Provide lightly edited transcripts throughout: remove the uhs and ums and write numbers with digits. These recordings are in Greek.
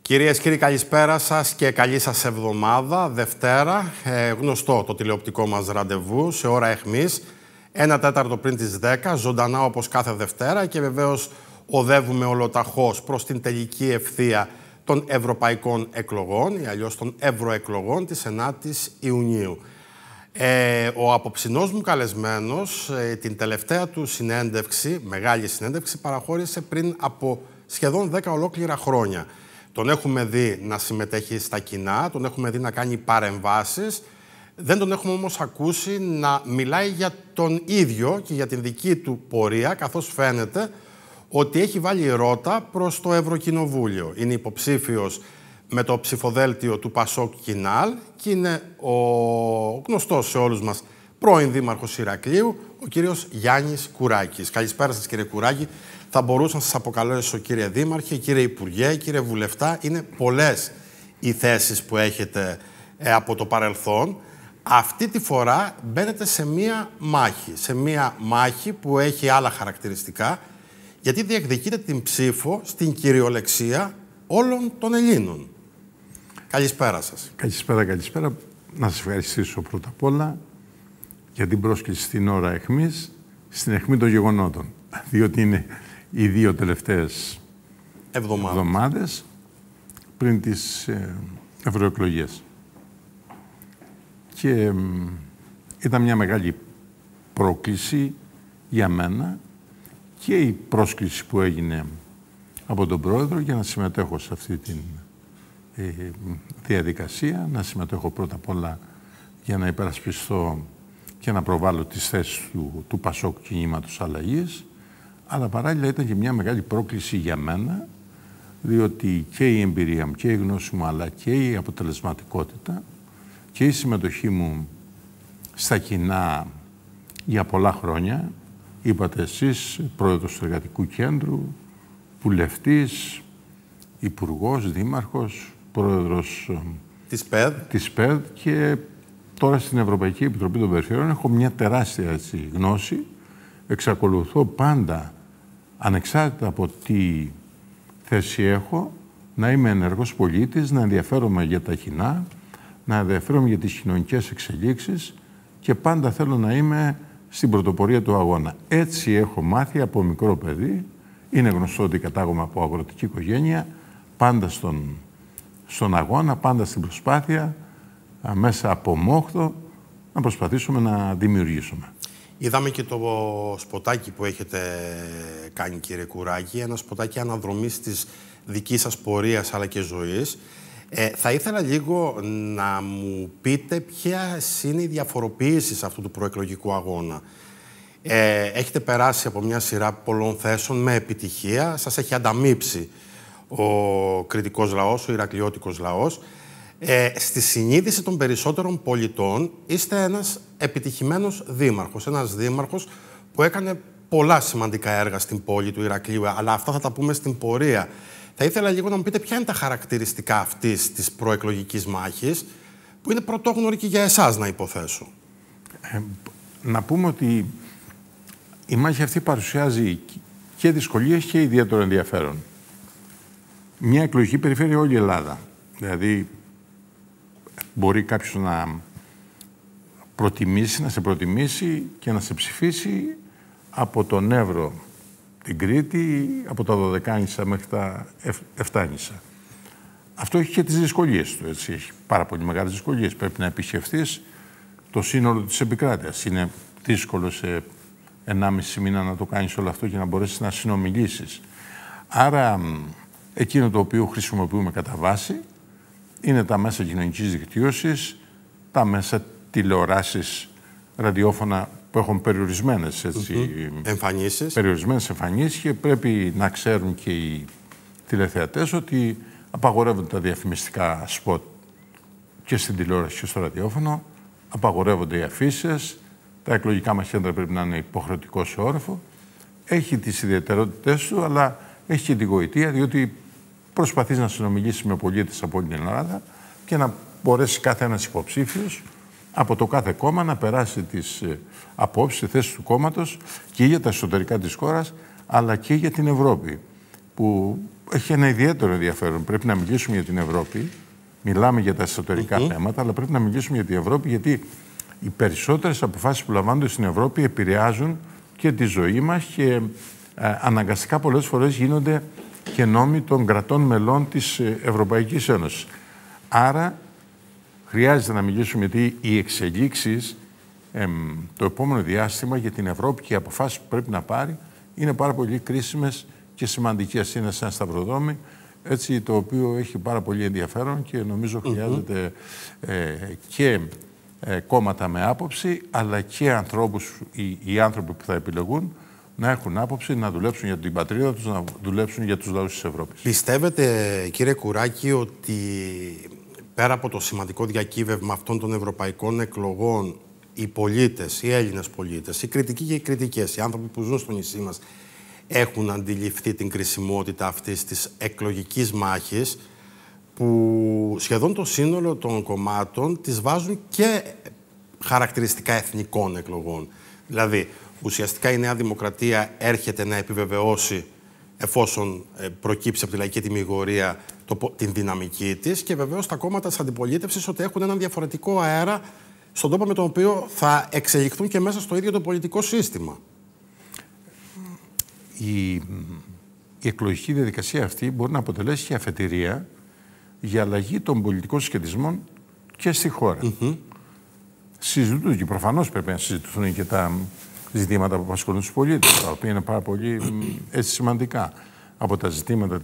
Κυρίες και κύριοι, καλησπέρα σας και καλή σας εβδομάδα. Δευτέρα, γνωστό το τηλεοπτικό μας ραντεβού σε ώρα αιχμής, 1/4 πριν τις 10, ζωντανά όπως κάθε Δευτέρα και βεβαίως οδεύουμε ολοταχώς προς την τελική ευθεία των ευρωπαϊκών εκλογών ή αλλιώς των ευρωεκλογών της 9ης Ιουνίου. Ο απόψινός μου καλεσμένος την τελευταία του συνέντευξη, μεγάλη συνέντευξη, παραχώρησε πριν από σχεδόν 10 ολόκληρα χρόνια. Τον έχουμε δει να συμμετέχει στα κοινά, τον έχουμε δει να κάνει παρεμβάσεις. Δεν τον έχουμε όμως ακούσει να μιλάει για τον ίδιο και για την δική του πορεία, καθώς φαίνεται ότι έχει βάλει ρότα προς το Ευρωκοινοβούλιο. Είναι υποψήφιος με το ψηφοδέλτιο του Πασόκ Κινάλ και είναι ο γνωστός σε όλους μας πρώην Δήμαρχος Ηρακλείου, ο κύριος Γιάννης Κουράκης. Καλησπέρα σας, κύριε Κουράκη. Θα μπορούσα να σας αποκαλέσω κύριε Δήμαρχε, κύριε Υπουργέ, κύριε Βουλευτά. Είναι πολλές οι θέσεις που έχετε από το παρελθόν. Αυτή τη φορά μπαίνετε σε μία μάχη. Σε μία μάχη που έχει άλλα χαρακτηριστικά, γιατί διεκδικείτε την ψήφο στην κυριολεξία όλων των Ελλήνων. Καλησπέρα σας. Καλησπέρα. Να σας ευχαριστήσω πρώτα απ' όλα για την πρόσκληση στην ώρα αιχμής, στην αιχμή των γεγονότων. Διότι είναι οι δύο τελευταίες εβδομάδες πριν τις ευρωεκλογές. Και ήταν μια μεγάλη πρόκληση για μένα και η πρόσκληση που έγινε από τον Πρόεδρο για να συμμετέχω σε αυτή τη διαδικασία. Να συμμετέχω πρώτα απ' όλα για να υπερασπιστώ και να προβάλλω τις θέσεις του Πασόκ Κινήματος Αλλαγής, αλλά παράλληλα ήταν και μια μεγάλη πρόκληση για μένα, διότι και η εμπειρία μου και η γνώση μου, αλλά και η αποτελεσματικότητα και η συμμετοχή μου στα κοινά για πολλά χρόνια, είπατε εσείς, πρόεδρος του Εργατικού Κέντρου, βουλευτής, υπουργός, δήμαρχος, πρόεδρος της ΠΕΔ και τώρα στην Ευρωπαϊκή Επιτροπή των Περιφερειών έχω μια τεράστια γνώση. Εξακολουθώ πάντα, ανεξάρτητα από τι θέση έχω, να είμαι ενεργός πολίτης, να ενδιαφέρομαι για τα κοινά, να ενδιαφέρομαι για τις κοινωνικές εξελίξεις και πάντα θέλω να είμαι στην πρωτοπορία του αγώνα. Έτσι έχω μάθει από μικρό παιδί. Είναι γνωστό ότι κατάγομαι από αγροτική οικογένεια, πάντα στον αγώνα, πάντα στην προσπάθεια, μέσα από μόχθο, να προσπαθήσουμε να δημιουργήσουμε. Είδαμε και το σποτάκι που έχετε κάνει, κύριε Κουράκη, ένα σποτάκι αναδρομής της δικής σας πορείας αλλά και ζωής. Θα ήθελα λίγο να μου πείτε ποιες είναι οι διαφοροποιήσεις αυτού του προεκλογικού αγώνα. Έχετε περάσει από μια σειρά πολλών θέσεων με επιτυχία, σας έχει ανταμείψει ο κρητικός λαός, ο ηρακλειώτικος λαός. Στη συνείδηση των περισσότερων πολιτών είστε ένας επιτυχημένος δήμαρχος. Ένας δήμαρχος που έκανε πολλά σημαντικά έργα στην πόλη του Ηρακλείου, αλλά αυτά θα τα πούμε στην πορεία. Θα ήθελα λίγο να μου πείτε ποια είναι τα χαρακτηριστικά αυτής της προεκλογικής μάχης, που είναι πρωτόγνωρη και για εσάς, να υποθέσω. Να πούμε ότι η μάχη αυτή παρουσιάζει και δυσκολίες και ιδιαίτερο ενδιαφέρον. Μια εκλογική περιφέρεια όλη η Ελλάδα. Δηλαδή, μπορεί κάποιος να σε προτιμήσει και να σε ψηφίσει από τον Εύρο, την Κρήτη, από τα Δωδεκάνησα μέχρι τα Εφτάνησα. Αυτό έχει και τις δυσκολίες του, έτσι. Έχει πάρα πολύ μεγάλες δυσκολίες. Πρέπει να επισκεφθείς το σύνολο της επικράτειας. Είναι δύσκολο σε 1,5 μήνα να το κάνεις όλο αυτό και να μπορέσεις να συνομιλήσεις. Άρα, εκείνο το οποίο χρησιμοποιούμε κατά βάση είναι τα μέσα κοινωνικής δικτύωσης, τα μέσα τηλεοράσεις, ραδιόφωνα που έχουν περιορισμένες εμφανίσεις και πρέπει να ξέρουν και οι τηλεθεατές ότι απαγορεύονται τα διαφημιστικά σποτ και στην τηλεόραση και στο ραδιόφωνο, απαγορεύονται οι αφήσεις, τα εκλογικά μας κέντρα πρέπει να είναι υποχρεωτικό σε όροφο. Έχει τις ιδιαιτερότητες του, αλλά έχει και την γοητεία, διότι προσπαθείς να συνομιλήσεις με πολίτες από όλη την Ελλάδα και να μπορέσει κάθε ένας υποψήφιος από το κάθε κόμμα να περάσει τις απόψεις, τις θέσεις του κόμματος και για τα εσωτερικά της χώρας, αλλά και για την Ευρώπη. που έχει ένα ιδιαίτερο ενδιαφέρον. Πρέπει να μιλήσουμε για την Ευρώπη. Μιλάμε για τα εσωτερικά θέματα, αλλά πρέπει να μιλήσουμε για την Ευρώπη, γιατί οι περισσότερες αποφάσεις που λαμβάνονται στην Ευρώπη επηρεάζουν και τη ζωή μας και αναγκαστικά πολλές φορές γίνονται και νόμοι των κρατών μελών της Ευρωπαϊκής Ένωσης. Άρα χρειάζεται να μιλήσουμε, γιατί οι εξελίξεις το επόμενο διάστημα για την Ευρώπη και οι αποφάσεις που πρέπει να πάρει είναι πάρα πολύ κρίσιμες και σημαντικές. Είναι σαν σταυροδρόμι, έτσι, το οποίο έχει πάρα πολύ ενδιαφέρον και νομίζω χρειάζεται και κόμματα με άποψη, αλλά και ανθρώπους, οι άνθρωποι που θα επιλεγούν, να έχουν άποψη, να δουλέψουν για την πατρίδα τους, να δουλέψουν για τους λαούς της Ευρώπης. Πιστεύετε, κύριε Κουράκη, ότι πέρα από το σημαντικό διακύβευμα αυτών των ευρωπαϊκών εκλογών, οι πολίτες, οι Έλληνες πολίτες, οι κριτικοί και οι κριτικές, οι άνθρωποι που ζουν στο νησί μας, έχουν αντιληφθεί την κρισιμότητα αυτής της εκλογικής μάχης, που σχεδόν το σύνολο των κομμάτων τις βάζουν και χαρακτηριστικά εθνικών εκλογών. Δηλαδή, ουσιαστικά η Νέα Δημοκρατία έρχεται να επιβεβαιώσει, εφόσον προκύψει από τη λαϊκή τιμιγορία, την δυναμική της, και βεβαίως τα κόμματα της αντιπολίτευσης ότι έχουν έναν διαφορετικό αέρα στον τρόπο με τον οποίο θα εξελιχθούν και μέσα στο ίδιο το πολιτικό σύστημα. Η εκλογική διαδικασία αυτή μπορεί να αποτελέσει και αφετηρία για αλλαγή των πολιτικών συσχετισμών και στη χώρα. Συζητούνται και προφανώς πρέπει να συζητηθούν και τα ζητήματα που απασχολούν τους πολίτες, τα οποία είναι πάρα πολύ έτσι σημαντικά. Από τα ζητήματα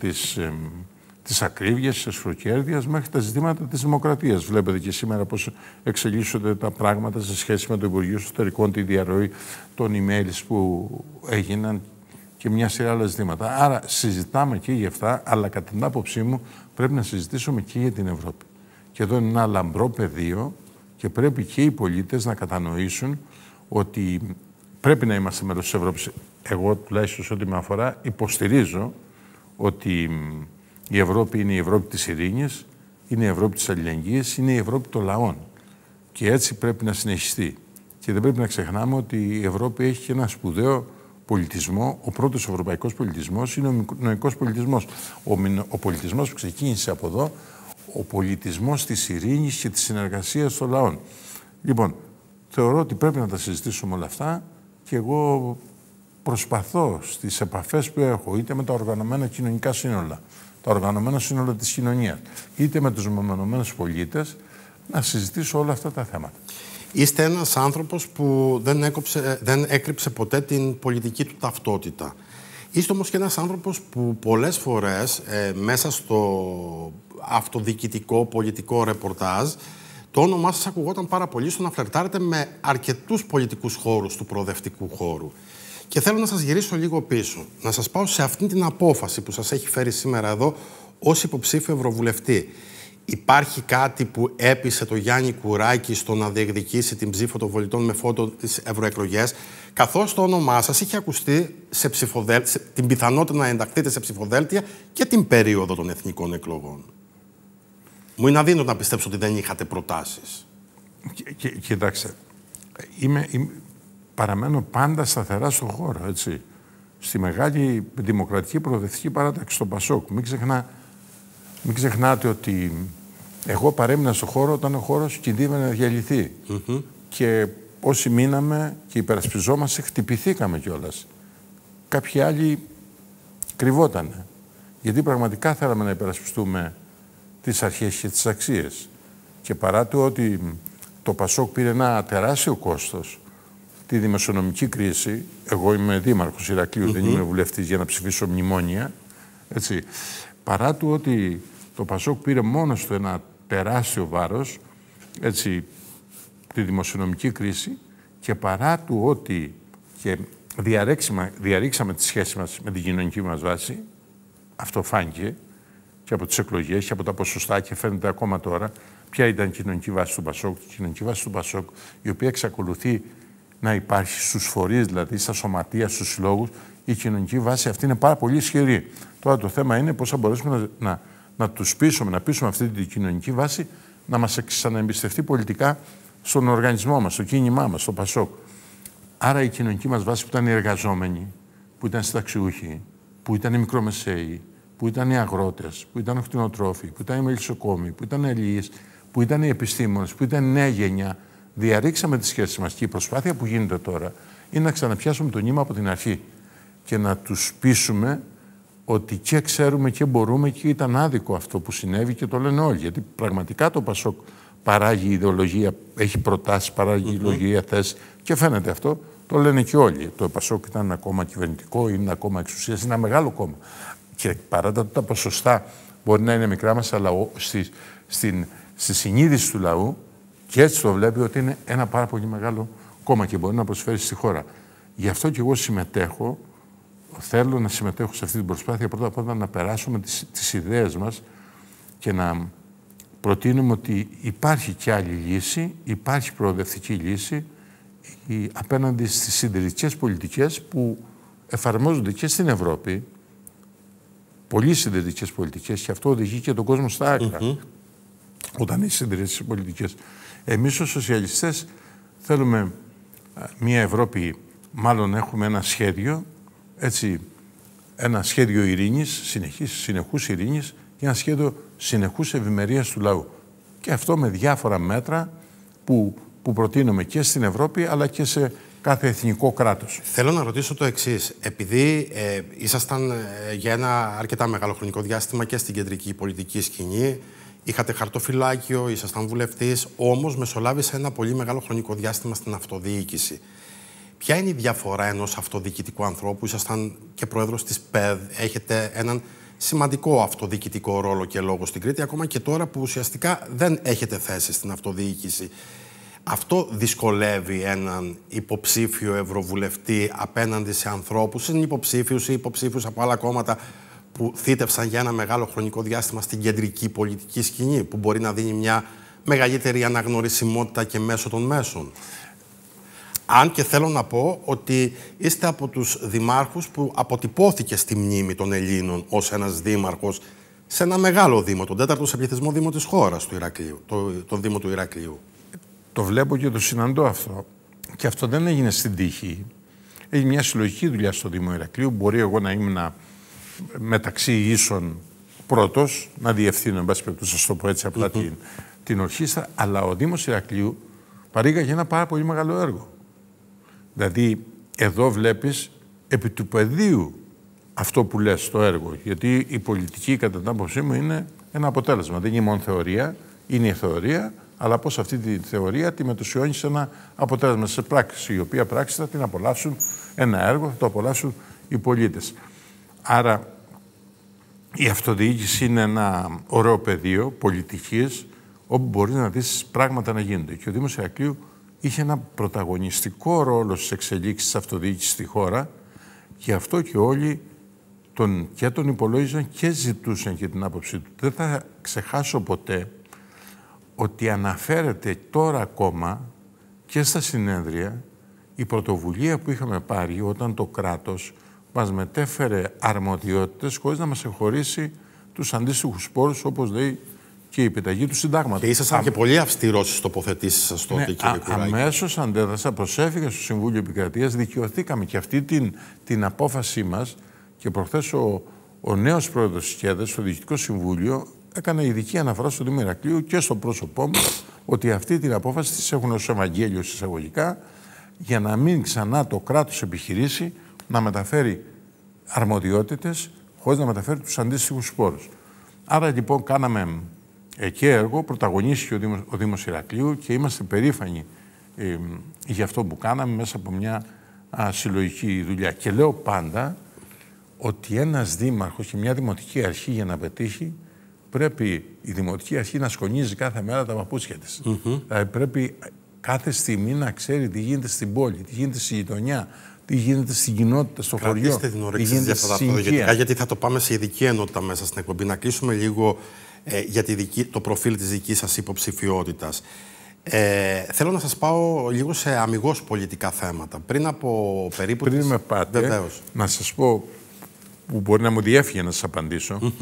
της ακρίβειας, της εσχροκέρδειας, μέχρι τα ζητήματα της δημοκρατίας. Βλέπετε και σήμερα πώς εξελίσσονται τα πράγματα σε σχέση με το Υπουργείο Εσωτερικών, τη διαρροή των emails που έγιναν και μια σειρά άλλα ζητήματα. Άρα συζητάμε και για αυτά, αλλά κατά την άποψή μου πρέπει να συζητήσουμε και για την Ευρώπη. Και εδώ είναι ένα λαμπρό πεδίο και πρέπει και οι πολίτες να κατανοήσουν ότι πρέπει να είμαστε μέλος της Ευρώπης. Εγώ, τουλάχιστον σε ό,τι με αφορά, υποστηρίζω ότι η Ευρώπη είναι η Ευρώπη της ειρήνης, είναι η Ευρώπη της αλληλεγγύης, είναι η Ευρώπη των λαών. Και έτσι πρέπει να συνεχιστεί. Και δεν πρέπει να ξεχνάμε ότι η Ευρώπη έχει και ένα σπουδαίο πολιτισμό. Ο πρώτος ευρωπαϊκός πολιτισμός είναι ο μινωικός πολιτισμός. Ο πολιτισμός που ξεκίνησε από εδώ, ο πολιτισμός της ειρήνης και της συνεργασίας των λαών. Λοιπόν, θεωρώ ότι πρέπει να τα συζητήσουμε όλα αυτά και εγώ προσπαθώ στις επαφές που έχω, είτε με τα οργανωμένα κοινωνικά σύνολα, τα οργανωμένα σύνολα της κοινωνίας, είτε με τους μεμονωμένους πολίτες, να συζητήσω όλα αυτά τα θέματα. Είστε ένας άνθρωπος που δεν έκρυψε ποτέ την πολιτική του ταυτότητα. Είστε όμως και ένας άνθρωπος που πολλές φορές μέσα στο αυτοδιοικητικό πολιτικό ρεπορτάζ το όνομά σας ακουγόταν πάρα πολύ στο να φλερτάρετε με αρκετούς πολιτικούς χώρους του προοδευτικού χώρου. Και θέλω να σας γυρίσω λίγο πίσω, να σας πάω σε αυτήν την απόφαση που σας έχει φέρει σήμερα εδώ ως υποψήφιο ευρωβουλευτή. Υπάρχει κάτι που έπεισε το Γιάννη Κουράκη στο να διεκδικήσει την ψήφο των πολιτών με φόντο τις ευρωεκλογές, καθώς το όνομά σας είχε ακουστεί σε την πιθανότητα να ενταχθείτε σε ψηφοδέλτια και την περίοδο των εθνικών εκλογών? Μου είναι αδύνατο να πιστέψω ότι δεν είχατε προτάσεις. Κοιτάξτε, παραμένω πάντα σταθερά στον χώρο, έτσι. Στη μεγάλη δημοκρατική προοδευτική παράταξη, στο Πασόκ. Μην ξεχνάτε ότι εγώ παρέμεινα στον χώρο όταν ο χώρος κινδύνευε να διαλυθεί. Και όσοι μείναμε και υπερασπιζόμαστε, χτυπηθήκαμε κιόλας. Κάποιοι άλλοι κρυβότανε. Γιατί πραγματικά θέλαμε να υπερασπιστούμε τις αρχές και τις αξίες. Και παρά το ότι το Πασόκ πήρε ένα τεράστιο κόστος, τη δημοσιονομική κρίση, εγώ είμαι δήμαρχος Ηρακλείου, δεν είμαι βουλευτής για να ψηφίσω μνημόνια, έτσι. Παρά του ότι το Πασόκ πήρε μόνος του ένα τεράστιο βάρος, έτσι, τη δημοσιονομική κρίση, και παρά του ότι και διαρρήξαμε τη σχέση μας με την κοινωνική μας βάση, αυτό φάνηκε και από τις εκλογές και από τα ποσοστά και φαίνεται ακόμα τώρα, ποια ήταν η κοινωνική βάση του Πασόκ. Η κοινωνική βάση του Πασόκ, η οποία εξακολουθεί να υπάρχει στους φορείς, δηλαδή στα σωματεία, στους συλλόγους, η κοινωνική βάση αυτή είναι πάρα πολύ ισχυρή. Τώρα το θέμα είναι πώς θα μπορέσουμε να τους πείσουμε, να πείσουμε αυτή την κοινωνική βάση να μας ξαναεμπιστευτεί πολιτικά στον οργανισμό μας, στο κίνημά μας, στο Πασόκ. Άρα η κοινωνική μας βάση που ήταν οι εργαζόμενοι, που ήταν συνταξιούχοι, που ήταν οι μικρομεσαίοι, που ήταν οι αγρότες, που ήταν οι κτηνοτρόφοι, που ήταν οι μελισσοκόμοι, που ήταν οι αλληλείς, που ήταν οι επιστήμονες, που ήταν η νέα γενιά, διαρρήξαμε τις σχέσεις μας. Και η προσπάθεια που γίνεται τώρα είναι να ξαναπιάσουμε το νήμα από την αρχή και να τους πείσουμε ότι και ξέρουμε και μπορούμε και ήταν άδικο αυτό που συνέβη και το λένε όλοι. Γιατί πραγματικά το Πασόκ παράγει ιδεολογία, έχει προτάσεις, παράγει ιδεολογία, θέση και φαίνεται αυτό. Το λένε και όλοι. Το Πασόκ ήταν ένα κόμμα κυβερνητικό, είναι ένα κόμμα εξουσίας, είναι ένα μεγάλο κόμμα. Και παρά τα ποσοστά μπορεί να είναι μικρά μας, αλλά στη συνείδηση του λαού και έτσι το βλέπει ότι είναι ένα πάρα πολύ μεγάλο κόμμα και μπορεί να προσφέρει στη χώρα. Γι' αυτό και εγώ συμμετέχω, θέλω να συμμετέχω σε αυτή την προσπάθεια πρώτα απ' όλα να περάσουμε τις ιδέες μας και να προτείνουμε ότι υπάρχει και άλλη λύση, υπάρχει προοδευτική λύση απέναντι στις συντηρητικές πολιτικές που εφαρμόζονται και στην Ευρώπη, πολλοί συντηρητικές πολιτικές, και αυτό οδηγεί και τον κόσμο στα άκρα. Όταν είναι συντηρητικές πολιτικές. Εμείς ως σοσιαλιστές θέλουμε μια Ευρώπη, μάλλον έχουμε ένα σχέδιο, έτσι, ένα σχέδιο ειρήνης, συνεχούς ειρήνης και ένα σχέδιο συνεχούς ευημερίας του λαού. Και αυτό με διάφορα μέτρα που προτείνουμε και στην Ευρώπη αλλά και σε κάθε εθνικό κράτος. Θέλω να ρωτήσω το εξής. Επειδή ήσασταν για ένα αρκετά μεγάλο χρονικό διάστημα και στην κεντρική πολιτική σκηνή, είχατε χαρτοφυλάκιο, ήσασταν βουλευτής, όμως μεσολάβησε ένα πολύ μεγάλο χρονικό διάστημα στην αυτοδιοίκηση. Ποια είναι η διαφορά ενός αυτοδιοικητικού ανθρώπου? Ήσασταν και πρόεδρος της ΠΕΔ, έχετε έναν σημαντικό αυτοδιοικητικό ρόλο και λόγο στην Κρήτη, ακόμα και τώρα που ουσιαστικά δεν έχετε θέση στην αυτοδιοίκηση. Αυτό δυσκολεύει έναν υποψήφιο ευρωβουλευτή απέναντι σε ανθρώπους, είναι υποψήφιους ή υποψήφιους από άλλα κόμματα που θύτευσαν για ένα μεγάλο χρονικό διάστημα στην κεντρική πολιτική σκηνή, που μπορεί να δίνει μια μεγαλύτερη αναγνωρισιμότητα και μέσω των μέσων? Αν και θέλω να πω ότι είστε από τους δημάρχους που αποτυπώθηκε στη μνήμη των Ελλήνων ως ένας δήμαρχος σε ένα μεγάλο δήμο, τον 4ο σε πληθυσμό δήμο της χώρας, του Ηρακλείου, τον δήμο του Ηρακλείου. Το βλέπω και το συναντώ αυτό. Και αυτό δεν έγινε στην τύχη. Έγινε μια συλλογική δουλειά στο Δήμο Ηρακλείου. Μπορεί εγώ να ήμουν μεταξύ ίσων πρώτος, να διευθύνω, εν πάση περιπτώσει, να το πω έτσι απλά, την ορχήστρα, αλλά ο Δήμος Ηρακλείου παρήγαγε ένα πάρα πολύ μεγάλο έργο. Δηλαδή, εδώ βλέπεις επί του πεδίου αυτό που λες, το έργο. Γιατί η πολιτική, κατά την άποψή μου, είναι ένα αποτέλεσμα. Δεν είναι μόνο θεωρία, είναι η θεωρία, αλλά πώς αυτή τη θεωρία τη μετουσιώνει σε ένα αποτέλεσμα, σε πράξη, η οποία πράξη θα την απολαύσουν ένα έργο, θα το απολαύσουν οι πολίτες. Άρα, η αυτοδιοίκηση είναι ένα ωραίο πεδίο πολιτικής, όπου μπορείς να δεις πράγματα να γίνονται. Και ο Δήμος Ηρακλείου είχε ένα πρωταγωνιστικό ρόλο στις εξελίξεις της αυτοδιοίκησης στη χώρα, και αυτό και όλοι τον υπολόγιζαν και ζητούσαν και την άποψή του. Δεν θα ξεχάσω ποτέ ότι αναφέρεται τώρα ακόμα και στα συνέδρια η πρωτοβουλία που είχαμε πάρει όταν το κράτος μας μετέφερε αρμοδιότητες χωρίς να μας εχωρίσει τους αντίστοιχους πόρους, όπως λέει και η επιταγή του συντάγματος. Και ήσασταν και πολύ αυστηρός στις τοποθετήσεις σας τότε, ναι, κύριε Κουράκη. Αμέσως αντέδρασα, προσέφυγα στο Συμβούλιο Επικρατείας, δικαιωθήκαμε και αυτή την απόφασή μας, και προχθές ο νέος πρόεδρος της ΚΕΔΕ στο Διοικητικό Συμβούλιο έκανε ειδική αναφορά στο Δήμο Ηρακλείου και στο πρόσωπό μου ότι αυτή την απόφαση της έχουν ως Ευαγγέλιο εισαγωγικά, για να μην ξανά το κράτος επιχειρήσει να μεταφέρει αρμοδιότητες χωρίς να μεταφέρει τους αντίστοιχους πόρους. Άρα λοιπόν κάναμε και έργο, πρωταγωνίστηκε ο Δήμος Ηρακλείου και είμαστε περήφανοι για αυτό που κάναμε μέσα από μια συλλογική δουλειά. Και λέω πάντα ότι ένας δήμαρχος και μια δημοτική αρχή για να πετύχει, πρέπει η δημοτική αρχή να σκονίζει κάθε μέρα τα παπούτσια της. Δηλαδή πρέπει κάθε στιγμή να ξέρει τι γίνεται στην πόλη, τι γίνεται στη γειτονιά, τι γίνεται στην κοινότητα, στο χωριό. Κρατήστε την όρεξη για αυτά τα αυτοδιοικητικά, γιατί θα το πάμε σε ειδική ενότητα μέσα στην εκπομπή. Να κλείσουμε λίγο για το προφίλ της δικής σας υποψηφιότητας. Θέλω να σας πάω λίγο σε αμιγώς πολιτικά θέματα. Πριν από περίπου... Πριν με πάτε, να σας πω, που μπορεί να μου διέφυγε να σας απαντήσω,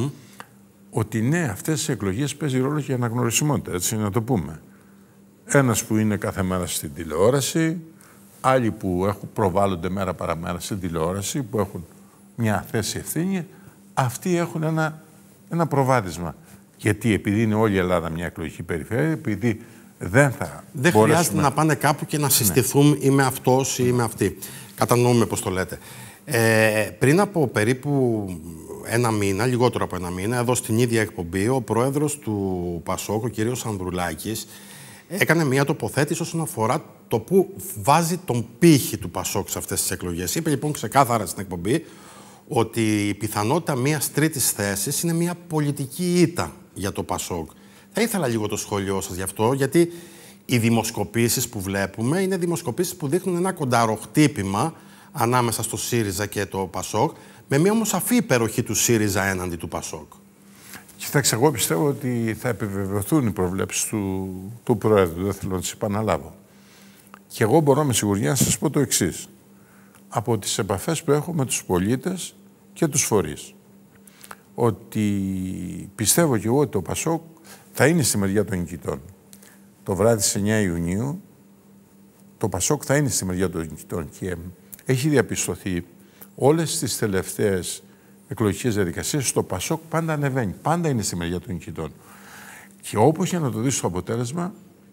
ότι ναι, αυτές οι εκλογές παίζει ρόλο και η αναγνωρισιμότητα, έτσι να το πούμε. Ένας που είναι κάθε μέρα στην τηλεόραση, άλλοι που προβάλλονται μέρα παραμέρα στην τηλεόραση, που έχουν μια θέση ευθύνη, αυτοί έχουν ένα προβάδισμα. Γιατί επειδή είναι όλη η Ελλάδα μια εκλογική περιφέρεια, επειδή δεν χρειάζεται να πάνε κάπου και να συστηθούν ή με αυτός ή με αυτή. Κατανοούμε πώς το λέτε. Πριν από περίπου ένα μήνα, λιγότερο από ένα μήνα, εδώ στην ίδια εκπομπή, ο πρόεδρος του ΠΑΣΟΚ, ο κ. Ανδρουλάκης, έκανε μια τοποθέτηση όσον αφορά το που βάζει τον πύχη του ΠΑΣΟΚ σε αυτές τις εκλογές. Είπε λοιπόν ξεκάθαρα στην εκπομπή ότι η πιθανότητα μιας τρίτης θέσης είναι μια πολιτική ήττα για το ΠΑΣΟΚ. Θα ήθελα λίγο το σχόλιο σας γι' αυτό, γιατί οι δημοσκοπήσεις που βλέπουμε είναι δημοσκοπήσεις που δείχνουν ένα κονταροχτύπημα ανάμεσα στο ΣΥΡΙΖΑ και το ΠΑΣΟΚ, με μια όμως σαφή υπεροχή του ΣΥΡΙΖΑ έναντι του ΠΑΣΟΚ. Κοιτάξτε, εγώ πιστεύω ότι θα επιβεβαιωθούν οι προβλέψεις του Προέδρου, δεν θέλω να τις επαναλάβω. Και εγώ μπορώ με σιγουριά να σας πω το εξής. Από τις επαφές που έχω με τους πολίτες και τους φορείς, ότι πιστεύω και εγώ ότι το ΠΑΣΟΚ θα είναι στη μεριά των νικητών. Το βράδυ στις 9 Ιουνίου το ΠΑΣΟΚ θα είναι στη μεριά των νικητών και έχει διαπιστωθεί όλες τις τελευταίες εκλογικές διαδικασίες, το ΠΑΣΟΚ πάντα ανεβαίνει, πάντα είναι στη μεριά των νικητών. Και όπως για να το δεις το αποτέλεσμα,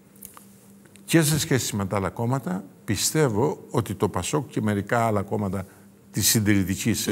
και σε σχέση με τα άλλα κόμματα, πιστεύω ότι το ΠΑΣΟΚ και μερικά άλλα κόμματα της συντηρητικής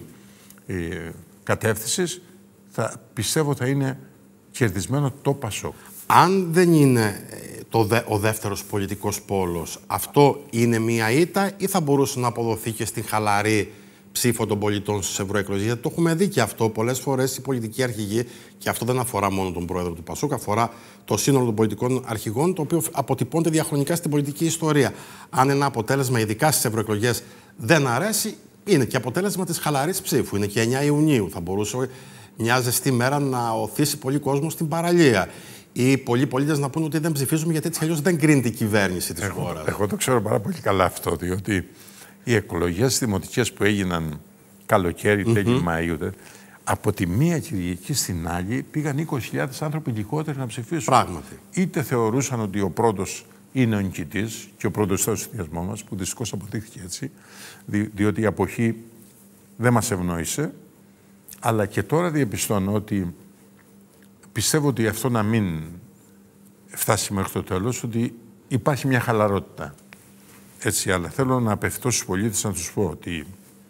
κατεύθυνσης, πιστεύω θα είναι κερδισμένο το ΠΑΣΟΚ. Αν δεν είναι ο δεύτερος πολιτικός πόλος, αυτό είναι μία ήττα ή θα μπορούσε να αποδοθεί και στην χαλαρή ψήφο των πολιτών στις ευρωεκλογές? Γιατί το έχουμε δει και αυτό πολλές φορές οι πολιτικοί αρχηγοί, και αυτό δεν αφορά μόνο τον πρόεδρο του ΠΑΣΟΚ, αφορά το σύνολο των πολιτικών αρχηγών, το οποίο αποτυπώνεται διαχρονικά στην πολιτική ιστορία. Αν ένα αποτέλεσμα, ειδικά στις ευρωεκλογές, δεν αρέσει, είναι και αποτέλεσμα της χαλαρής ψήφου. Είναι και 9 Ιουνίου. Θα μπορούσε μια ζεστή μέρα να οθήσει πολύ κόσμο στην παραλία. Ή πολλοί πολίτες να πούνε ότι δεν ψηφίζουμε γιατί έτσι αλλιώς δεν κρίνεται η κυβέρνηση της χώρας. Εγώ το ξέρω πάρα πολύ καλά αυτό, διότι οι εκλογές δημοτικές που έγιναν καλοκαίρι, τέλη Μαΐου, από τη μία Κυριακή στην άλλη πήγαν 20.000 άνθρωποι λιγότεροι να ψηφίσουν. Πράγματι. Είτε θεωρούσαν ότι ο πρώτος είναι ο νικητής και ο πρώτος ήταν ο συνδυασμό μας, που δυστυχώς αποδείχθηκε έτσι, διότι η αποχή δεν μας ευνόησε, αλλά και τώρα διαπιστώνω ότι πιστεύω ότι αυτό να μην φτάσει μέχρι το τέλος, ότι υπάρχει μια χαλαρότητα. Έτσι, αλλά θέλω να απευθυνθώ στους πολίτες να τους πω ότι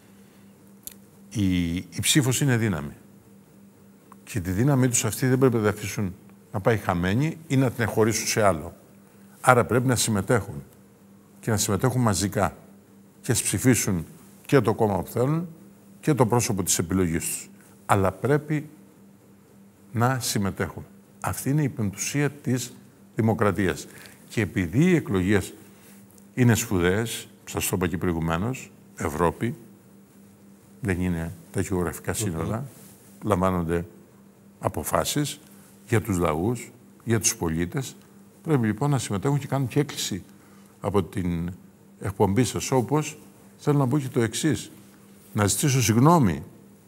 η ψήφος είναι δύναμη. Και τη δύναμή τους αυτή δεν πρέπει να την αφήσουν να πάει χαμένη ή να την εχωρίσουν σε άλλο. Άρα πρέπει να συμμετέχουν και να συμμετέχουν μαζικά και να ψηφίσουν και το κόμμα που θέλουν και το πρόσωπο της επιλογής τους. Αλλά πρέπει να συμμετέχουν. Αυτή είναι η πεμπτουσία της δημοκρατίας. Και επειδή οι εκλογές είναι σπουδαίες, σας το είπα και προηγουμένως, Ευρώπη, δεν είναι τα γεωγραφικά σύνορα, λαμβάνονται αποφάσεις για τους λαούς, για τους πολίτες. Πρέπει λοιπόν να συμμετέχουν και κάνουν και έκκληση από την εκπομπή σας, όπως θέλω να πω και το εξής. Να ζητήσω συγγνώμη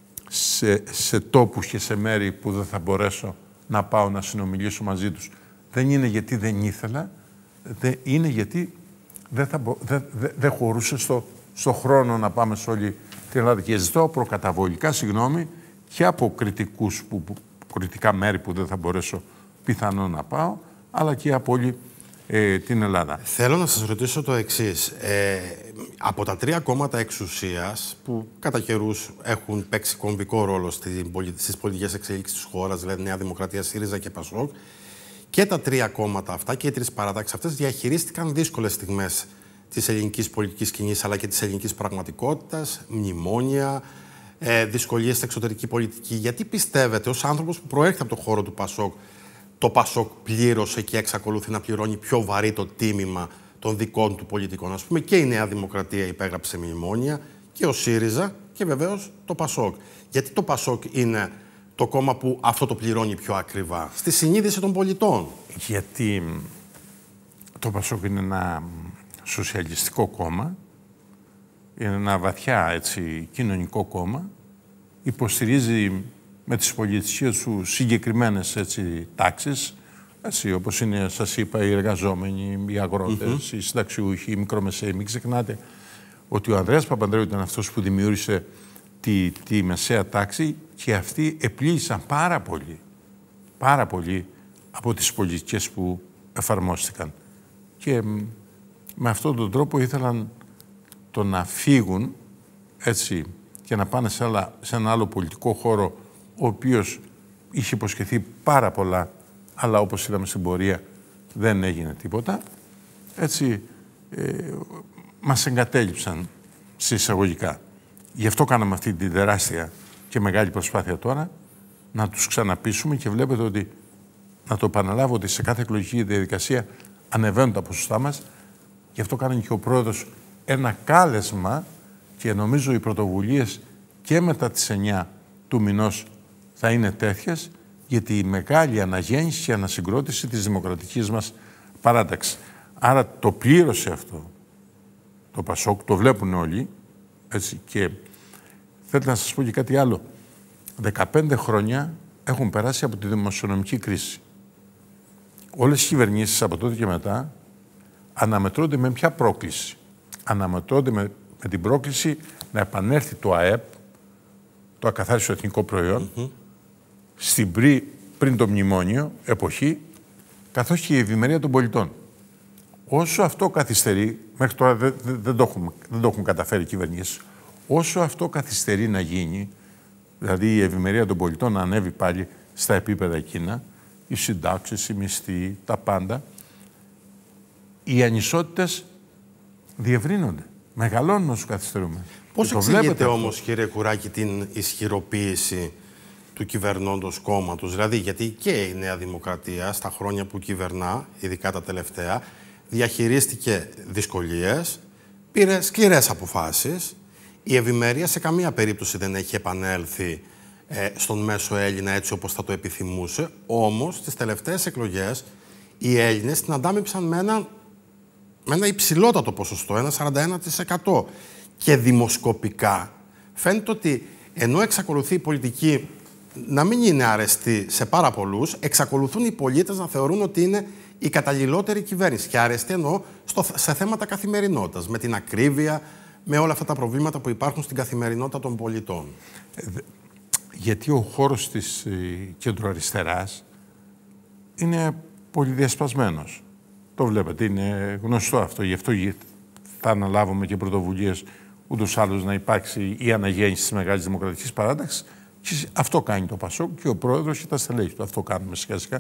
σε τόπους και σε μέρη που δεν θα μπορέσω να πάω να συνομιλήσω μαζί τους. Δεν είναι γιατί δεν ήθελα, είναι γιατί δεν χωρούσε στο χρόνο να πάμε σε όλη την Ελλάδα. Και ζητώ προκαταβολικά συγγνώμη και από κριτικά μέρη που δεν θα μπορέσω πιθανόν να πάω, αλλά και από όλη την Ελλάδα. Θέλω να σας ρωτήσω το εξής. Από τα τρία κόμματα εξουσίας, που κατά καιρούς έχουν παίξει κομβικό ρόλο στις πολιτικές εξελίξεις της χώρας, δηλαδή Νέα Δημοκρατία, ΣΥΡΙΖΑ και ΠΑΣΟΚ, και τα τρία κόμματα αυτά και οι τρεις παρατάξεις αυτές διαχειρίστηκαν δύσκολες στιγμές της ελληνικής πολιτικής σκηνής αλλά και της ελληνικής πραγματικότητας, μνημόνια, δυσκολίες στην εξωτερική πολιτική. Γιατί πιστεύετε, ως άνθρωπος που προέρχεται από το χώρο του ΠΑΣΟΚ, το ΠΑΣΟΚ πλήρωσε και εξακολουθεί να πληρώνει πιο βαρύ το τίμημα των δικών του πολιτικών? Ας πούμε, και η Νέα Δημοκρατία υπέγραψε μνημόνια και ο ΣΥΡΙΖΑ και βεβαίως το ΠΑΣΟΚ. Γιατί το ΠΑΣΟΚ είναι το κόμμα που αυτό το πληρώνει πιο ακριβά, στη συνείδηση των πολιτών? Γιατί το ΠΑΣΟΚ είναι ένα σοσιαλιστικό κόμμα, είναι ένα βαθιά έτσι, κοινωνικό κόμμα, υποστηρίζει με τις πολιτικές του συγκεκριμένες έτσι, τάξεις, έτσι, όπως είναι, σας είπα, οι εργαζόμενοι, οι αγρότες, οι συνταξιούχοι, οι μικρομεσαίοι. Μην ξεχνάτε ότι ο Ανδρέας Παπανδρέου ήταν αυτός που δημιούργησε τη μεσαία τάξη και αυτοί επλήγησαν πάρα πολύ από τις πολιτικές που εφαρμόστηκαν. Και με αυτόν τον τρόπο ήθελαν το να φύγουν έτσι και να πάνε σε ένα άλλο πολιτικό χώρο, ο οποίος είχε υποσχεθεί πάρα πολλά, αλλά όπως είδαμε στην πορεία δεν έγινε τίποτα. Έτσι μας εγκατέλειψαν σε εισαγωγικά. Γι' αυτό κάναμε αυτή την τεράστια και μεγάλη προσπάθεια τώρα να τους ξαναπείσουμε και βλέπετε ότι, να το επαναλάβω, ότι σε κάθε εκλογική διαδικασία ανεβαίνουν τα ποσοστά μας. Γι' αυτό κάνει και ο πρόεδρος ένα κάλεσμα και νομίζω οι πρωτοβουλίες και μετά τις 9 του μηνός θα είναι τέτοιες, γιατί η μεγάλη αναγέννηση και ανασυγκρότηση της δημοκρατικής μας παράταξης. Άρα το πλήρωσε αυτό το Πασόκ, το βλέπουν όλοι, έτσι, και θέλω να σας πω και κάτι άλλο. 15 χρόνια έχουν περάσει από τη δημοσιονομική κρίση. Όλες οι κυβερνήσεις από τότε και μετά αναμετρώνται με ποια πρόκληση? Αναμετρώνται με την πρόκληση να επανέλθει το ΑΕΠ, το ακαθάριστο εθνικό προϊόν, στην πριν το μνημόνιο εποχή, καθώς και η ευημερία των πολιτών. Όσο αυτό καθυστερεί, μέχρι τώρα δεν το έχουν καταφέρει οι κυβερνήσεις, όσο αυτό καθυστερεί να γίνει, δηλαδή η ευημερία των πολιτών να ανέβει πάλι στα επίπεδα εκείνα, οι συντάξεις, οι μισθοί, τα πάντα, οι ανισότητες διευρύνονται, μεγαλώνουν όσο καθυστερούμε. Πώς εξηγείται όμως, κύριε Κουράκη, την ισχυροποίηση του κυβερνώντος κόμματος? Δηλαδή, γιατί και η Νέα Δημοκρατία στα χρόνια που κυβερνά, ειδικά τα τελευταία, διαχειρίστηκε δυσκολίες, πήρε σκληρές αποφάσεις. Η ευημερία σε καμία περίπτωση δεν έχει επανέλθει στον μέσο Έλληνα έτσι όπως θα το επιθυμούσε. Όμως, στις τελευταίες εκλογές, οι Έλληνες την αντάμυψαν με ένα υψηλότατο ποσοστό, ένα 41%. Και δημοσκοπικά φαίνεται ότι ενώ εξακολουθεί η πολιτική να μην είναι αρεστή σε πάρα πολλούς, εξακολουθούν οι πολίτες να θεωρούν ότι είναι η καταλληλότερη κυβέρνηση. Και αρεστή εννοώ σε θέματα καθημερινότητας, με την ακρίβεια, με όλα αυτά τα προβλήματα που υπάρχουν στην καθημερινότητα των πολιτών. Γιατί ο χώρος της κεντροαριστεράς είναι πολύ διασπασμένος. Το βλέπετε, είναι γνωστό αυτό. Γι' αυτό θα αναλάβουμε και πρωτοβουλίες ούτως άλλως να υπάρξει η αναγέννηση της μεγάλης δημοκρατικής παράταξης. Και αυτό κάνει το Πασόκ και ο πρόεδρος και τα στελέχη του. Αυτό κάνουμε σιγά σιγά.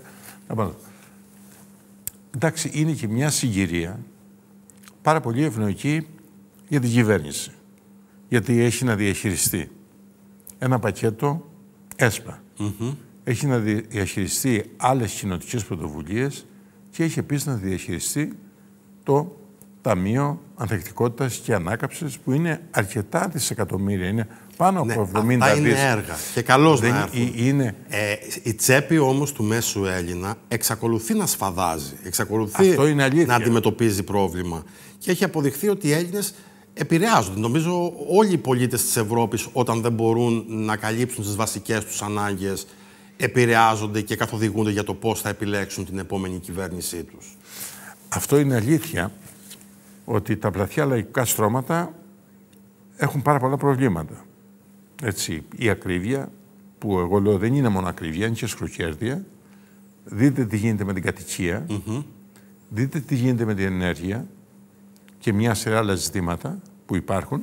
Εντάξει, είναι και μια συγκυρία πάρα πολύ ευνοϊκή για την κυβέρνηση. Γιατί έχει να διαχειριστεί ένα πακέτο ΕΣΠΑ. Έχει να διαχειριστεί άλλες κοινοτικές πρωτοβουλίες και έχει επίσης να διαχειριστεί το Ταμείο Ανθεκτικότητας και Ανάκαμψης, που είναι αρκετά δισεκατομμύρια. Είναι πάνω από 70 αυτά είναι έργα και καλώς να έρθουν. Είναι... η τσέπη όμως του μέσου Έλληνα εξακολουθεί να σφαδάζει, εξακολουθεί να αντιμετωπίζει πρόβλημα. Και έχει αποδειχθεί ότι οι Έλληνες επηρεάζονται. Νομίζω όλοι οι πολίτες της Ευρώπης, όταν δεν μπορούν να καλύψουν τις βασικές τους ανάγκες, επηρεάζονται και καθοδηγούνται για το πώς θα επιλέξουν την επόμενη κυβέρνησή τους. Αυτό είναι αλήθεια, ότι τα πλατιά λαϊκά στρώματα έχουν πάρα πολλά προβλήματα. Έτσι, η ακρίβεια, που εγώ λέω δεν είναι μόνο ακρίβεια, είναι και σκροκέρδεια. Δείτε τι γίνεται με την κατοικία, δείτε τι γίνεται με την ενέργεια και μια σειρά άλλα ζητήματα που υπάρχουν.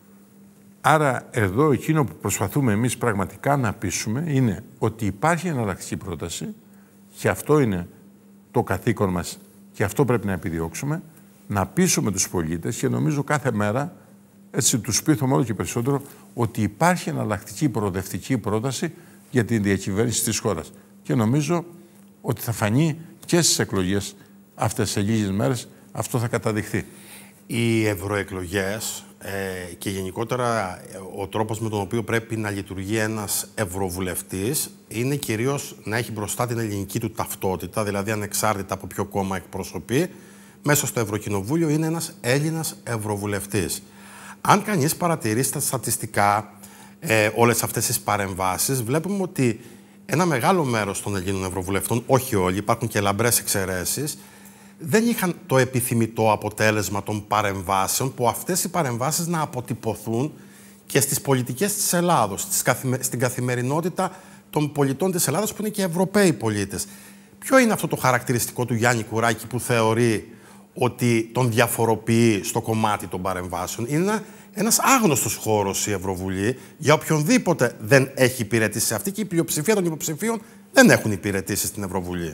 Άρα εδώ εκείνο που προσπαθούμε εμείς πραγματικά να πείσουμε είναι ότι υπάρχει εναλλακτική πρόταση και αυτό είναι το καθήκον μας και αυτό πρέπει να επιδιώξουμε, να πείσουμε τους πολίτες και νομίζω κάθε μέρα έτσι τους πείθουμε όλο και περισσότερο ότι υπάρχει εναλλακτική προοδευτική πρόταση για την διακυβέρνηση της χώρας. Και νομίζω ότι θα φανεί και στις εκλογές αυτές σε λίγες μέρες αυτό θα καταδειχθεί. Οι ευρωεκλογές και γενικότερα ο τρόπος με τον οποίο πρέπει να λειτουργεί ένας ευρωβουλευτής είναι κυρίως να έχει μπροστά την ελληνική του ταυτότητα, δηλαδή ανεξάρτητα από ποιο κόμμα εκπροσωπεί, μέσα στο Ευρωκοινοβούλιο είναι ένας Έλληνας ευρωβουλευτής. Αν κανείς παρατηρήσει τα στατιστικά όλες αυτές τις παρεμβάσεις, βλέπουμε ότι ένα μεγάλο μέρος των Ελλήνων ευρωβουλευτών, όχι όλοι, υπάρχουν και λαμπρές εξαιρέσεις, δεν είχαν το επιθυμητό αποτέλεσμα των παρεμβάσεων, που αυτές οι παρεμβάσεις να αποτυπωθούν και στις πολιτικές της Ελλάδος, στην καθημερινότητα των πολιτών της Ελλάδας που είναι και Ευρωπαίοι πολίτες. Ποιο είναι αυτό το χαρακτηριστικό του Γιάννη Κουράκη που θεωρεί ότι τον διαφοροποιεί στο κομμάτι των παρεμβάσεων? Είναι ένας άγνωστος χώρος η Ευρωβουλή για οποιονδήποτε δεν έχει υπηρετήσει σε αυτή, και η πλειοψηφία των υποψηφίων δεν έχουν υπηρετήσει στην Ευρωβουλή.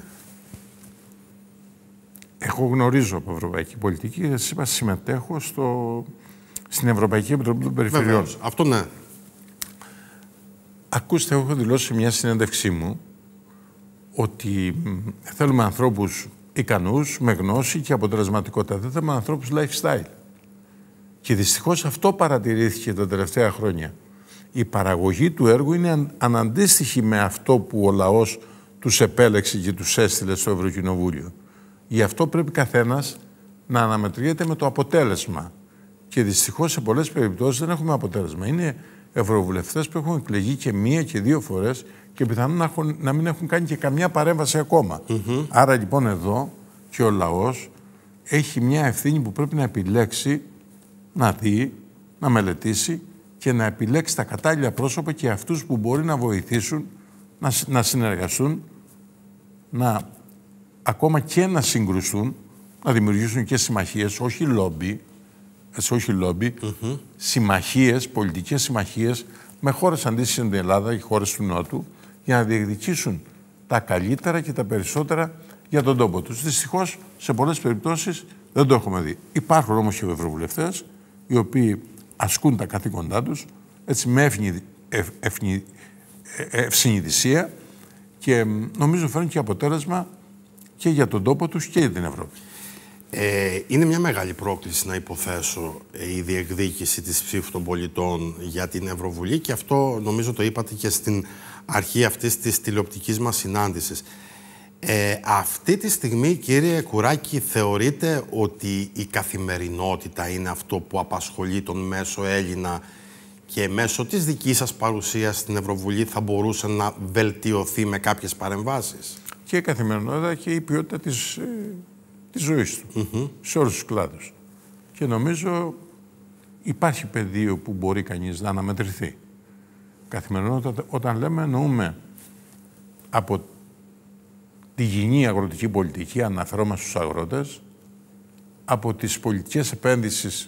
Εγώ γνωρίζω από ευρωπαϊκή πολιτική, σας είπα, συμμετέχω στην Ευρωπαϊκή Επιτροπή των Περιφερειών. Βεβαίως, αυτό ναι. Ακούστε, έχω δηλώσει σε μια συνέντευξή μου ότι θέλουμε ανθρώπους ικανούς, με γνώση και αποτελεσματικότητα. Δεν θέλουμε ανθρώπους lifestyle. Και δυστυχώς αυτό παρατηρήθηκε τα τελευταία χρόνια. Η παραγωγή του έργου είναι αναντίστοιχη με αυτό που ο λαός τους επέλεξε και τους έστειλε στο Ευρωκοινοβούλιο. Γι' αυτό πρέπει καθένας να αναμετριέται με το αποτέλεσμα. Και δυστυχώς σε πολλές περιπτώσεις δεν έχουμε αποτέλεσμα. Είναι ευρωβουλευτές που έχουν εκλεγεί και 1 και 2 φορές και πιθανόν να μην έχουν κάνει και καμιά παρέμβαση ακόμα. Άρα λοιπόν εδώ και ο λαός έχει μια ευθύνη που πρέπει να επιλέξει, να δει, να μελετήσει και να επιλέξει τα κατάλληλα πρόσωπα και αυτούς που μπορεί να βοηθήσουν να συνεργαστούν, ακόμα και να συγκρουστούν, να δημιουργήσουν και συμμαχίες, όχι λόμπι, συμμαχίες, πολιτικές συμμαχίες με χώρες αντίστοιχες στην Ελλάδα και χώρες του Νότου, για να διεκδικήσουν τα καλύτερα και τα περισσότερα για τον τόπο τους. Δυστυχώς, σε πολλές περιπτώσεις δεν το έχουμε δει. Υπάρχουν όμως και ευρωβουλευτές, οι οποίοι ασκούν τα καθήκοντά τους, έτσι με ευσυνειδησία, και νομίζω φέρνουν και αποτέλεσμα και για τον τόπο τους και για την Ευρώπη. Είναι μια μεγάλη πρόκληση, να υποθέσω, η διεκδίκηση της ψήφου των πολιτών για την Ευρωβουλή, και αυτό νομίζω το είπατε και στην αρχή αυτής της τηλεοπτικής μας συνάντησης. Αυτή τη στιγμή, κύριε Κουράκη, θεωρείτε ότι η καθημερινότητα είναι αυτό που απασχολεί τον μέσο Έλληνα και μέσω της δικής σας παρουσίας στην Ευρωβουλή θα μπορούσε να βελτιωθεί με κάποιες παρεμβάσεις? Και η καθημερινότητα και η ποιότητα της ζωής του, σε όλους τους κλάδους. Και νομίζω υπάρχει πεδίο που μπορεί κανείς να αναμετρηθεί. Καθημερινότητα, όταν λέμε, εννοούμε από τη κοινή αγροτική πολιτική, αναφερόμαστε στους αγρότες, από τις πολιτικές επένδυσεις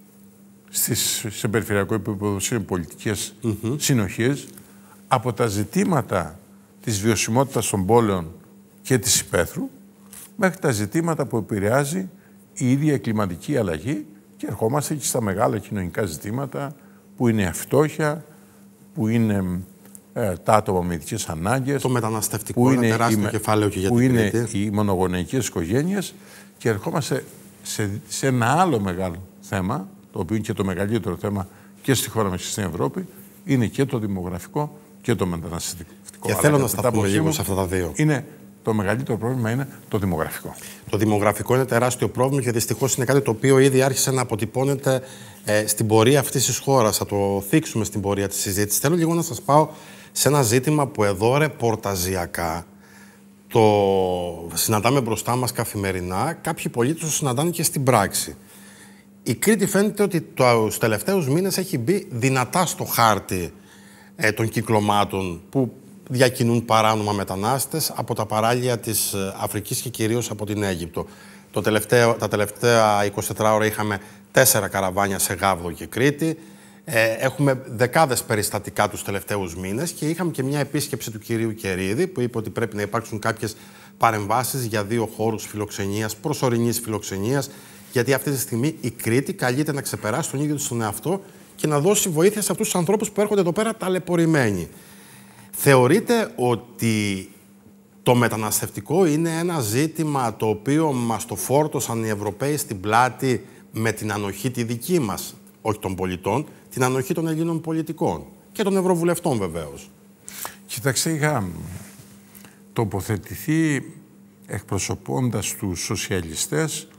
σε περιφερειακό επίπεδο, σε πολιτικές συνοχές, από τα ζητήματα της βιωσιμότητας των πόλεων και της υπαίθρου, μέχρι τα ζητήματα που επηρεάζει η ίδια η κλιματική αλλαγή, και ερχόμαστε και στα μεγάλα κοινωνικά ζητήματα που είναι η φτώχεια, που είναι τα άτομα με ειδικές ανάγκες, το μεταναστευτικό, που είναι τεράστιο κεφάλαιο και για την είναι οι μονογονεϊκές οικογένειες, και ερχόμαστε σε ένα άλλο μεγάλο θέμα, το οποίο είναι και το μεγαλύτερο θέμα και στη χώρα μας και στην Ευρώπη, είναι και το δημογραφικό και το μεταναστευτικό. Και θέλω να σταθούμε λίγο σε αυτά τα δύο. Το μεγαλύτερο πρόβλημα είναι το δημογραφικό. Το δημογραφικό είναι τεράστιο πρόβλημα και δυστυχώς είναι κάτι το οποίο ήδη άρχισε να αποτυπώνεται στην πορεία αυτής της χώρας. Θα το θίξουμε στην πορεία της συζήτησης. Θέλω λίγο να σας πάω σε ένα ζήτημα που εδώ ρεπορταζιακά το συναντάμε μπροστά μας καθημερινά. Κάποιοι πολίτες το συναντάνε και στην πράξη. Η Κρήτη φαίνεται ότι τους τελευταίους μήνες έχει μπει δυνατά στο χάρτη των κυκλωμάτων που διακινούν παράνομα μετανάστες από τα παράλια της Αφρικής και κυρίως από την Αίγυπτο. Τα τελευταία 24 ώρα είχαμε 4 καραβάνια σε Γάβδο και Κρήτη. Έχουμε δεκάδες περιστατικά τους τελευταίους μήνες και είχαμε και μια επίσκεψη του κυρίου Κερίδη που είπε ότι πρέπει να υπάρξουν κάποιες παρεμβάσεις για 2 χώρους φιλοξενίας, προσωρινής φιλοξενίας, γιατί αυτή τη στιγμή η Κρήτη καλείται να ξεπεράσει τον ίδιο της τον εαυτό και να δώσει βοήθεια σε αυτούς τους ανθρώπους που έρχονται εδώ πέρα ταλαιπωρημένοι. Θεωρείτε ότι το μεταναστευτικό είναι ένα ζήτημα το οποίο μας το φόρτωσαν οι Ευρωπαίοι στην πλάτη με την ανοχή τη δική μας, όχι των πολιτών, την ανοχή των Ελλήνων πολιτικών και των Ευρωβουλευτών βεβαίως? Κοιτάξτε, είχα τοποθετηθεί εκπροσωπώντας τους σοσιαλιστές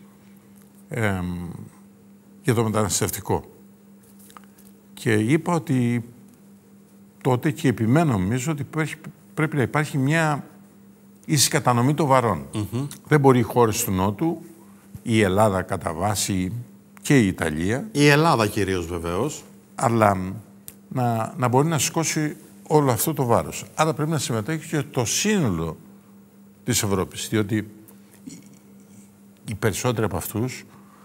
για το μεταναστευτικό. Και είπα ότι τότε, και επιμένω νομίζω, ότι πρέπει να υπάρχει μια ίση κατανομή των βαρών. Δεν μπορεί οι χώρες του Νότου, η Ελλάδα κατά βάση και η Ιταλία. Η Ελλάδα κυρίως βεβαίως. Αλλά να μπορεί να σηκώσει όλο αυτό το βάρος. Άρα πρέπει να συμμετέχει και το σύνολο της Ευρώπης, διότι οι περισσότεροι από αυτούς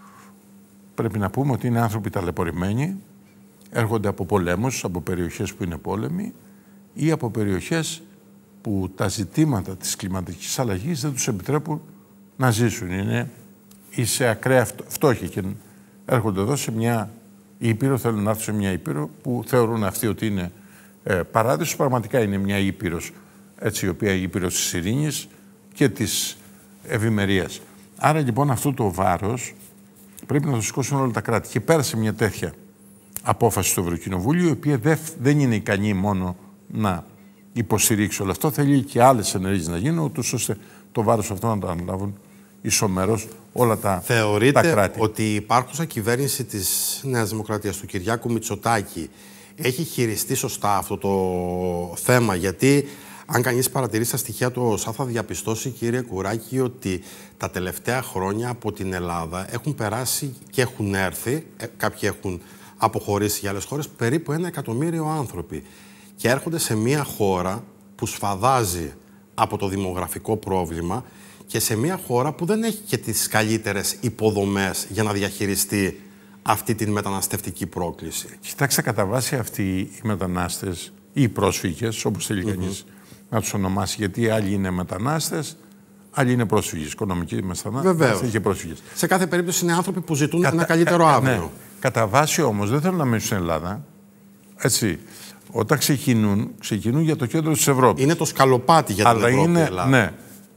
πρέπει να πούμε ότι είναι άνθρωποι ταλαιπωρημένοι, έρχονται από πολέμους, από περιοχές που είναι πόλεμοι ή από περιοχές που τα ζητήματα της κλιματικής αλλαγής δεν τους επιτρέπουν να ζήσουν. Είναι ή σε ακραία φτώχεια και έρχονται εδώ σε μια ήπειρο, θέλουν να έρθουν σε μια ήπειρο που θεωρούν αυτοί ότι είναι παράδεισος. Πραγματικά είναι μια ήπειρος, έτσι, η οποία είναι η ήπειρος της ειρήνης και της ευημερίας. Άρα λοιπόν αυτό το βάρος πρέπει να το σηκώσουν όλα τα κράτη. Και πέρασε μια τέτοια απόφαση στο Ευρωκοινοβούλιο, η οποία δεν είναι ικανή μόνο να υποστηρίξει όλο αυτό, θέλει και άλλες ενέργειες να γίνουν, ούτως ώστε το βάρος αυτό να το αναλάβουν ισομερώς όλα τα κράτη. Θεωρείτε ότι η υπάρχουσα κυβέρνηση της Νέας Δημοκρατίας, του Κυριάκου Μητσοτάκη, έχει χειριστεί σωστά αυτό το θέμα? Γιατί αν κανείς παρατηρήσει τα στοιχεία του ΩΣΑ, θα διαπιστώσει, κύριε Κουράκη, ότι τα τελευταία χρόνια από την Ελλάδα έχουν περάσει και έχουν έρθει, κάποιοι έχουν αποχωρήσει για άλλες χώρες, περίπου 1 εκατομμύριο άνθρωποι. Και έρχονται σε μια χώρα που σφαδάζει από το δημογραφικό πρόβλημα και σε μια χώρα που δεν έχει και τις καλύτερες υποδομές για να διαχειριστεί αυτή την μεταναστευτική πρόκληση. Κοιτάξτε, κατά βάση αυτοί οι μετανάστες ή οι πρόσφυγες, όπως θέλει κανείς να τους ονομάσει, γιατί άλλοι είναι μετανάστες, άλλοι είναι πρόσφυγες, οικονομικοί μετανάστες και πρόσφυγες. Σε κάθε περίπτωση είναι άνθρωποι που ζητούν ένα καλύτερο αύριο. Ναι. Κατά βάση όμως δεν θέλουν να μείνουν στην Ελλάδα. Έτσι. Όταν ξεκινούν για το κέντρο της Ευρώπης. Είναι το σκαλοπάτι για την Ευρώπη, η Ελλάδα. Ναι,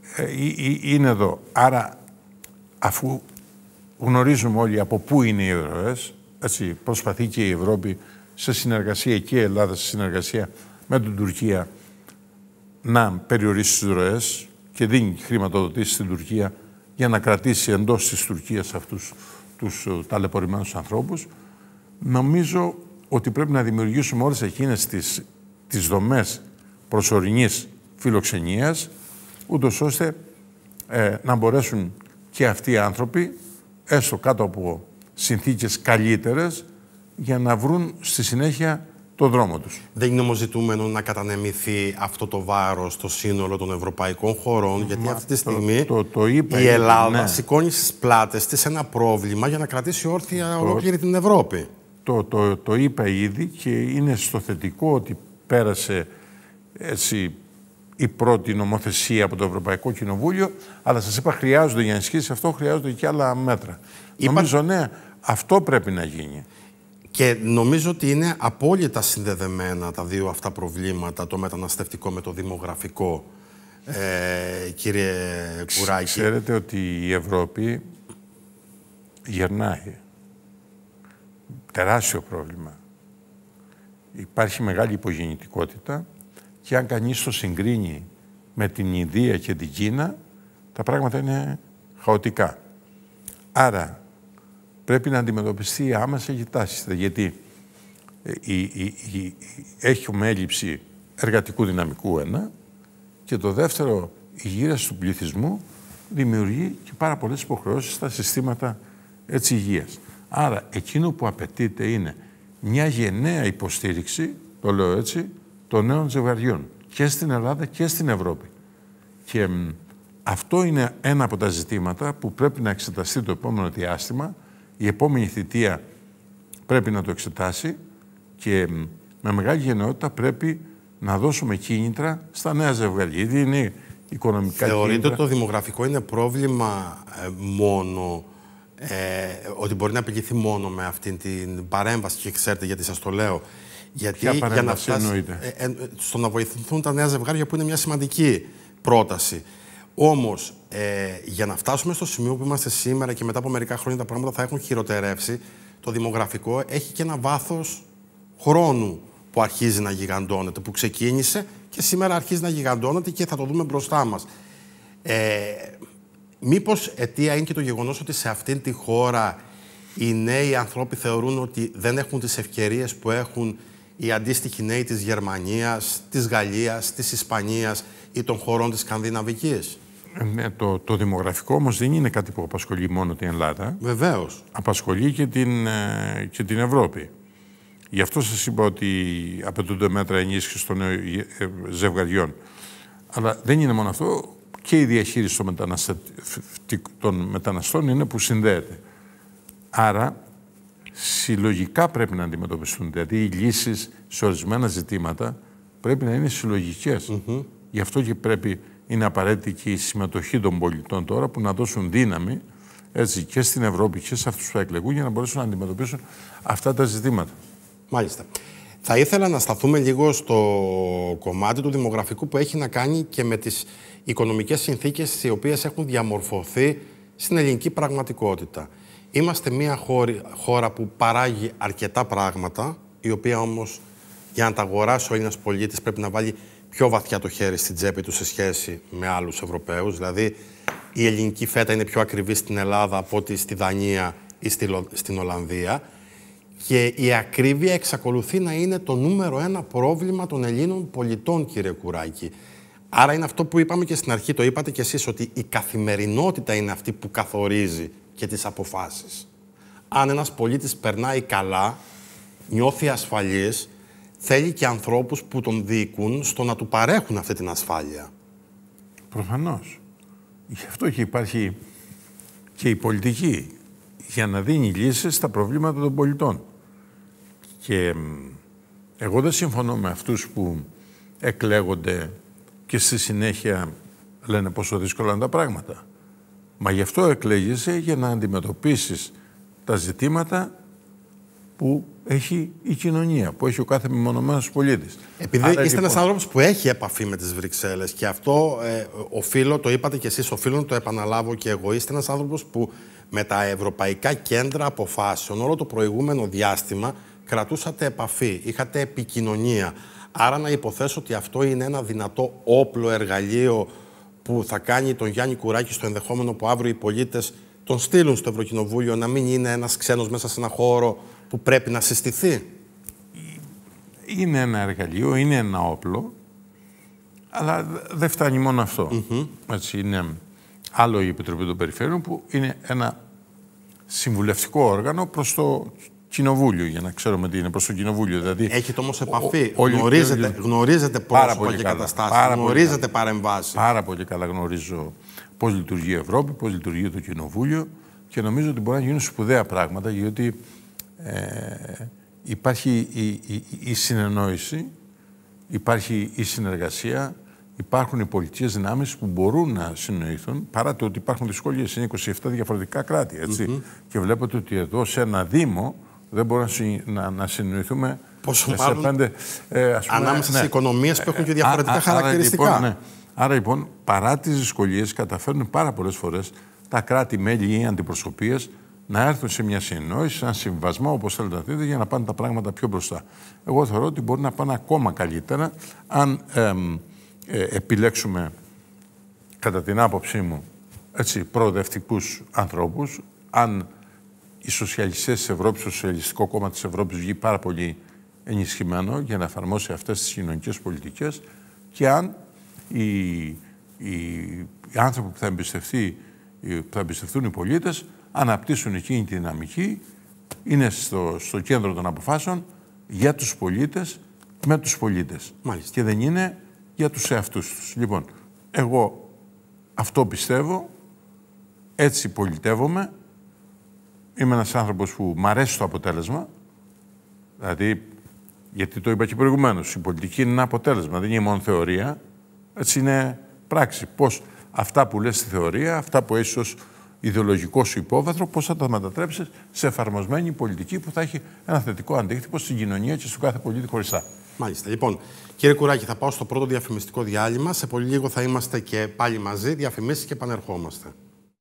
είναι εδώ. Άρα, αφού γνωρίζουμε όλοι από πού είναι οι ροές, έτσι, προσπαθεί και η Ευρώπη σε συνεργασία και η Ελλάδα σε συνεργασία με την Τουρκία να περιορίσει τις ροές και δίνει χρηματοδοτήσεις στην Τουρκία για να κρατήσει εντός της Τουρκίας αυτούς τους ταλαιπωρημένους ανθρώπους. Νομίζω ότι πρέπει να δημιουργήσουμε όλες εκείνες τις δομές προσωρινής φιλοξενίας, ούτως ώστε να μπορέσουν και αυτοί οι άνθρωποι, έστω κάτω από συνθήκες καλύτερες, για να βρουν στη συνέχεια το δρόμο τους. Δεν είναι όμως ζητούμενο να κατανεμηθεί αυτό το βάρος στο σύνολο των ευρωπαϊκών χωρών, γιατί αυτή τη στιγμή η Ελλάδα σηκώνει στις πλάτες της ένα πρόβλημα για να κρατήσει όρθια ολόκληρη την Ευρώπη. Το είπα ήδη και είναι στο θετικό ότι πέρασε έτσι η πρώτη νομοθεσία από το Ευρωπαϊκό Κοινοβούλιο, αλλά σας είπα χρειάζονται για να ισχύσει αυτό, χρειάζονται και άλλα μέτρα. Νομίζω ναι, αυτό πρέπει να γίνει. Και νομίζω ότι είναι απόλυτα συνδεδεμένα τα δύο αυτά προβλήματα, το μεταναστευτικό με το δημογραφικό, κύριε Κουράκη. Ξέρετε ότι η Ευρώπη γερνάει. Τεράστιο πρόβλημα. Υπάρχει μεγάλη υπογεννητικότητα και αν κανείς το συγκρίνει με την Ινδία και την Κίνα, τα πράγματα είναι χαοτικά. Άρα πρέπει να αντιμετωπιστεί άμεσα και τάχιστα, γιατί έχουμε έλλειψη εργατικού δυναμικού ένα και το δεύτερο, η γύραση του πληθυσμού δημιουργεί και πάρα πολλές υποχρεώσεις στα συστήματα υγείας. Άρα εκείνο που απαιτείται είναι μια γενναία υποστήριξη, το λέω έτσι, των νέων ζευγαριών και στην Ελλάδα και στην Ευρώπη. Και αυτό είναι ένα από τα ζητήματα που πρέπει να εξεταστεί το επόμενο διάστημα. Η επόμενη θητεία πρέπει να το εξετάσει και με μεγάλη γενναιότητα πρέπει να δώσουμε κίνητρα στα νέα ζευγάρια. Γιατί είναι οικονομικά Θεωρείτε ότι το δημογραφικό είναι πρόβλημα μόνο, ότι μπορεί να απειληθεί μόνο με αυτή την παρέμβαση, και ξέρετε γιατί σας το λέω? Γιατί για να φτάσει στο να βοηθηθούν τα νέα ζευγάρια, που είναι μια σημαντική πρόταση. Όμως, για να φτάσουμε στο σημείο που είμαστε σήμερα και μετά από μερικά χρόνια τα πράγματα θα έχουν χειροτερεύσει, το δημογραφικό έχει και ένα βάθος χρόνου που αρχίζει να γιγαντώνεται, που ξεκίνησε και σήμερα αρχίζει να γιγαντώνεται και θα το δούμε μπροστά μας. Μήπως αιτία είναι και το γεγονός ότι σε αυτήν τη χώρα οι νέοι άνθρωποι θεωρούν ότι δεν έχουν τις ευκαιρίες που έχουν οι αντίστοιχοι νέοι της Γερμανίας, της Γαλλίας, της Ισπανίας ή των χωρών της Σκανδιναβικής? Ναι, το δημογραφικό όμως δεν είναι κάτι που απασχολεί μόνο την Ελλάδα. Βεβαίως. Απασχολεί και την Ευρώπη. Γι' αυτό σας είπα ότι απαιτούνται μέτρα ενίσχυσης των ζευγαριών. Αλλά δεν είναι μόνο αυτό, και η διαχείριση των μεταναστών είναι που συνδέεται. Άρα, συλλογικά πρέπει να αντιμετωπιστούν. Δηλαδή, οι λύσεις σε ορισμένα ζητήματα πρέπει να είναι συλλογικές. Γι' αυτό και είναι απαραίτητη και η συμμετοχή των πολιτών τώρα που να δώσουν δύναμη, έτσι, και στην Ευρώπη και σε αυτούς που θα εκλεγούν, για να μπορέσουν να αντιμετωπίσουν αυτά τα ζητήματα. Μάλιστα. Θα ήθελα να σταθούμε λίγο στο κομμάτι του δημογραφικού που έχει να κάνει και με τις οικονομικές συνθήκες οι οποίες έχουν διαμορφωθεί στην ελληνική πραγματικότητα. Είμαστε μια χώρα που παράγει αρκετά πράγματα, η οποία όμως για να τα αγοράσει ο Έλληνας πολίτης πρέπει να βάλει πιο βαθιά το χέρι στην τσέπη του σε σχέση με άλλους Ευρωπαίους. Δηλαδή, η ελληνική φέτα είναι πιο ακριβή στην Ελλάδα από ότι στη Δανία ή στην Ολλανδία. Και η ακρίβεια εξακολουθεί να είναι το νούμερο 1 πρόβλημα των Ελλήνων πολιτών, κύριε Κουράκη. Άρα είναι αυτό που είπαμε και στην αρχή, το είπατε κι εσείς, ότι η καθημερινότητα είναι αυτή που καθορίζει και τις αποφάσεις. Αν ένας πολίτης περνάει καλά, νιώθει ασφαλής, θέλει και ανθρώπους που τον διοικούν στο να του παρέχουν αυτή την ασφάλεια. Προφανώς. Γι' αυτό και υπάρχει και η πολιτική, για να δίνει λύσεις στα προβλήματα των πολιτών. Και εγώ δεν συμφωνώ με αυτούς που εκλέγονται και στη συνέχεια λένε πόσο δύσκολα είναι τα πράγματα. Μα γι' αυτό εκλέγεσαι, για να αντιμετωπίσεις τα ζητήματα που έχει η κοινωνία, που έχει ο κάθε μεμονωμένος πολίτης. Επειδή είστε ένας άνθρωπος που έχει επαφή με τις Βρυξέλλες και αυτό οφείλω, το είπατε κι εσείς, οφείλω να το επαναλάβω και εγώ, είστε ένας άνθρωπος που με τα ευρωπαϊκά κέντρα αποφάσεων όλο το προηγούμενο διάστημα κρατούσατε επαφή, είχατε επικοινωνία. Άρα να υποθέσω ότι αυτό είναι ένα δυνατό όπλο, εργαλείο που θα κάνει τον Γιάννη Κουράκη στο ενδεχόμενο που αύριο οι πολίτες τον στείλουν στο Ευρωκοινοβούλιο, να μην είναι ένας ξένος μέσα σε ένα χώρο που πρέπει να συστηθεί. Είναι ένα εργαλείο, είναι ένα όπλο, αλλά δεν φτάνει μόνο αυτό. Έτσι, είναι άλλο η Επιτροπή των Περιφέρειων, που είναι ένα συμβουλευτικό όργανο προς το Κοινοβούλιο, για να ξέρουμε τι είναι προς το Κοινοβούλιο. Δηλαδή, έχετε όμως επαφή, γνωρίζετε πρόσωπα και καταστάσεις, γνωρίζετε παρεμβάσεις. Πάρα πολύ καλά γνωρίζω πώς λειτουργεί η Ευρώπη, πώς λειτουργεί το Κοινοβούλιο, και νομίζω ότι μπορεί να γίνουν σπουδαία πράγματα, γιατί υπάρχει η συνεννόηση, υπάρχει η συνεργασία, υπάρχουν οι πολιτικές δυνάμεις που μπορούν να συνοηθούν, παρά το ότι υπάρχουν δυσκολίες. Είναι 27 διαφορετικά κράτη, έτσι. Και βλέπετε ότι εδώ σε ένα Δήμο δεν μπορούμε να συνοηθούμε πόσο σε μάλλον 5, ανάμεσα σε οικονομίες που έχουν και διαφορετικά χαρακτηριστικά. Άρα λοιπόν, παρά τις δυσκολίες, καταφέρνουν πάρα πολλές φορές τα κράτη-μέλη ή οι αντιπροσωπείες να έρθουν σε μια συνεννόηση, σε έναν συμβασμό, όπως θέλετε να δείτε, για να πάνε τα πράγματα πιο μπροστά. Εγώ θεωρώ ότι μπορεί να πάνε ακόμα καλύτερα αν επιλέξουμε, κατά την άποψή μου, έτσι, προοδευτικούς ανθρώπους, αν οι σοσιαλιστές της Ευρώπης, το Σοσιαλιστικό Κόμμα της Ευρώπης βγει πάρα πολύ ενισχυμένο για να εφαρμόσει αυτές τις κοινωνικές πολιτικές, και αν οι άνθρωποι που θα εμπιστευτούν οι πολίτες αναπτύσσουν εκείνη τη δυναμική, είναι στο κέντρο των αποφάσεων για τους πολίτες, με τους πολίτες. Μάλιστα. Και δεν είναι για τους εαυτούς τους. Λοιπόν, εγώ αυτό πιστεύω, έτσι πολιτεύομαι. Είμαι ένας άνθρωπος που μ' αρέσει το αποτέλεσμα, δηλαδή, γιατί το είπα και προηγουμένως, η πολιτική είναι ένα αποτέλεσμα, δεν είναι μόνο θεωρία, έτσι είναι πράξη. Πώς αυτά που λες στη θεωρία, αυτά που έχεις ως ιδεολογικό σου υπόβαθρο, πώς θα τα μετατρέψεις σε εφαρμοσμένη πολιτική που θα έχει ένα θετικό αντίκτυπο στην κοινωνία και στον κάθε πολίτη χωριστά. Μάλιστα. Λοιπόν, κύριε Κουράκη, θα πάω στο πρώτο διαφημιστικό διάλειμμα. Σε πολύ λίγο θα είμαστε και πάλι μαζί, διαφημίσεις και επανερχόμαστε.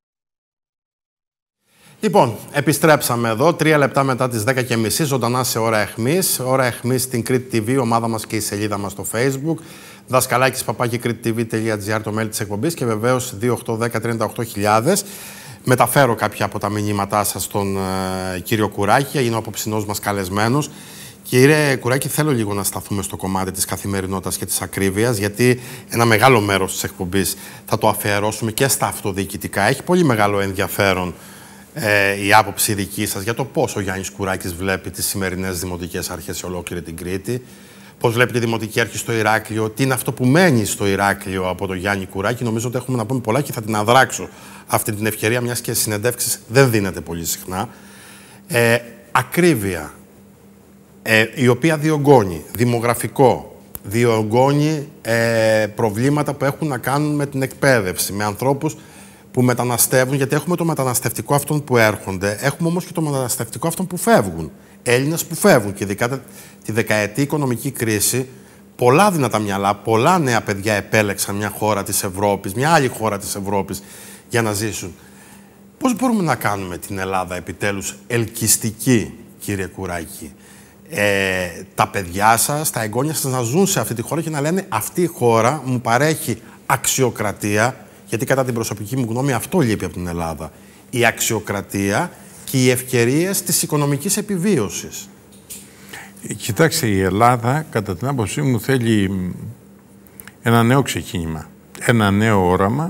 Λοιπόν, επιστρέψαμε εδώ, 3 λεπτά μετά τις 10:30, ζωντανά σε Ώρα Αιχμής. Ώρα Αιχμής στην Κρήτη TV, ομάδα μας και η σελίδα μας στο Facebook. Δασκαλάκης@crete.tv.gr, το mail της εκπομπής, και βεβαίως 2810-38.000. Μεταφέρω κάποια από τα μηνύματά σας στον κύριο Κουράκη, είναι ο απόψινός μας καλεσμένος. Κύριε Κουράκη, θέλω λίγο να σταθούμε στο κομμάτι της καθημερινότητας και της ακρίβειας, γιατί ένα μεγάλο μέρος της εκπομπής θα το αφιερώσουμε και στα αυτοδιοικητικά. Έχει πολύ μεγάλο ενδιαφέρον η άποψη δική σας για το πώς ο Γιάννης Κουράκης βλέπει τις σημερινές δημοτικές αρχές σε ολόκληρη την Κρήτη, πώς βλέπει τη δημοτική αρχή στο Ηράκλειο, τι είναι αυτό που μένει στο Ηράκλειο από τον Γιάννη Κουράκη. Νομίζω ότι έχουμε να πούμε πολλά και θα την αδράξω αυτή την ευκαιρία, μιας και συνεντεύξεις δεν δίνεται πολύ συχνά. Ακρίβεια, η οποία διωγγώνει δημογραφικό, διωγγώνει προβλήματα που έχουν να κάνουν με την εκπαίδευση, με ανθρώπους που μεταναστεύουν, γιατί έχουμε το μεταναστευτικό αυτών που έρχονται, έχουμε όμως και το μεταναστευτικό αυτών που φεύγουν. Έλληνες που φεύγουν και ειδικά τη δεκαετή οικονομική κρίση, πολλά δυνατά μυαλά, πολλά νέα παιδιά επέλεξαν μια χώρα της Ευρώπης, μια άλλη χώρα της Ευρώπης για να ζήσουν. Πώς μπορούμε να κάνουμε την Ελλάδα επιτέλους ελκυστική, κύριε Κουράκη? Τα παιδιά σας, τα εγγόνια σας να ζουν σε αυτή τη χώρα και να λένε αυτή η χώρα μου παρέχει αξιοκρατία, γιατί κατά την προσωπική μου γνώμη αυτό λείπει από την Ελλάδα. Η αξιοκρατία και οι ευκαιρίες της οικονομικής επιβίωσης. Κοιτάξτε, η Ελλάδα, κατά την άποψή μου, θέλει ένα νέο ξεκίνημα, ένα νέο όραμα,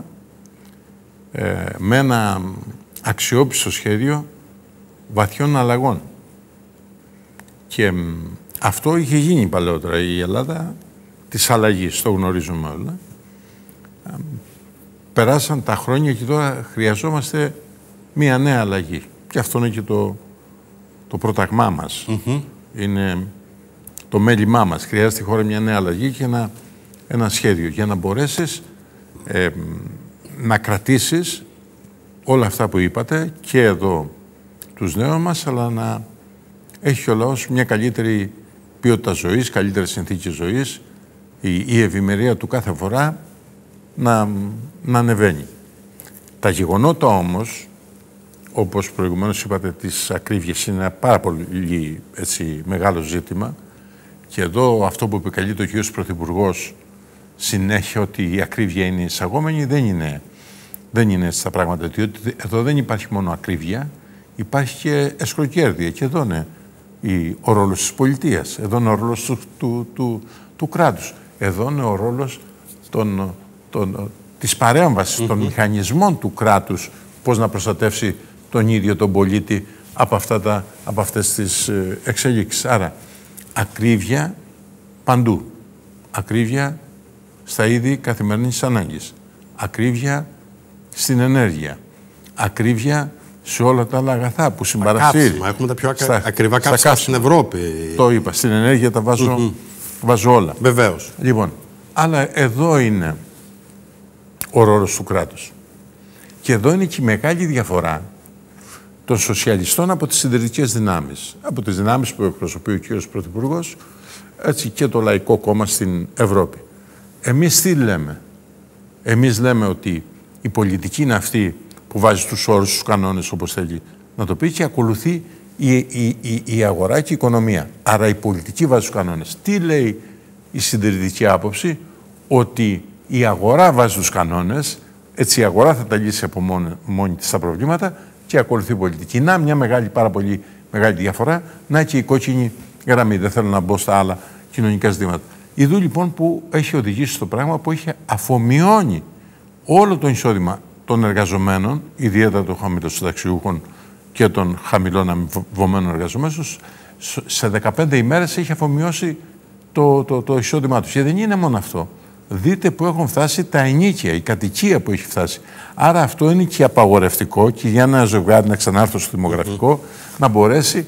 με ένα αξιόπιστο σχέδιο βαθιών αλλαγών. Και αυτό είχε γίνει παλαιότερα. Η Ελλάδα της αλλαγής, το γνωρίζουμε όλα. Περάσαν τα χρόνια και τώρα χρειαζόμαστε μία νέα αλλαγή. Και αυτό είναι και το πρόταγμά μας. Είναι το μέλημά μας. Χρειάζεται η χώρα μια νέα αλλαγή και ένα σχέδιο για να μπορέσεις να κρατήσεις όλα αυτά που είπατε και εδώ τους νέους μας, αλλά να έχει ο λαός μια καλύτερη ποιότητα ζωής, καλύτερες συνθήκες ζωής, η ευημερία του κάθε φορά να ανεβαίνει. Τα γεγονότα όμως, όπως προηγουμένως είπατε, τις ακρίβειες είναι ένα πάρα πολύ μεγάλο ζήτημα και εδώ αυτό που επικαλείται ο κ. Πρωθυπουργός συνέχεια ότι η ακρίβεια είναι εισαγόμενη, δεν είναι έτσι τα πράγματα, διότι εδώ δεν υπάρχει μόνο ακρίβεια, υπάρχει και εσχροκέρδεια και εδώ είναι ο ρόλος της πολιτείας, εδώ είναι ο ρόλος του κράτους, εδώ είναι ο ρόλος της παρέμβασης των μηχανισμών του κράτους, πώς να προστατεύσει τον ίδιο τον πολίτη από αυτές τις εξελίξεις. Άρα, ακρίβεια παντού. Ακρίβεια στα είδη καθημερινής ανάγκης. Ακρίβεια στην ενέργεια. Ακρίβεια σε όλα τα άλλα αγαθά που συμπαρασύρει. Έχουμε τα πιο ακριβά καύσιμα στην Ευρώπη. Το είπα. Στην ενέργεια τα βάζω όλα. Βεβαίως. Λοιπόν, αλλά εδώ είναι ο ρόλος του κράτους. Και εδώ είναι και η μεγάλη διαφορά των σοσιαλιστών από τις συντηρητικές δυνάμεις. Από τις δυνάμεις που εκπροσωπεί ο κ. Πρωθυπουργός, έτσι και το Λαϊκό Κόμμα στην Ευρώπη. Εμείς τι λέμε? Εμείς λέμε ότι η πολιτική είναι αυτή που βάζει τους όρους, τους κανόνες, όπως θέλει να το πει, και ακολουθεί η αγορά και η οικονομία. Άρα η πολιτική βάζει τους κανόνες. Τι λέει η συντηρητική άποψη? Ότι η αγορά βάζει τους κανόνες, έτσι η αγορά θα τα λύσει από μόνη της τα προβλήματα και ακολουθεί η πολιτική. Να μια πάρα πολύ μεγάλη διαφορά, να και η κόκκινη γραμμή. Δεν θέλω να μπω στα άλλα κοινωνικά ζητήματα. Ιδού λοιπόν που έχει οδηγήσει στο πράγμα που έχει αφομοιώνει όλο το εισόδημα των εργαζομένων, ιδιαίτερα των χαμηλοσυνταξιούχων και των χαμηλών αμοιβωμένων εργαζομένων, σε 15 ημέρες έχει αφομοιώσει το εισόδημά τους. Και δεν είναι μόνο αυτό. Δείτε που έχουν φτάσει τα ενοίκια, η κατοικία που έχει φτάσει. Άρα αυτό είναι και απαγορευτικό και για ένα ζευγάρι, να ξανάρθω στο δημογραφικό, να μπορέσει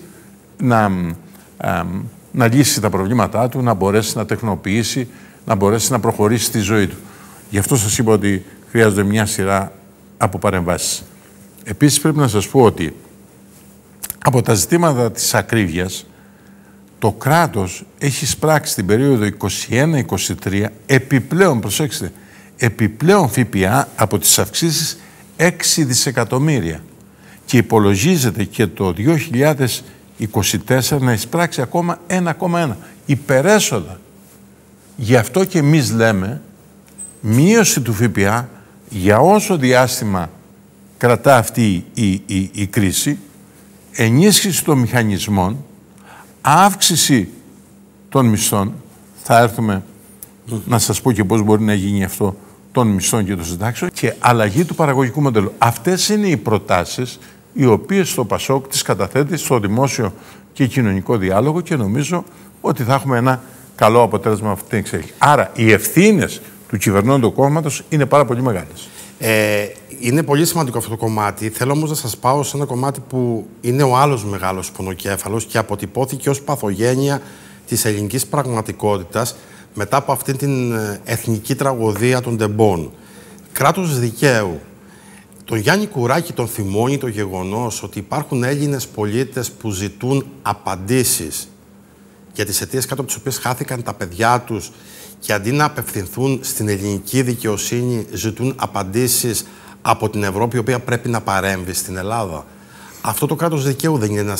να λύσει τα προβλήματά του, να μπορέσει να τεχνοποιήσει, να μπορέσει να προχωρήσει στη ζωή του. Γι' αυτό σας είπα ότι χρειάζονται μια σειρά από παρεμβάσεις. Επίσης πρέπει να σας πω ότι από τα ζητήματα της ακρίβειας, το κράτος έχει σπράξει την περίοδο 21-23 επιπλέον, προσέξτε, επιπλέον ΦΠΑ από τις αυξήσεις 6 δισεκατομμύρια και υπολογίζεται και το 2024 να εισπράξει ακόμα 1,1. Υπερέσοδα. Γι' αυτό και εμείς λέμε μείωση του ΦΠΑ για όσο διάστημα κρατά αυτή η κρίση, ενίσχυση των μηχανισμών, αύξηση των μισθών, θα έρθουμε να σας πω και πώς μπορεί να γίνει αυτό των μισθών και των συντάξεων, και αλλαγή του παραγωγικού μοντέλου. Αυτές είναι οι προτάσεις οι οποίες το ΠΑΣΟΚ τις καταθέτει στο δημόσιο και κοινωνικό διάλογο και νομίζω ότι θα έχουμε ένα καλό αποτέλεσμα από αυτή την εξέλιξη. Άρα οι ευθύνες του κυβερνώντος κόμματος είναι πάρα πολύ μεγάλες. Είναι πολύ σημαντικό αυτό το κομμάτι. Θέλω όμως να σας πάω σε ένα κομμάτι που είναι ο άλλος μεγάλος πονοκέφαλος και αποτυπώθηκε ως παθογένεια της ελληνικής πραγματικότητας μετά από αυτή την εθνική τραγωδία των τεμπών. Κράτος δικαίου. Τον Γιάννη Κουράκη τον θυμώνει το γεγονός ότι υπάρχουν Έλληνες πολίτες που ζητούν απαντήσεις για τις αιτίες κάτω από τις οποίες χάθηκαν τα παιδιά τους και αντί να απευθυνθούν στην ελληνική δικαιοσύνη ζητούν απαντήσεις από την Ευρώπη, η οποία πρέπει να παρέμβει στην Ελλάδα. Αυτό το κράτος δικαίου δεν είναι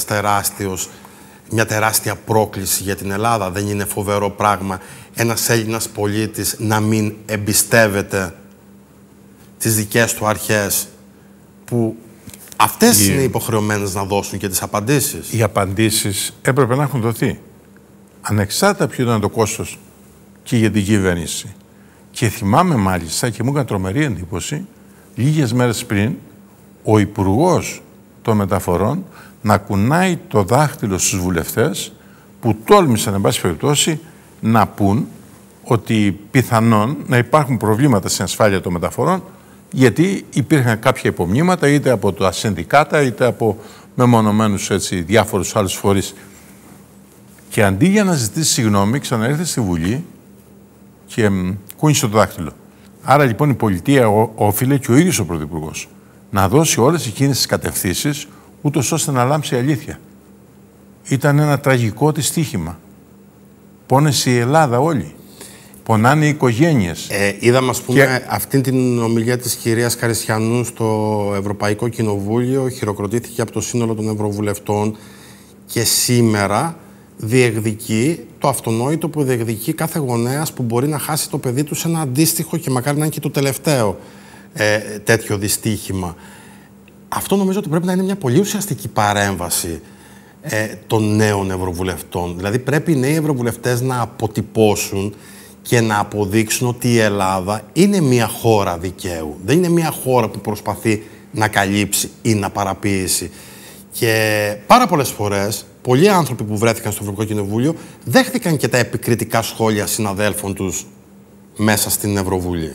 μια τεράστια πρόκληση για την Ελλάδα? Δεν είναι φοβερό πράγμα ένας Έλληνας πολίτης να μην εμπιστεύεται τις δικές του αρχές, που αυτές είναι υποχρεωμένες να δώσουν και τις απαντήσεις? Οι απαντήσεις έπρεπε να έχουν δοθεί, ανεξάρτητα ποιο ήταν το κόστος και για την κυβέρνηση. Και θυμάμαι μάλιστα, και μου έκανε τρομερή εντύπωση, λίγες μέρες πριν, ο Υπουργός των Μεταφορών να κουνάει το δάχτυλο στους βουλευτές που τόλμησαν, εν πάση περιπτώσει, να πούν ότι πιθανόν να υπάρχουν προβλήματα στην ασφάλεια των μεταφορών, γιατί υπήρχαν κάποια υπομνήματα είτε από τα συνδικάτα είτε από μεμονωμένους διάφορους άλλους φορείς. Και αντί για να ζητήσει συγγνώμη, ξαναήρθε στη Βουλή και κούνησε το δάχτυλο. Άρα λοιπόν η πολιτεία όφιλε και ο ίδιος ο Πρωθυπουργός να δώσει όλες εκείνες τις κατευθύνσεις, ούτως ώστε να λάμψει η αλήθεια. Ήταν ένα τραγικό της στοίχημα. Πόνεσε η Ελλάδα όλη. Πονάνε οι οικογένειες. Είδαμε, ας πούμε, αυτήν την ομιλία της κυρίας Καριστιανού στο Ευρωπαϊκό Κοινοβούλιο, χειροκροτήθηκε από το σύνολο των Ευρωβουλευτών και σήμερα διεκδικεί το αυτονόητο που διεκδικεί κάθε γονέας που μπορεί να χάσει το παιδί του σε ένα αντίστοιχο και μακάρι να είναι και το τελευταίο τέτοιο δυστύχημα. Αυτό νομίζω ότι πρέπει να είναι μια πολύ ουσιαστική παρέμβαση των νέων Ευρωβουλευτών. Δηλαδή πρέπει οι νέοι Ευρωβουλευτές να αποτυπώσουν και να αποδείξουν ότι η Ελλάδα είναι μια χώρα δικαίου. Δεν είναι μια χώρα που προσπαθεί να καλύψει ή να παραποίησει. Και πάρα πολλές φορές, πολλοί άνθρωποι που βρέθηκαν στο Ευρωπαϊκό Κοινοβούλιο δέχτηκαν και τα επικριτικά σχόλια συναδέλφων τους μέσα στην Ευρωβουλή.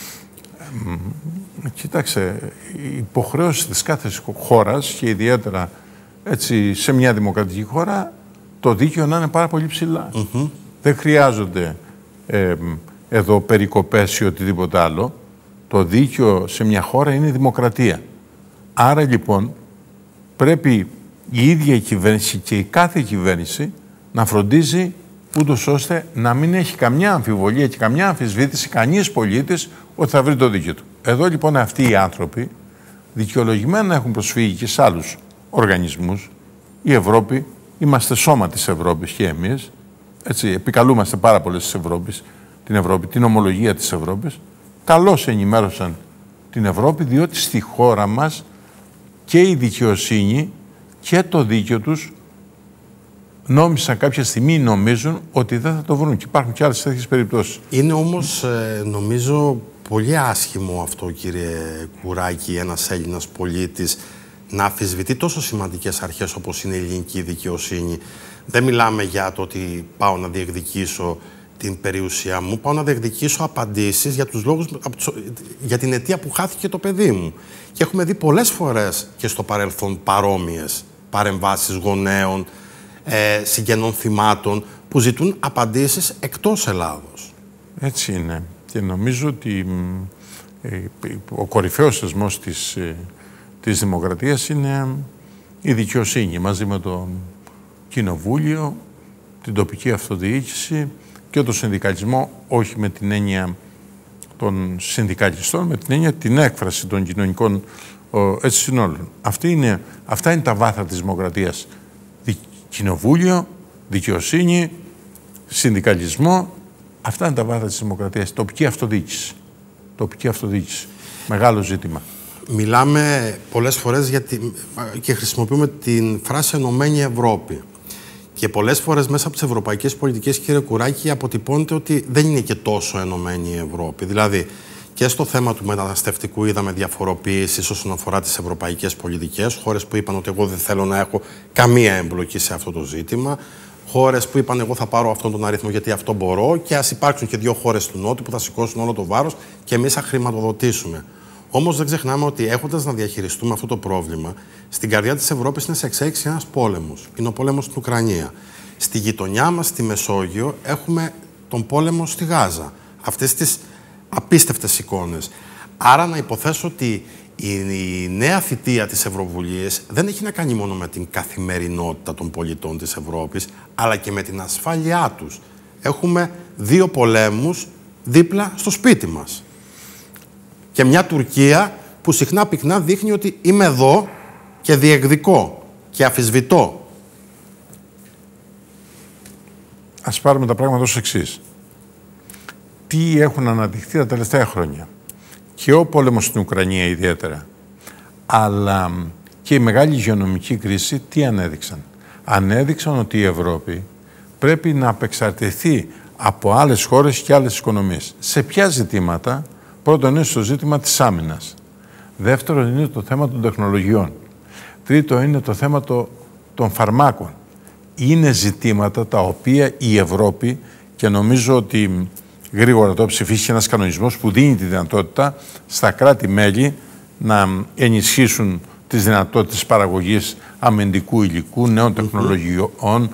Κοίταξε, η υποχρέωση της κάθε χώρας και ιδιαίτερα έτσι, σε μια δημοκρατική χώρα, το δίκαιο να είναι πάρα πολύ ψηλά. Δεν χρειάζονται εδώ περικοπές ή οτιδήποτε άλλο. Το δίκαιο σε μια χώρα είναι δημοκρατία. Άρα λοιπόν πρέπει η ίδια η κυβέρνηση και η κάθε κυβέρνηση να φροντίζει ούτως ώστε να μην έχει καμιά αμφιβολία και καμιά αμφισβήτηση κανείς πολίτης ότι θα βρει το δίκαιο του. Εδώ λοιπόν αυτοί οι άνθρωποι δικαιολογημένα έχουν προσφύγει και σε άλλους οργανισμούς. Η Ευρώπη, είμαστε σώμα της Ευρώπης και εμείς, έτσι, επικαλούμαστε πάρα πολλές της Ευρώπης, την ομολογία της Ευρώπης. Καλώς ενημέρωσαν την Ευρώπη, διότι στη χώρα μας και η δικαιοσύνη και το δίκαιο τους νόμισαν κάποια στιγμή, νομίζουν ότι δεν θα το βρουν. Και υπάρχουν και άλλες τέτοιες περιπτώσεις. Είναι όμως, νομίζω, πολύ άσχημο αυτό, κύριε Κουράκη, ένας Έλληνας πολίτης να αμφισβητεί τόσο σημαντικές αρχές όπως είναι η ελληνική δικαιοσύνη. Δεν μιλάμε για το ότι πάω να διεκδικήσω την περιουσία μου, πάω να διεκδικήσω απαντήσεις για τους λόγους, για την αιτία που χάθηκε το παιδί μου. Και έχουμε δει πολλές φορές και στο παρελθόν παρόμοιες παρεμβάσεις γονέων, συγγενών θυμάτων που ζητούν απαντήσεις εκτός Ελλάδος. Έτσι είναι. Και νομίζω ότι ο κορυφαίος θεσμός της δημοκρατίας είναι η δικαιοσύνη, μαζί με το Κοινοβούλιο, την τοπική αυτοδιοίκηση και το συνδικαλισμό, όχι με την έννοια των συνδικαλιστών, με την έννοια την έκφραση των κοινωνικών συνόλων. Αυτά είναι τα βάθρα της δημοκρατίας. Κοινοβούλιο, δικαιοσύνη, συνδικαλισμό, αυτά είναι τα βάθρα της δημοκρατίας. Τοπική αυτοδιοίκηση. Τοπική αυτοδιοίκηση. Μεγάλο ζήτημα. Μιλάμε πολλές φορές και χρησιμοποιούμε την φράση «Ενωμένη Ευρώπη». Και πολλές φορές μέσα από τις ευρωπαϊκές πολιτικές, κύριε Κουράκη, αποτυπώνεται ότι δεν είναι και τόσο ενωμένη η Ευρώπη. Δηλαδή, Και στο θέμα του μεταναστευτικού είδαμε διαφοροποίηση όσον αφορά τις ευρωπαϊκές πολιτικές. Χώρες που είπαν ότι εγώ δεν θέλω να έχω καμία εμπλοκή σε αυτό το ζήτημα. Χώρες που είπαν εγώ θα πάρω αυτόν τον αριθμό γιατί αυτό μπορώ. Και ας υπάρξουν και δύο χώρες του Νότου που θα σηκώσουν όλο το βάρος και εμείς θα χρηματοδοτήσουμε. Όμως δεν ξεχνάμε ότι έχοντας να διαχειριστούμε αυτό το πρόβλημα, στην καρδιά της Ευρώπης είναι σε εξέλιξη ένας πόλεμος. Είναι ο πόλεμος στην Ουκρανία. Στη γειτονιά μας, στη Μεσόγειο, έχουμε τον πόλεμο στη Γάζα. Αυτές τις απίστευτες εικόνες. Άρα να υποθέσω ότι η νέα θητεία της Ευρωβουλής δεν έχει να κάνει μόνο με την καθημερινότητα των πολιτών της Ευρώπης, αλλά και με την ασφάλειά τους. Έχουμε δύο πολέμους δίπλα στο σπίτι μας. Και μια Τουρκία που συχνά πυκνά δείχνει ότι είμαι εδώ και διεκδικώ και αμφισβητώ. Ας πάρουμε τα πράγματα ως εξής. Τι έχουν αναδειχθεί τα τελευταία χρόνια. Και ο πόλεμος στην Ουκρανία ιδιαίτερα, αλλά και η μεγάλη υγειονομική κρίση, τι ανέδειξαν. Ανέδειξαν ότι η Ευρώπη πρέπει να απεξαρτηθεί από άλλες χώρες και άλλες οικονομίες. Σε ποια ζητήματα? Πρώτον είναι στο ζήτημα της άμυνας. Δεύτερον είναι το θέμα των τεχνολογιών. Τρίτο είναι το θέμα των φαρμάκων. Είναι ζητήματα τα οποία η Ευρώπη, και νομίζω ότι γρήγορα το ψηφίσει ένας κανονισμός που δίνει τη δυνατότητα στα κράτη-μέλη να ενισχύσουν τις δυνατότητες παραγωγής αμυντικού υλικού, νέων τεχνολογιών,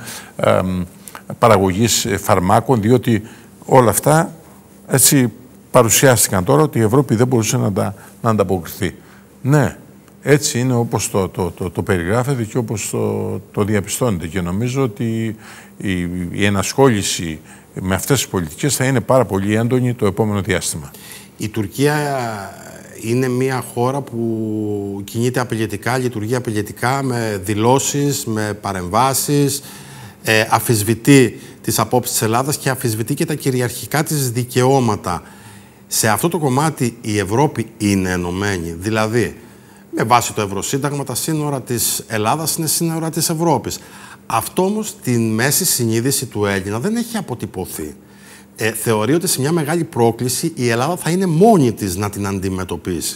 παραγωγής φαρμάκων, διότι όλα αυτά έτσι παρουσιάστηκαν τώρα ότι η Ευρώπη δεν μπορούσε να ανταποκριθεί. Ναι, έτσι είναι όπως το περιγράφεται και όπως το διαπιστώνεται και νομίζω ότι η ενασχόληση με αυτές τις πολιτικές θα είναι πάρα πολύ έντονη το επόμενο διάστημα. Η Τουρκία είναι μια χώρα που κινείται απειλητικά, λειτουργεί απειλητικά με δηλώσεις, με παρεμβάσεις, αμφισβητεί τις απόψεις της Ελλάδας και αμφισβητεί και τα κυριαρχικά της δικαιώματα. Σε αυτό το κομμάτι η Ευρώπη είναι ενωμένη. Δηλαδή, με βάση το Ευρωσύνταγμα, τα σύνορα της Ελλάδας είναι σύνορα της Ευρώπης. Αυτό όμως στην μέση συνείδηση του Έλληνα δεν έχει αποτυπωθεί. Θεωρεί ότι σε μια μεγάλη πρόκληση η Ελλάδα θα είναι μόνη της να την αντιμετωπίσει.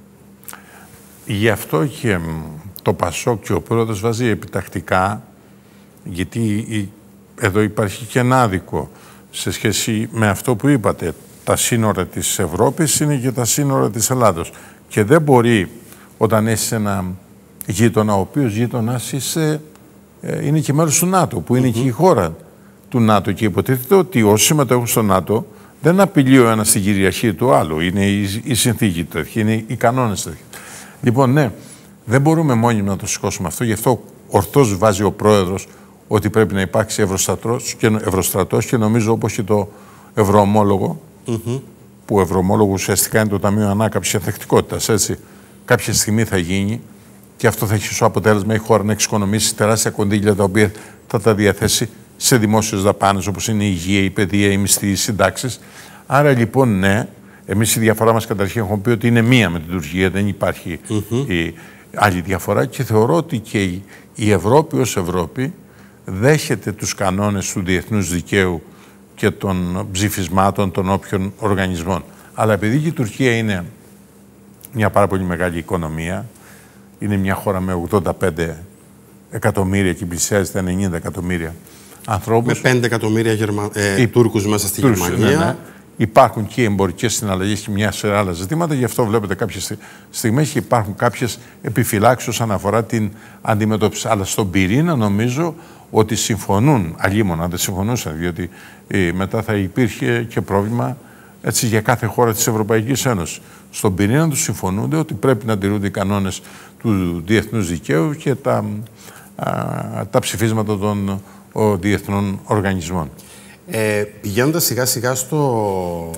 Γι' αυτό και το ΠΑΣΟΚ και ο πρόεδρος βάζει επιτακτικά, γιατί εδώ υπάρχει και ένα άδικο σε σχέση με αυτό που είπατε. Τα σύνορα της Ευρώπης είναι και τα σύνορα της Ελλάδος. Και δεν μπορεί όταν έχεις ένα γείτονα, ο οποίος γείτονας είναι και μέρος του ΝΑΤΟ, που είναι και η χώρα του ΝΑΤΟ. Και υποτίθεται ότι όσοι συμμετέχουν στο ΝΑΤΟ δεν απειλεί ο ένας την κυριαρχία του άλλου. Είναι η συνθήκη τέτοια, είναι οι κανόνες τέτοια. Λοιπόν, ναι, δεν μπορούμε μόνοι να το σηκώσουμε αυτό. Γι' αυτό ορθώς βάζει ο πρόεδρος ότι πρέπει να υπάρξει ευρωστρατός και νομίζω όπως και το ευρωομόλογο, που ο ευρωομόλογο ουσιαστικά είναι το Ταμείο Ανάκαμψης Ανθεκτικότητας, έτσι. Κάποια στιγμή θα γίνει και αυτό θα έχει ως αποτέλεσμα η χώρα να εξοικονομήσει τεράστια κονδύλια τα οποία θα τα διαθέσει σε δημόσιες δαπάνες όπως είναι η υγεία, η παιδεία, οι μισθοί, οι συντάξεις. Άρα λοιπόν ναι, εμείς η διαφορά μας καταρχήν έχουμε πει ότι είναι μία με την Τουρκία, δεν υπάρχει η άλλη διαφορά και θεωρώ ότι και η Ευρώπη ως Ευρώπη δέχεται τους κανόνες του διεθνούς δικαίου και των ψηφισμάτων των όποιων οργανισμών. Αλλά επειδή και η Τουρκία είναι μια πάρα πολύ μεγάλη οικονομία, είναι μια χώρα με 85 εκατομμύρια και πλησιάζει τα 90 εκατομμύρια ανθρώπους. Με 5 εκατομμύρια Τούρκους μέσα στη Γερμανία. Ναι. Υπάρχουν και εμπορικές συναλλαγές και μια σειρά άλλα ζητήματα, γι' αυτό βλέπετε κάποιες στιγμές και υπάρχουν κάποιες επιφυλάξεις όσον αφορά την αντιμετώπιση. Αλλά στον πυρήνα νομίζω ότι συμφωνούν, αλλήμωνα δεν συμφωνούσαν, διότι μετά θα υπήρχε και πρόβλημα έτσι, για κάθε χώρα της Ευρωπαϊκής Ένωσης. Στον πυρήνα τους συμφωνούνται ότι πρέπει να τηρούνται οι κανόνες του διεθνούς δικαίου και τα ψηφίσματα των διεθνών οργανισμών. Πηγαίνοντας σιγά σιγά στο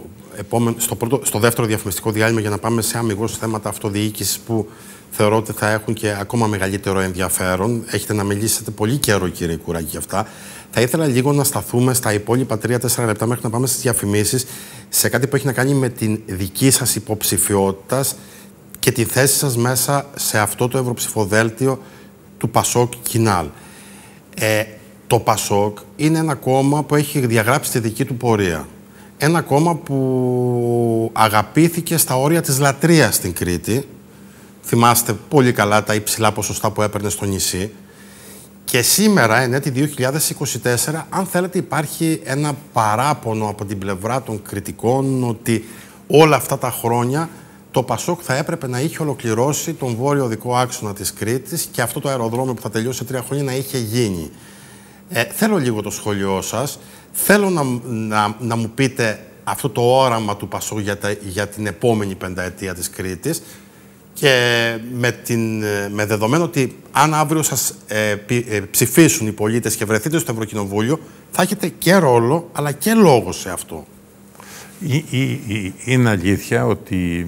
δεύτερο διαφημιστικό διάλειμμα για να πάμε σε αμιγώς θέματα αυτοδιοίκησης που θεωρώ ότι θα έχουν και ακόμα μεγαλύτερο ενδιαφέρον. Έχετε να μιλήσετε πολύ καιρό, κύριε Κουράκη, για αυτά. Θα ήθελα λίγο να σταθούμε στα υπόλοιπα 3-4 λεπτά μέχρι να πάμε στις διαφημίσεις σε κάτι που έχει να κάνει με την δική σας υποψηφιότητα και τη θέση σας μέσα σε αυτό το ευρωψηφοδέλτιο του ΠΑΣΟΚ Κινάλ. Το ΠΑΣΟΚ είναι ένα κόμμα που έχει διαγράψει τη δική του πορεία. ένα κόμμα που αγαπήθηκε στα όρια της λατρείας στην Κρήτη. Θυμάστε πολύ καλά τα υψηλά ποσοστά που έπαιρνε στο νησί. Και σήμερα, εν έτη 2024, αν θέλετε, υπάρχει ένα παράπονο από την πλευρά των κριτικών ότι όλα αυτά τα χρόνια το Πασόκ θα έπρεπε να είχε ολοκληρώσει τον βόρειο οδικό άξονα της Κρήτης και αυτό το αεροδρόμιο που θα τελειώσει σε 3 χρόνια να είχε γίνει. Θέλω λίγο το σχόλιο σας. Θέλω να μου πείτε αυτό το όραμα του Πασόκ για την επόμενη πενταετία της Κρήτης και με δεδομένο ότι αν αύριο σας ψηφίσουν οι πολίτες και βρεθείτε στο Ευρωκοινοβούλιο, θα έχετε και ρόλο αλλά και λόγο σε αυτό. Είναι αλήθεια ότι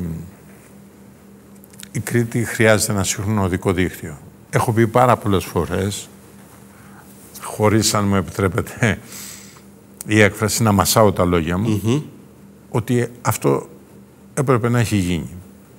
η Κρήτη χρειάζεται ένα σύγχρονο οδικό δίκτυο. Έχω πει πάρα πολλές φορές, χωρίς, αν μου επιτρέπετε η έκφραση, να μασάω τα λόγια μου, ότι αυτό έπρεπε να έχει γίνει.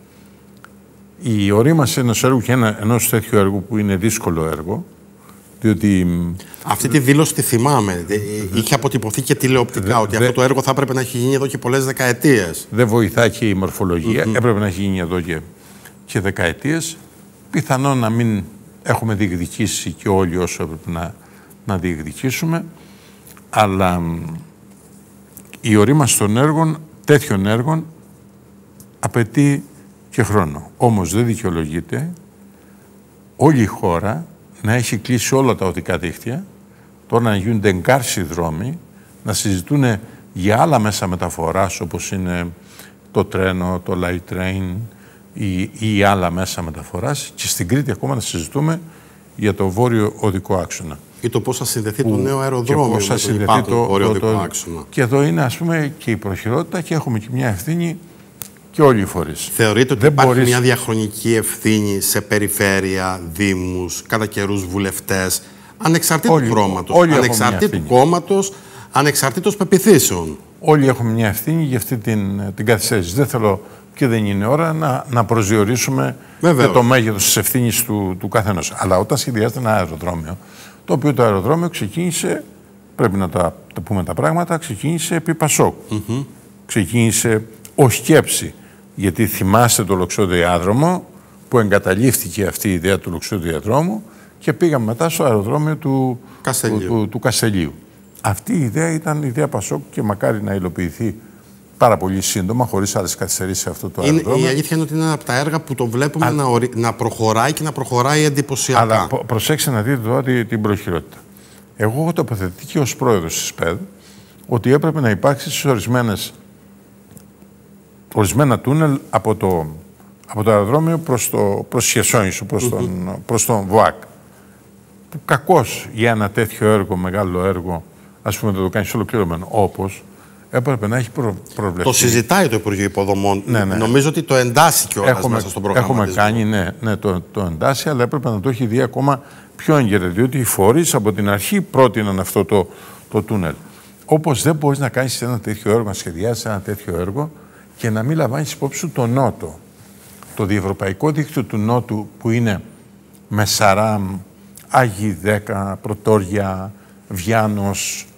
Η ορίμαση ενός έργου και ενός τέτοιου έργου που είναι δύσκολο έργο, διότι... Αυτή τη δήλωση τη θυμάμαι. Είχε αποτυπωθεί και τηλεοπτικά ότι αυτό το έργο θα έπρεπε να έχει γίνει εδώ και πολλές δεκαετίες. Δεν βοηθάει και η μορφολογία. Έπρεπε να έχει γίνει εδώ και δεκαετίες. Πιθανόν να μην έχουμε διεκδικήσει και όλοι όσο έπρεπε να διεκδικήσουμε. Αλλά η ορίμαση των έργων, τέτοιων έργων, απαιτεί και χρόνο. Όμως δεν δικαιολογείται όλη η χώρα να έχει κλείσει όλα τα οδικά δίκτυα, τώρα να γίνονται εγκάρσιοι δρόμοι, να συζητούν για άλλα μέσα μεταφοράς όπως είναι το τρένο, το light train ή άλλα μέσα μεταφοράς και στην Κρήτη ακόμα να συζητούμε για το βόρειο οδικό άξονα. Ή το πώς θα συνδεθεί το νέο αεροδρόμιο με τον υπάρχον βόρειο οδικό άξονα. Και εδώ είναι, ας πούμε, και η προχειρότητα και έχουμε και μια ευθύνη και όλοι οι φορείς. Θεωρείτε ότι υπάρχει μια διαχρονική ευθύνη σε περιφέρεια, δήμους, κατά καιρούς βουλευτές, ανεξαρτήτου χρώματος, ανεξαρτήτου κόμματος, ανεξαρτήτως πεποιθήσεων? Όλοι έχουμε μια ευθύνη για αυτή την καθυστέρηση. Δεν θέλω και δεν είναι ώρα να προσδιορίσουμε και το μέγεθος της ευθύνης του καθενός. Αλλά όταν σχεδιάζεται ένα αεροδρόμιο, το οποίο το αεροδρόμιο ξεκίνησε, πρέπει να τα πούμε τα πράγματα, ξεκίνησε επί Πασόκ. Ξεκίνησε ως σκέψη. Γιατί θυμάστε το Λοξό-Διάδρομο που αυτή η ιδέα του Λοξό-Διαδρόμου και πήγαμε μετά στο αεροδρόμιο του Καστελίου. Αυτή η ιδέα ήταν η ιδέα Πασόκ και μακάρι να υλοποιηθεί πάρα πολύ σύντομα, χωρίς άλλες καθυστερήσεις αυτό το αεροδρόμιο. Η αλήθεια είναι ότι είναι ένα από τα έργα που το βλέπουμε να προχωράει και να προχωράει εντυπωσιακά. Αλλά προσέξτε να δείτε τώρα την προχειρότητα. Εγώ έχω τοποθετηθεί ως πρόεδρος της ΠΕΔ ότι έπρεπε να υπάρξει στις ορισμένα τούνελ από το αεροδρόμιο προς Χερσόνησο, προς τον ΒΟΑΚ. Που κακώς για ένα τέτοιο έργο, μεγάλο έργο, ας πούμε, το κάνεις ολοκληρωμένο, όπως έπρεπε να έχει προβλεφθεί. Το συζητάει το Υπουργείο Υποδομών. Ναι. Νομίζω ότι το εντάσσει κιόλας μέσα στον προγραμματισμό. Έχουμε κάνει, το εντάσσει, αλλά έπρεπε να το έχει δει ακόμα πιο έγκαιρα, διότι οι φορείς από την αρχή πρότειναν αυτό το τούνελ. Όπως δεν μπορείς να κάνεις ένα τέτοιο έργο, να σχεδιάσεις ένα τέτοιο έργο και να μην λαμβάνεις υπόψη σου το Νότο. Το διευρωπαϊκό δίκτυο του Νότου που είναι με Σαράμ, Άγιοι 10, Πρωτόρια, Βιάνος,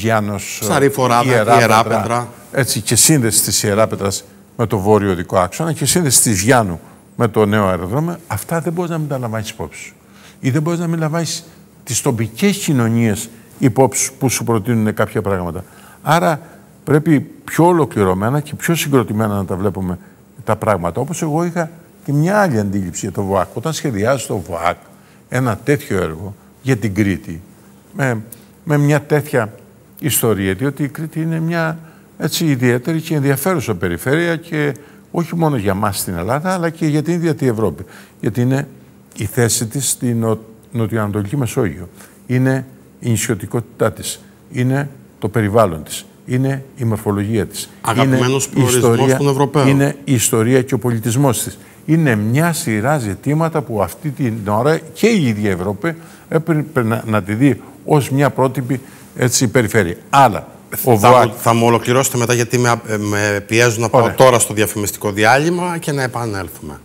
Ιεράπετρα. Έτσι, και σύνδεση της Ιεράπετρας με το βόρειο οδικό άξονα και σύνδεση της Βιάνου με το νέο αεροδρόμιο. Αυτά δεν μπορείς να μην τα λαμβάνεις υπόψη σου. Ή δεν μπορείς να μην λαμβάνεις τις τοπικές κοινωνίες υπόψη που σου προτείνουν κάποια πράγματα. Άρα πρέπει πιο ολοκληρωμένα και πιο συγκροτημένα να τα βλέπουμε τα πράγματα. Όπως εγώ είχα και μια άλλη αντίληψη για το ΒΟΑΚ. Όταν σχεδιάζει το ΒΟΑΚ ένα τέτοιο έργο για την Κρήτη, με μια τέτοια ιστορία, διότι η Κρήτη είναι μια έτσι ιδιαίτερη και ενδιαφέρουσα περιφέρεια και όχι μόνο για μας στην Ελλάδα, αλλά και για την ίδια την Ευρώπη. Γιατί είναι η θέση της στην νοτιοανατολική Μεσόγειο. Είναι η νησιωτικότητά της. Είναι το περιβάλλον της. Είναι η μορφολογία της. Αγαπημένος προορισμός των Ευρωπαίων. Είναι η ιστορία και ο πολιτισμός της. Είναι μια σειρά ζητήματα που αυτή την ώρα και η ίδια Ευρώπη έπρεπε να τη δει ως μια πρότυπη περιφέρεια. Αλλά θα μου ολοκληρώσετε μετά, γιατί με πιέζουν να πάω τώρα στο διαφημιστικό διάλειμμα και να επανέλθουμε.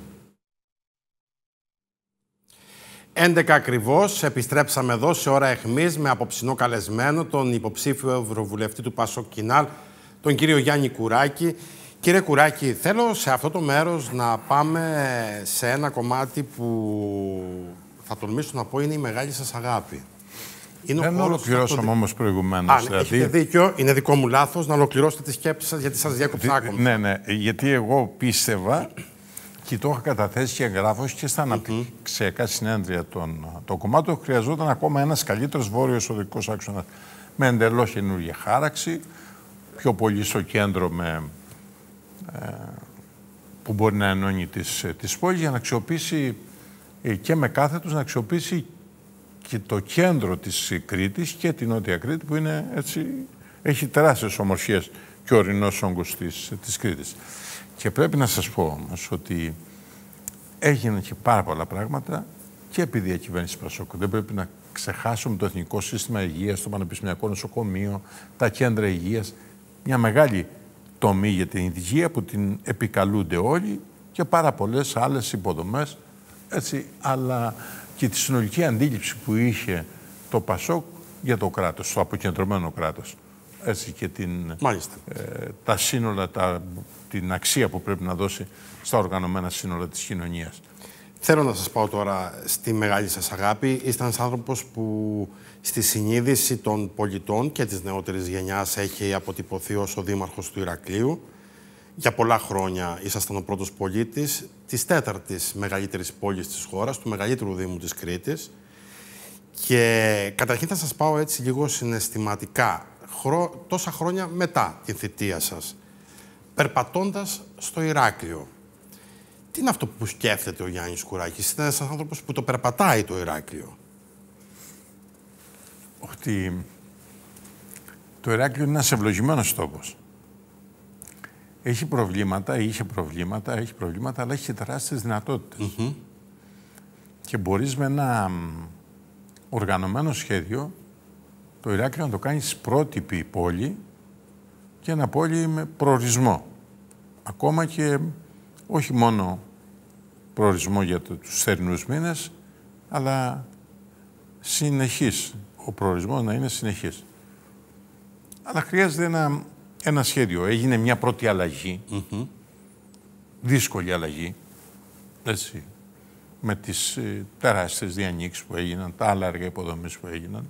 11 ακριβώς, επιστρέψαμε εδώ σε ώρα αιχμής με απόψινό καλεσμένο τον υποψήφιο ευρωβουλευτή του Πασόκ Κινάλ, τον κύριο Γιάννη Κουράκη. Κύριε Κουράκη, θέλω σε αυτό το μέρος να πάμε σε ένα κομμάτι που θα τολμήσω να πω είναι η μεγάλη σας αγάπη. Δεν ολοκληρώσαμε όμως προηγουμένως. Έχετε δίκιο, είναι δικό μου λάθος να ολοκληρώσετε τη σκέψη σας, γιατί σας διέκοψα ακόμα. Ναι, γιατί εγώ πίστευα και το είχα καταθέσει και εγγράφος και στα αναπτυξιακά συνέδρια των κομμάτων χρειαζόταν ακόμα ένας καλύτερος βόρειος οδικός άξονας με εντελώς καινούργια χάραξη, πιο πολύ στο κέντρο που μπορεί να ενώνει τις πόλεις για να αξιοποιήσει και με κάθετους να αξιοποιήσει και το κέντρο της Κρήτης και την Νότια Κρήτη που είναι έτσι, έχει τεράστιες ομορφιές και ορεινός όγκος της Κρήτης. Και πρέπει να σας πω όμως ότι έγιναν και πάρα πολλά πράγματα και επί διακυβέρνηση Πασόκ. Δεν πρέπει να ξεχάσουμε το Εθνικό Σύστημα Υγείας, το Πανεπιστημιακό Νοσοκομείο, τα κέντρα υγείας. Μια μεγάλη τομή για την υγεία που την επικαλούνται όλοι και πάρα πολλές άλλες υποδομές, έτσι, αλλά και τη συνολική αντίληψη που είχε το Πασόκ για το κράτος, το αποκεντρωμένο κράτος. Έτσι, και τα σύνολα, την αξία που πρέπει να δώσει στα οργανωμένα σύνολα της κοινωνίας. Θέλω να σας πάω τώρα στη μεγάλη σας αγάπη. Είστε ένας άνθρωπος που στη συνείδηση των πολιτών και της νεότερης γενιάς έχει αποτυπωθεί ως ο δήμαρχος του Ηρακλείου. Για πολλά χρόνια ήσασταν ο πρώτος πολίτης της τέταρτης μεγαλύτερης πόλης της χώρας, του μεγαλύτερου δήμου της Κρήτης. Και καταρχήν θα σας πάω έτσι λίγο συναισθηματικά, τόσα χρόνια μετά την θητεία σας, περπατώντας στο Ηράκλειο. Τι είναι αυτό που σκέφτεται ο Γιάννης Κουράκης? Είναι ένας άνθρωπος που το περπατάει το Ηράκλειο. Ότι το Ηράκλειο είναι ένας ευλογημένος τόπος. Έχει προβλήματα, έχει προβλήματα, αλλά έχει και τεράστιες δυνατότητες. Και μπορείς με ένα οργανωμένο σχέδιο το Ηράκλειο να το κάνεις πρότυπη πόλη και ένα πόλη με προορισμό. Ακόμα και όχι μόνο προορισμό για τους θερινούς μήνες, αλλά συνεχής. Ο προορισμός να είναι συνεχής. Αλλά χρειάζεται ένα σχέδιο. Έγινε μια πρώτη αλλαγή, δύσκολη αλλαγή, έτσι, με τις τεράστιες διανοίξεις που έγιναν, τα άλλα έργα υποδομής που έγιναν.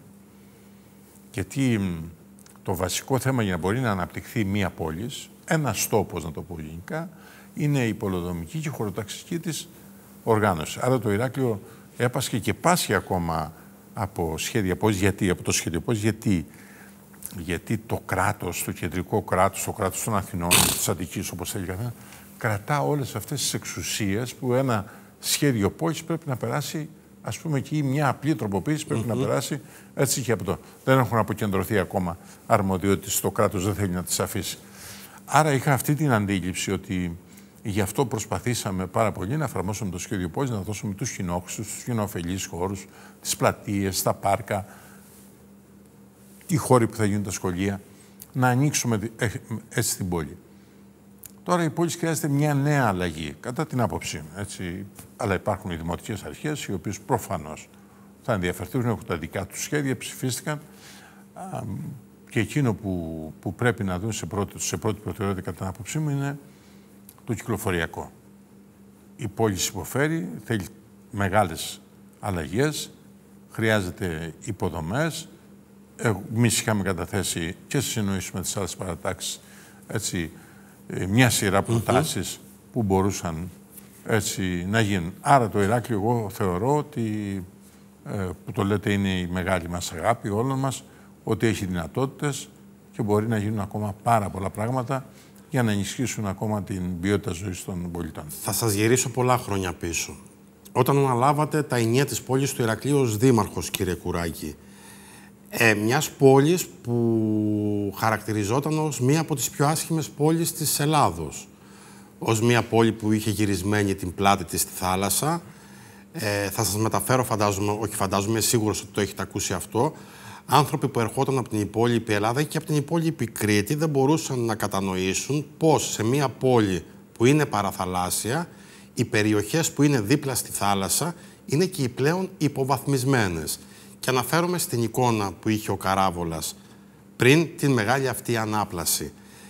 Γιατί το βασικό θέμα για να μπορεί να αναπτυχθεί μια πόλη, ένας τόπος, να το πω γενικά, είναι η πολεοδομική και χωροταξική της οργάνωση. Άρα το Ηράκλειο έπασχε και πάσχει ακόμα από σχέδια πόλης. Γιατί από το σχέδιο πόλης? Γιατί το κράτος, το κεντρικό κράτος, το κράτος των Αθηνών, της Αττικής, όπως έλεγα, κρατά όλες αυτές τις εξουσίες που ένα σχέδιο πόλης πρέπει να περάσει, ας πούμε, και μια απλή τροποποίηση πρέπει να περάσει έτσι και από το. Δεν έχουν αποκεντρωθεί ακόμα αρμοδιότητες, το κράτος δεν θέλει να τις αφήσει. Άρα είχα αυτή την αντίληψη ότι γι' αυτό προσπαθήσαμε πάρα πολύ να εφαρμόσουμε το σχέδιο πόλης, να δώσουμε τους κοινόχρηστους, τους κοινοφελείς χώρους, τις πλατείες, τα πάρκα, οι χώροι που θα γίνουν τα σχολεία, να ανοίξουμε έτσι την πόλη. Τώρα η πόλη χρειάζεται μια νέα αλλαγή, κατά την άποψή μου. Έτσι. Αλλά υπάρχουν οι δημοτικές αρχές, οι οποίες προφανώς θα ενδιαφερθούν, έχουν τα δικά τους σχέδια, ψηφίστηκαν. Και εκείνο που πρέπει να δουν σε πρώτη προτεραιότητα, κατά την άποψή μου, είναι το κυκλοφοριακό. Η πόλη υποφέρει, θέλει μεγάλες αλλαγές, χρειάζεται υποδομές. Εμείς είχαμε καταθέσει και σε συνεννοήσεις με τις άλλες παρατάξεις, έτσι, μια σειρά προτάσεις που μπορούσαν έτσι να γίνουν. Άρα το Ηράκλειο, εγώ θεωρώ ότι, που το λέτε είναι η μεγάλη μας αγάπη όλων μας, ότι έχει δυνατότητες και μπορεί να γίνουν ακόμα πάρα πολλά πράγματα για να ενισχύσουν ακόμα την ποιότητα ζωής των πολιτών. Θα σας γυρίσω πολλά χρόνια πίσω. Όταν αναλάβατε τα ενία της πόλης του Ηρακλείου ως δήμαρχος, κύριε Κουράκη, μιας πόλης που χαρακτηριζόταν ως μία από τις πιο άσχημες πόλεις της Ελλάδος. Ως μία πόλη που είχε γυρισμένη την πλάτη της στη θάλασσα. Θα σας μεταφέρω, φαντάζομαι, σίγουρος ότι το έχετε ακούσει αυτό. Άνθρωποι που ερχόταν από την υπόλοιπη Ελλάδα και από την υπόλοιπη Κρήτη δεν μπορούσαν να κατανοήσουν πώς σε μία πόλη που είναι παραθαλάσσια, οι περιοχές που είναι δίπλα στη θάλασσα είναι και οι πλέον υποβαθμισμένες. Και αναφέρομαι στην εικόνα που είχε ο Καράβολας πριν την μεγάλη αυτή ανάπλαση.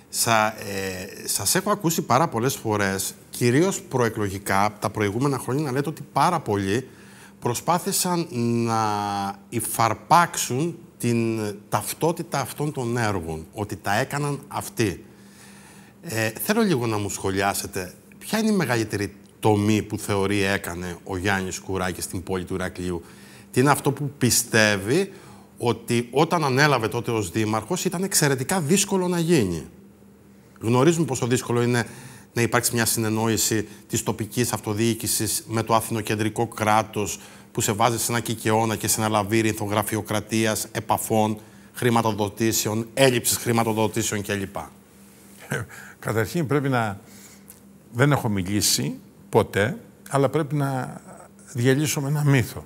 Σας έχω ακούσει πάρα πολλές φορές, κυρίως προεκλογικά, τα προηγούμενα χρόνια, να λέτε ότι πάρα πολλοί προσπάθησαν να υφαρπάξουν την ταυτότητα αυτών των έργων, ότι τα έκαναν αυτοί. Θέλω λίγο να μου σχολιάσετε, ποια είναι η μεγαλύτερη τομή που θεωρεί έκανε ο Γιάννης Κουράκης στην πόλη του Ηρακλείου? Τι είναι αυτό που πιστεύει ότι όταν ανέλαβε τότε ως δήμαρχος ήταν εξαιρετικά δύσκολο να γίνει? Γνωρίζουμε πόσο δύσκολο είναι να υπάρξει μια συνεννόηση της τοπικής αυτοδιοίκησης με το αθηνοκεντρικό κράτος που σε βάζει σε ένα κικαιώνα και σε ένα λαβύρινθο γραφειοκρατίας, επαφών, χρηματοδοτήσεων, έλλειψης χρηματοδοτήσεων κλπ. Καταρχήν πρέπει να... Δεν έχω μιλήσει ποτέ, αλλά πρέπει να διαλύσουμε ένα μύθο.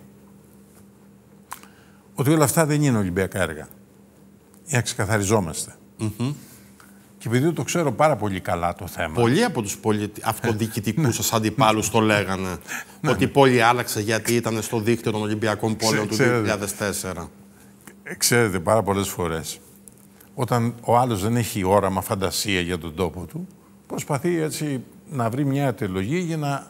Ότι όλα αυτά δεν είναι Ολυμπιακά έργα. Για να ξεκαθαριζόμαστε. Και επειδή το ξέρω πάρα πολύ καλά το θέμα. Πολλοί από τους αυτοδιοικητικούς σας αντιπάλους το λέγανε. Ότι η πόλη άλλαξε γιατί ήταν στο δίκτυο των Ολυμπιακών πόλεων του 2004. Ξέρετε, πάρα πολλές φορές, όταν ο άλλος δεν έχει όραμα, φαντασία για τον τόπο του, προσπαθεί έτσι να βρει μια αιτιολογία για να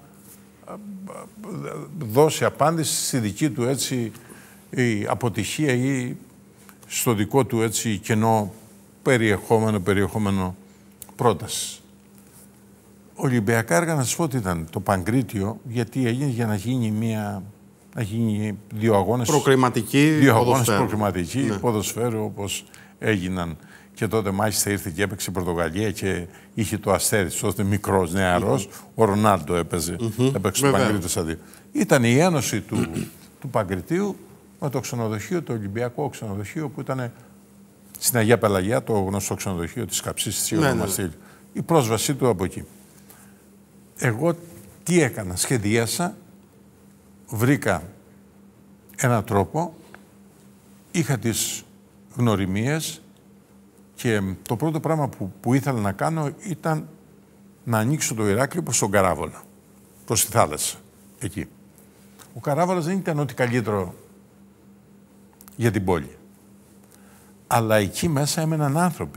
δώσει απάντηση στη δική του έτσι η αποτυχία ή στο δικό του έτσι κενό περιεχόμενο πρόταση. Ολυμπιακά έργα, να σας πω τι ήταν. Το Παγκρίτιο, γιατί έγινε για να γίνει δύο αγώνες. Δύο αγώνες προκριματικοί, ποδοσφαίρου, όπως έγιναν. Και τότε μάλιστα ήρθε και έπαιξε η Πορτογαλία και είχε το Αστέρι, τότε μικρός, νεαρός. Ο Ρονάλντο έπαιξε το Παγκρίτιο σαν δύο. Ήταν η ένωση του Παγκριτίου με το ξενοδοχείο, το Ολυμπιακό ξενοδοχείο που ήταν στην Αγία Πελαγιά, το γνωστό ξενοδοχείο της Καψής της Ιωαννομαστήλ. Η πρόσβασή του από εκεί. Εγώ τι έκανα? Σχεδίασα, βρήκα έναν τρόπο, είχα τις γνωριμίες και το πρώτο πράγμα που ήθελα να κάνω ήταν να ανοίξω το Ηράκλειο προς τον Καράβολα, προς τη θάλασσα, εκεί. Ο Καράβολας δεν ήταν ό,τι καλύτερο για την πόλη. Αλλά εκεί μέσα έμεναν άνθρωποι,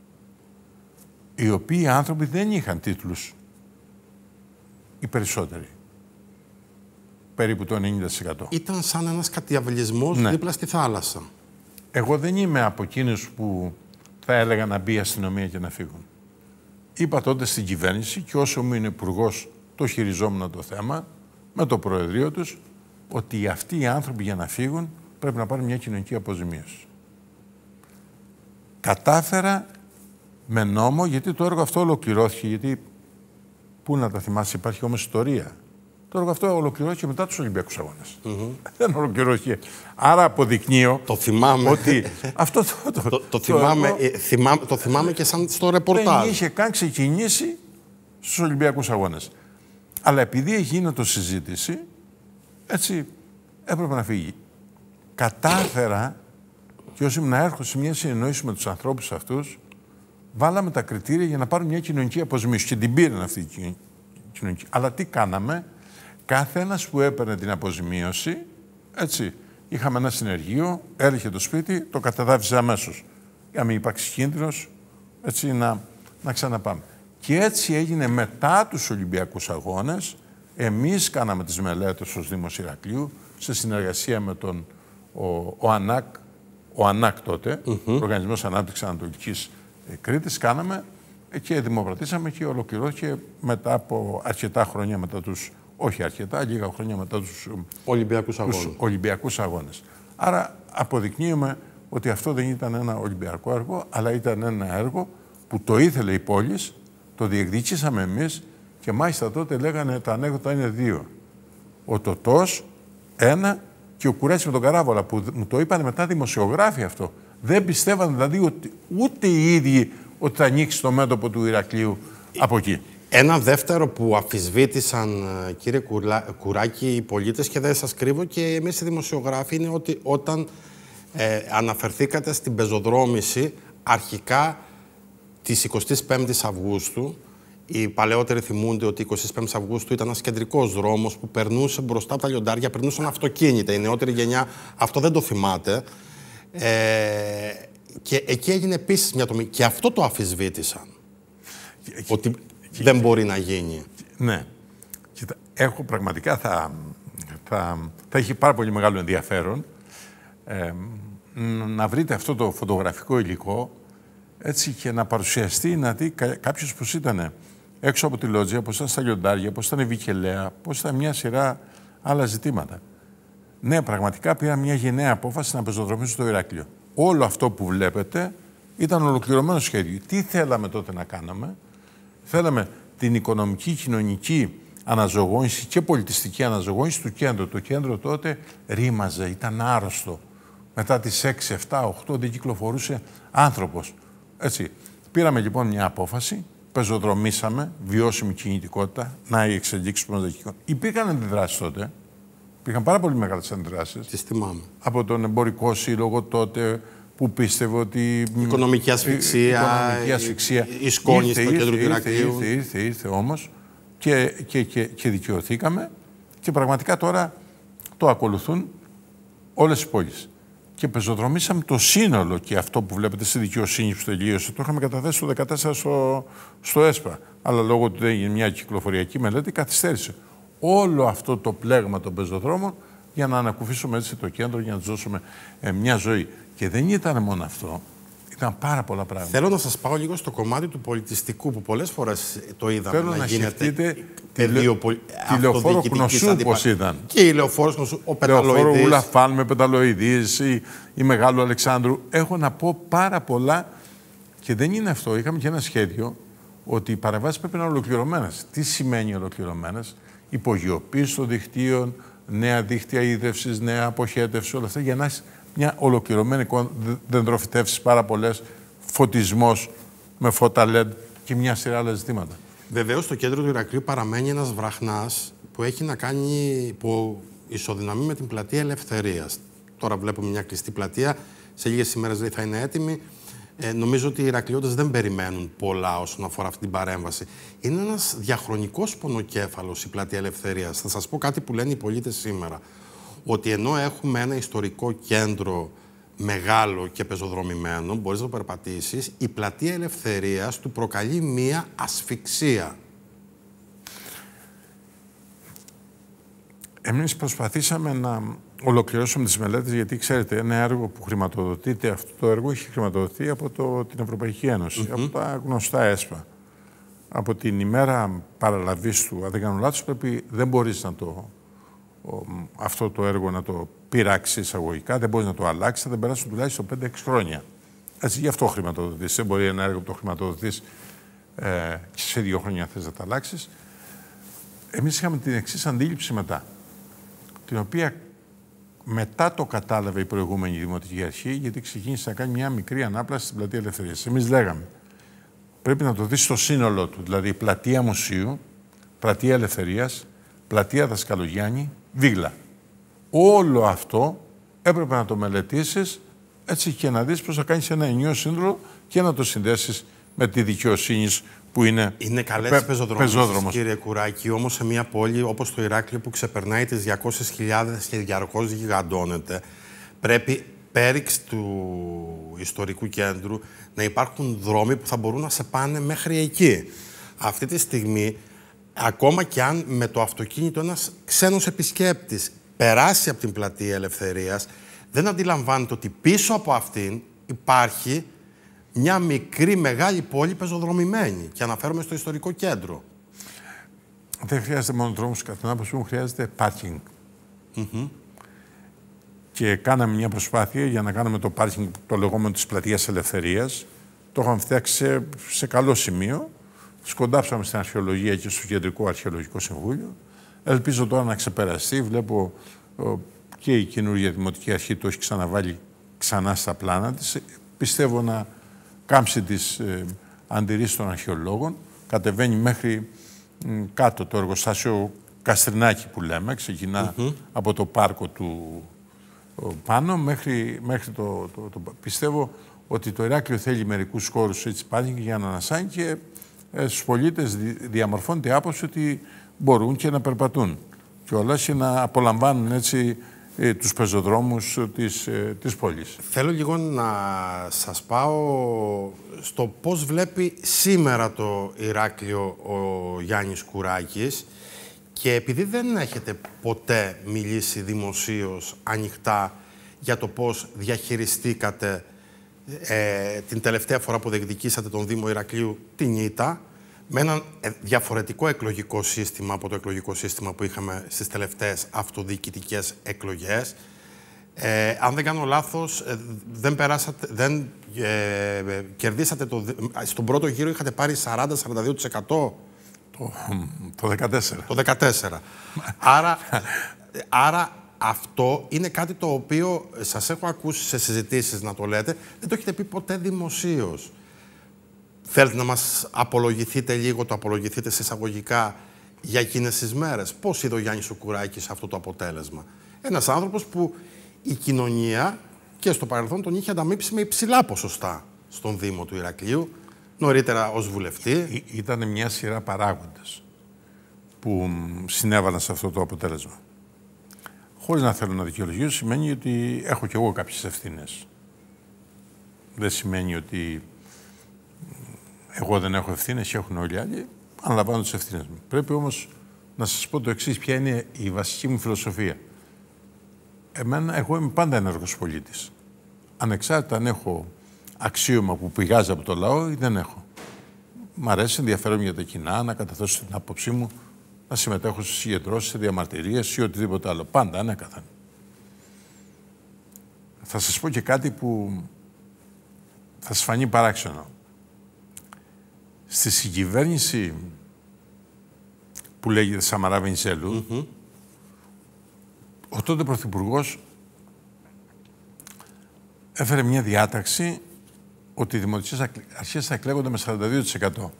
οι οποίοι άνθρωποι δεν είχαν τίτλους, οι περισσότεροι. Περίπου το 90%. Ήταν σαν ένας κατιαβλισμός δίπλα στη θάλασσα. Εγώ δεν είμαι από εκείνους που θα έλεγα να μπει η αστυνομία και να φύγουν. Είπα τότε στην κυβέρνηση και όσο ήμουν υπουργός το χειριζόμουν το θέμα, με το Προεδρείο τους, ότι αυτοί οι άνθρωποι για να φύγουν πρέπει να πάρουν μια κοινωνική αποζημίωση. Κατάφερα με νόμο, γιατί το έργο αυτό ολοκληρώθηκε, γιατί πού να τα θυμάσαι, υπάρχει όμως ιστορία. Το έργο αυτό ολοκληρώθηκε μετά τους Ολυμπιακούς Αγώνες. Δεν ολοκληρώθηκε. Άρα αποδεικνύω ότι αυτό το θυμάμαι και σαν στο ρεπορτάζ. Δεν είχε καν ξεκινήσει στους Ολυμπιακούς Αγώνες. Αλλά επειδή έγινε το συζήτηση, έτσι έπρεπε να φύγει. Κατάφερα και όσοι να έρχονται σε μια συνεννόηση με τους ανθρώπους αυτούς, βάλαμε τα κριτήρια για να πάρουν μια κοινωνική αποζημίωση και την πήραν αυτή η κοινωνική. Αλλά τι κάναμε? Κάθε ένας που έπαιρνε την αποζημίωση, έτσι, είχαμε ένα συνεργείο, έρχεται το σπίτι, το καταδάφιζε αμέσως. Για να μην υπάρξει κίνδυνος, έτσι, να ξαναπάμε. Και έτσι έγινε μετά τους Ολυμπιακούς Αγώνες. Εμείς κάναμε τις μελέτες ως Δήμος Ηρακλείου, σε συνεργασία με τον ο ΑΝΑΚ τότε, Οργανισμός Ανάπτυξης Ανατολικής Κρήτης, κάναμε και δημοκρατήσαμε και ολοκληρώθηκε μετά από αρκετά χρόνια μετά τους, όχι αρκετά, λίγα χρόνια μετά τους Ολυμπιακούς Αγώνες. Άρα αποδεικνύουμε ότι αυτό δεν ήταν ένα Ολυμπιακό έργο, αλλά ήταν ένα έργο που το ήθελε η πόλη, το διεκδικήσαμε εμείς και μάλιστα τότε λέγανε τα ανέκδοτα είναι δύο. Ο Τωτός, ένα, και ο Κουράκης με τον Καράβολα, που μου το είπαν μετά δημοσιογράφοι αυτό. Δεν πιστεύαν δηλαδή ότι ούτε οι ίδιοι ότι θα ανοίξει το μέτωπο του Ηρακλείου από εκεί. Ένα δεύτερο που αφισβήτησαν, κύριε Κουράκη, οι πολίτες, και δεν σας κρύβω και εμείς οι δημοσιογράφοι, είναι ότι όταν αναφερθήκατε στην πεζοδρόμηση αρχικά της 25ης Αυγούστου, οι παλαιότεροι θυμούνται ότι 25 Αυγούστου ήταν ένας κεντρικός δρόμος που περνούσε μπροστά από τα λιοντάρια, περνούσαν αυτοκίνητα. Η νεότερη γενιά αυτό δεν το θυμάται. Και εκεί έγινε επίσης μια τομή. Και αυτό το αφισβήτησαν. ότι δεν μπορεί να γίνει. Ναι. Κοίτα, έχω πραγματικά θα έχει πάρα πολύ μεγάλο ενδιαφέρον να βρείτε αυτό το φωτογραφικό υλικό έτσι και να παρουσιαστεί, να δει κάποιος πώς ήταν έξω από τη Λότζια, πώς ήταν στα λιοντάρια, πώς ήταν η Βικελαία, πώς ήταν μια σειρά άλλα ζητήματα. Ναι, πραγματικά πήρα μια γενναία απόφαση να πεζοδρομήσω στο Ηράκλειο. Όλο αυτό που βλέπετε ήταν ολοκληρωμένο σχέδιο. Τι θέλαμε τότε να κάναμε? Θέλαμε την οικονομική, κοινωνική αναζωογόνηση και πολιτιστική αναζωογόνηση του κέντρου. Το κέντρο τότε ρήμαζε, ήταν άρρωστο. Μετά τις 6, 7, 8 δεν κυκλοφορούσε άνθρωπος. Έτσι. Πήραμε λοιπόν μια απόφαση, πεζοδρομήσαμε, βιώσιμη κινητικότητα, να οι εξελίξεις που μας δεχτήκαν. Υπήρχαν αντιδράσεις τότε. Υπήρχαν πάρα πολύ μεγάλες αντιδράσεις. Τις θυμάμαι. Από τον εμπορικό σύλλογο τότε που πίστευε ότι. Οικονομική ασφυξία. Η σκόνη στο κέντρο του Ηρακλείου. Ήρθε όμως και δικαιωθήκαμε και πραγματικά τώρα το ακολουθούν όλες οι πόλεις. Και πεζοδρομήσαμε το σύνολο και αυτό που βλέπετε στη δικαιοσύνη που τελείωσε. Το είχαμε καταθέσει το 2014 στο ΕΣΠΑ. Αλλά λόγω του έγινε μια κυκλοφοριακή μελέτη, καθυστέρησε. Όλο αυτό το πλέγμα των πεζοδρόμων για να ανακουφίσουμε έτσι το κέντρο, για να τους δώσουμε μια ζωή. Και δεν ήταν μόνο αυτό. Ήταν πάρα πολλά πράγματα. Θέλω να σας πάω λίγο στο κομμάτι του πολιτιστικού που πολλές φορές το είδαμε. Θέλω να γίνεται τη λεωφόρο Κνωσού πώς ήταν. Και η λεωφόρο Κνωσού, ο Πεταλοειδής. Λεωφόρο Ουλαφάν με Πεταλοειδής, η Μεγάλου Αλεξάνδρου. Έχω να πω πάρα πολλά και δεν είναι αυτό. Είχαμε και ένα σχέδιο ότι οι παρεμβάσεις πρέπει να είναι ολοκληρωμένες. Τι σημαίνει ολοκληρωμένες? Υπογειοποίηση των δικτύων, νέα δίκτυα ίδρυυσης, νέα αποχέτευση, όλα αυτά για να έχει μια ολοκληρωμένη εικόνα, δεντροφυτεύσεις πάρα πολλές, φωτισμός με φώτα LED και μια σειρά άλλα ζητήματα. Βεβαίως, το κέντρο του Ηρακλείου παραμένει ένας βραχνάς που έχει να κάνει, που ισοδυναμεί με την πλατεία Ελευθερίας. Τώρα βλέπουμε μια κλειστή πλατεία, σε λίγες ημέρες θα είναι έτοιμη. Νομίζω ότι οι Ηρακλειώτες δεν περιμένουν πολλά όσον αφορά αυτή την παρέμβαση. Είναι ένας διαχρονικός πονοκέφαλος η πλατεία Ελευθερίας. Θα σας πω κάτι που λένε οι πολίτες σήμερα. Ότι ενώ έχουμε ένα ιστορικό κέντρο μεγάλο και πεζοδρομημένο, μπορείς να το περπατήσεις, η πλατεία Ελευθερίας του προκαλεί μία ασφυξία. Εμείς προσπαθήσαμε να ολοκληρώσουμε τις μελέτες, γιατί ξέρετε, ένα έργο που χρηματοδοτείται, αυτό το έργο έχει χρηματοδοτηθεί από την Ευρωπαϊκή Ένωση, από τα γνωστά ΕΣΠΑ. Από την ημέρα παραλαβής του, αν δεν κάνω λάθος, δεν μπορείς να αυτό το έργο να το πειράξει εισαγωγικά, δεν μπορείς να το αλλάξει, θα δεν περάσουν τουλάχιστον 5-6 χρόνια. Έτσι, γι' αυτό χρηματοδοτείς. Δεν μπορεί ένα έργο που το χρηματοδοτείς και σε 2 χρόνια θες να τα αλλάξεις. Εμείς είχαμε την εξής αντίληψη μετά, την οποία μετά το κατάλαβε η προηγούμενη Δημοτική Αρχή, γιατί ξεκίνησε να κάνει μια μικρή ανάπλαση στην πλατεία Ελευθερίας. Εμείς λέγαμε, πρέπει να το δεις στο σύνολό του, δηλαδή πλατεία Μουσείου, πλατεία Ελευθερίας, πλατεία Δασκαλογιάννη, Βίγλα. Όλο αυτό έπρεπε να το μελετήσεις έτσι και να δεις πώς θα κάνεις ένα ενιαίο σύνολο και να το συνδέσεις με τη δικαιοσύνη που είναι καλές πεζοδρόμους, κύριε Κουράκη, όμως σε μια πόλη όπως το Ηράκλειο που ξεπερνάει τις 200.000 και διαρκώς γιγαντώνεται, πρέπει πέριξ του ιστορικού κέντρου να υπάρχουν δρόμοι που θα μπορούν να σε πάνε μέχρι εκεί. Αυτή τη στιγμή, ακόμα και αν με το αυτοκίνητο ένας ξένος επισκέπτης περάσει από την πλατεία Ελευθερίας, δεν αντιλαμβάνεται ότι πίσω από αυτήν υπάρχει μια μικρή μεγάλη πόλη πεζοδρομημένη. Και αναφέρομαι στο ιστορικό κέντρο. Δεν χρειάζεται μόνο δρόμους, κατά την άποψή μου χρειάζεται πάρκινγκ. Και κάναμε μια προσπάθεια για να κάνουμε το πάρκινγκ, το λεγόμενο της πλατείας Ελευθερίας. Το είχαμε φτιάξει σε καλό σημείο. Σκοντάψαμε στην αρχαιολογία και στο Κεντρικό Αρχαιολογικό Συμβούλιο. Ελπίζω τώρα να ξεπεραστεί. Βλέπω και η καινούργια Δημοτική Αρχή το έχει ξαναβάλει ξανά στα πλάνα της. Πιστεύω να κάμψει τις αντιρρήσεις των αρχαιολόγων. Κατεβαίνει μέχρι κάτω το εργοστάσιο Καστρινάκη που λέμε. Ξεκινά από το πάρκο του πάνω μέχρι το... Πιστεύω ότι το Ηράκλειο θέλει μερικούς χώρους έτσι πάρκινγκ για να ανασάνει και στους πολίτες διαμορφώνεται άποψη ότι μπορούν και να περπατούν κιόλας και να απολαμβάνουν έτσι τους πεζοδρόμους της πόλης. Θέλω λίγο να σας πάω στο πώς βλέπει σήμερα το Ηράκλειο ο Γιάννης Κουράκης και επειδή δεν έχετε ποτέ μιλήσει δημοσίως ανοιχτά για το πώς διαχειριστήκατε την τελευταία φορά που διεκδικήσατε τον Δήμο Ηρακλείου την ήττα, με ένα διαφορετικό εκλογικό σύστημα από το εκλογικό σύστημα που είχαμε στις τελευταίες αυτοδιοικητικές εκλογές. Αν δεν κάνω λάθος, δεν κερδίσατε στον πρώτο γύρο, είχατε πάρει 40-42%. Το 14. Το 14. Άρα αυτό είναι κάτι το οποίο σας έχω ακούσει σε συζητήσεις να το λέτε, δεν το έχετε πει ποτέ δημοσίως. Θέλετε να μας απολογηθείτε λίγο, το απολογηθείτε σε εισαγωγικά για εκείνες τις μέρες. Πώς είδε ο Γιάννης ο Κουράκης αυτό το αποτέλεσμα? Ένας άνθρωπος που η κοινωνία και στο παρελθόν τον είχε ανταμείψει με υψηλά ποσοστά στον Δήμο του Ηρακλείου, νωρίτερα ως βουλευτή. Ήταν μια σειρά παράγοντες που συνέβαλαν σε αυτό το αποτέλεσμα. Χωρίς να θέλω να δικαιολογήσω, σημαίνει ότι έχω κι εγώ κάποιες ευθύνες. Δεν σημαίνει ότι εγώ δεν έχω ευθύνες και έχουν όλοι οι άλλοι. Αναλαμβάνω τις ευθύνες μου. Πρέπει όμως να σας πω το εξής, ποια είναι η βασική μου φιλοσοφία. Εγώ είμαι πάντα ενεργός πολίτης. Ανεξάρτητα αν έχω αξίωμα που πηγάζει από το λαό ή δεν έχω. Μ' αρέσει, ενδιαφέρομαι για τα κοινά, να καταθέσω την άποψή μου, να συμμετέχω στις συγκεντρώσεις, σε διαμαρτυρίες ή οτιδήποτε άλλο. Πάντα, ανέκαθεν. Θα σας πω και κάτι που θα σας φανεί παράξενο. Στη συγκυβέρνηση που λέγεται Σαμαρά Βενιζέλου, ο τότε Πρωθυπουργός έφερε μια διάταξη ότι οι δημοτικές αρχές θα εκλέγονται με 42%.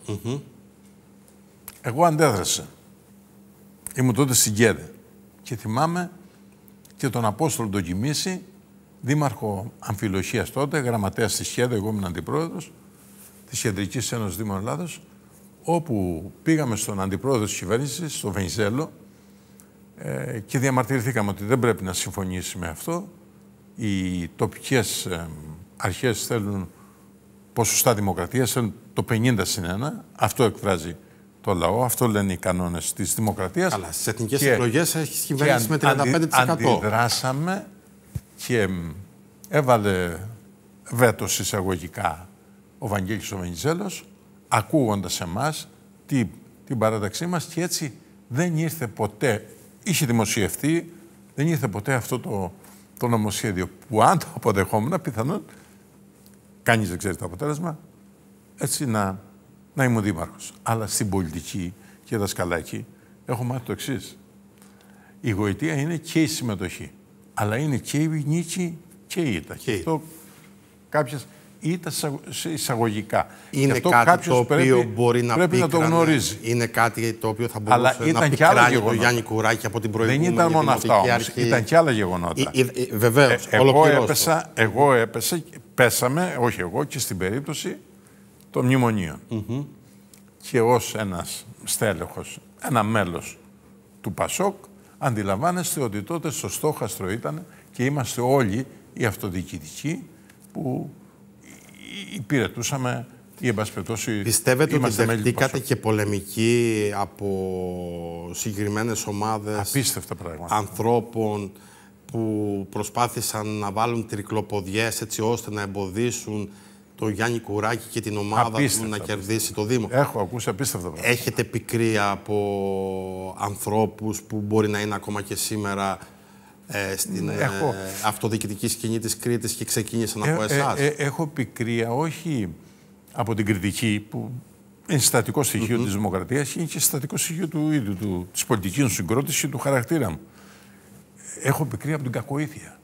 Εγώ αντέδρασα. Ήμουν τότε στην ΚΕΔΕ και θυμάμαι και τον Απόστολο τον Κιμίση, δήμαρχο Αμφιλοχίας τότε, γραμματέας της ΚΕΔΕ, εγώ ήμουν αντιπρόεδρος της Κεντρικής Ένωσης Δήμων Ελλάδος, όπου πήγαμε στον αντιπρόεδρο της κυβέρνησης, στον Βενιζέλο, και διαμαρτυρηθήκαμε ότι δεν πρέπει να συμφωνήσει με αυτό. Οι τοπικές αρχές θέλουν ποσοστά δημοκρατίας, θέλουν το 50-1. Αυτό εκφράζει το λαό, αυτό λένε οι κανόνες της δημοκρατίας. Αλλά στις εθνικές εκλογές έχει κυβέρνηση με 35%. Αντιδράσαμε και έβαλε βέτο εισαγωγικά ο Βαγγέλης ο Βενιζέλος, ακούγοντας εμάς την παράταξή μας, και έτσι δεν ήρθε ποτέ, είχε δημοσιευτεί, δεν ήρθε ποτέ αυτό το νομοσχέδιο που αν το αποδεχόμουν, πιθανόν, κανείς δεν ξέρει το αποτέλεσμα, έτσι να ήμουν δήμαρχος. Αλλά στην πολιτική και δασκαλάκι έχω μάθει το εξής. Η γοητεία είναι και η συμμετοχή, αλλά είναι και η νίκη και η ήττα. Και αυτό κάποιες ήττα εισαγωγικά. Είναι αυτό κάτι το οποίο μπορεί πρέπει να το γνωρίζει. Είναι κάτι το οποίο θα μπορούσε να πικράνει το Γιάννη Κουράκη από την προηγούμενη. Δεν ήταν μόνο αυτά όμως, ήταν και άλλα γεγονότα. Βεβαίως, εγώ έπεσα, πέσαμε, όχι εγώ, και στην περίπτωση των μνημονίων. Και ως ένας στέλεχος, ένα μέλος του ΠΑΣΟΚ, αντιλαμβάνεστε ότι τότε στο στόχαστρο ήταν και είμαστε όλοι οι αυτοδιοικητικοί που υπηρετούσαμε ή, εν πάση περιπτώσει, πιστεύετε ότι δεχτήκατε και πολεμική από συγκεκριμένες ομάδες ανθρώπων που προσπάθησαν να βάλουν τρικλοποδιές έτσι ώστε να εμποδίσουν το Γιάννη Κουράκη και την ομάδα του να κερδίσει το Δήμο? Έχω ακούσει απίστευτα πράγματα. Έχετε πικρία από ανθρώπους που μπορεί να είναι ακόμα και σήμερα στην αυτοδιοικητική σκηνή της Κρήτης και ξεκίνησαν από εσάς? Έχω πικρία όχι από την κριτική που είναι συστατικό στοιχείο της δημοκρατίας, είναι και συστατικό στοιχείο του ίδιου, της πολιτικής μου συγκρότησης και του χαρακτήρα μου. Έχω πικρία από την κακοήθεια.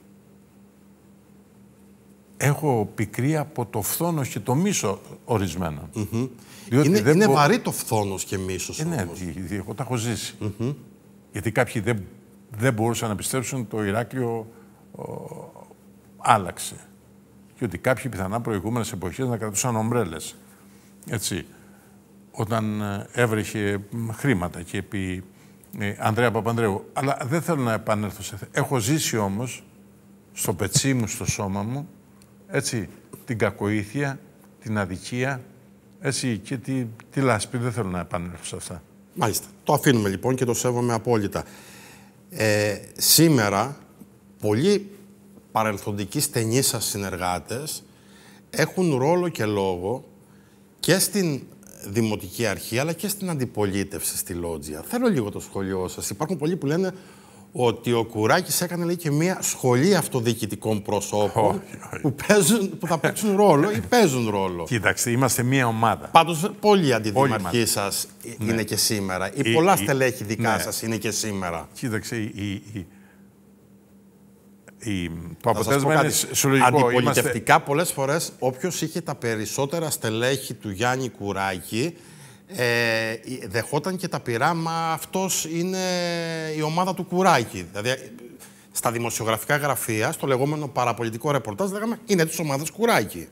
Έχω πικρία από το φθόνος και το μίσο ορισμένο. Είναι βαρύ το φθόνος και μίσος. Ναι, εγώ τα έχω ζήσει. Γιατί κάποιοι δεν μπορούσαν να πιστέψουν το Ηράκλειο άλλαξε. Και ότι κάποιοι πιθανά προηγούμενες εποχές να κρατούσαν ομπρέλες. Έτσι. Όταν έβρεχε χρήματα και επί Ανδρέα Παπανδρέου. Αλλά δεν θέλω να επανέλθω σε αυτό. Έχω ζήσει όμως στο πετσί μου, στο σώμα μου, έτσι, την κακοήθεια, την αδικία, έτσι, και τη λάσπη. Δεν θέλω να επανέλθω σε αυτά. Μάλιστα. Το αφήνουμε λοιπόν και το σέβομαι απόλυτα. Σήμερα, πολλοί παρελθοντικοί στενοί σας συνεργάτες έχουν ρόλο και λόγο και στην Δημοτική Αρχή, αλλά και στην αντιπολίτευση στη Λότζια. Θέλω λίγο το σχόλιο σας. Υπάρχουν πολλοί που λένε ότι ο Κουράκης έκανε, λέει, και μια σχολή αυτοδιοικητικών προσώπων που θα παίξουν ρόλο ή παίζουν ρόλο. Κοίταξτε, είμαστε μια ομάδα. Πάντως, πολλοί αντιδημαρχοί σας είναι και σήμερα. Ή πολλά στελέχη δικά σας είναι και σήμερα. Κοίταξε, το αποτέλεσμα είναι συλλογικό. Αντιπολιτευτικά, πολλές φορές, όποιος είχε τα περισσότερα στελέχη του Γιάννη Κουράκη, δεχόταν και τα πειράμα, αυτός είναι η ομάδα του Κουράκη. Δηλαδή, στα δημοσιογραφικά γραφεία, στο λεγόμενο παραπολιτικό ρεπορτάζ, λέγαμε, είναι της ομάδας Κουράκη.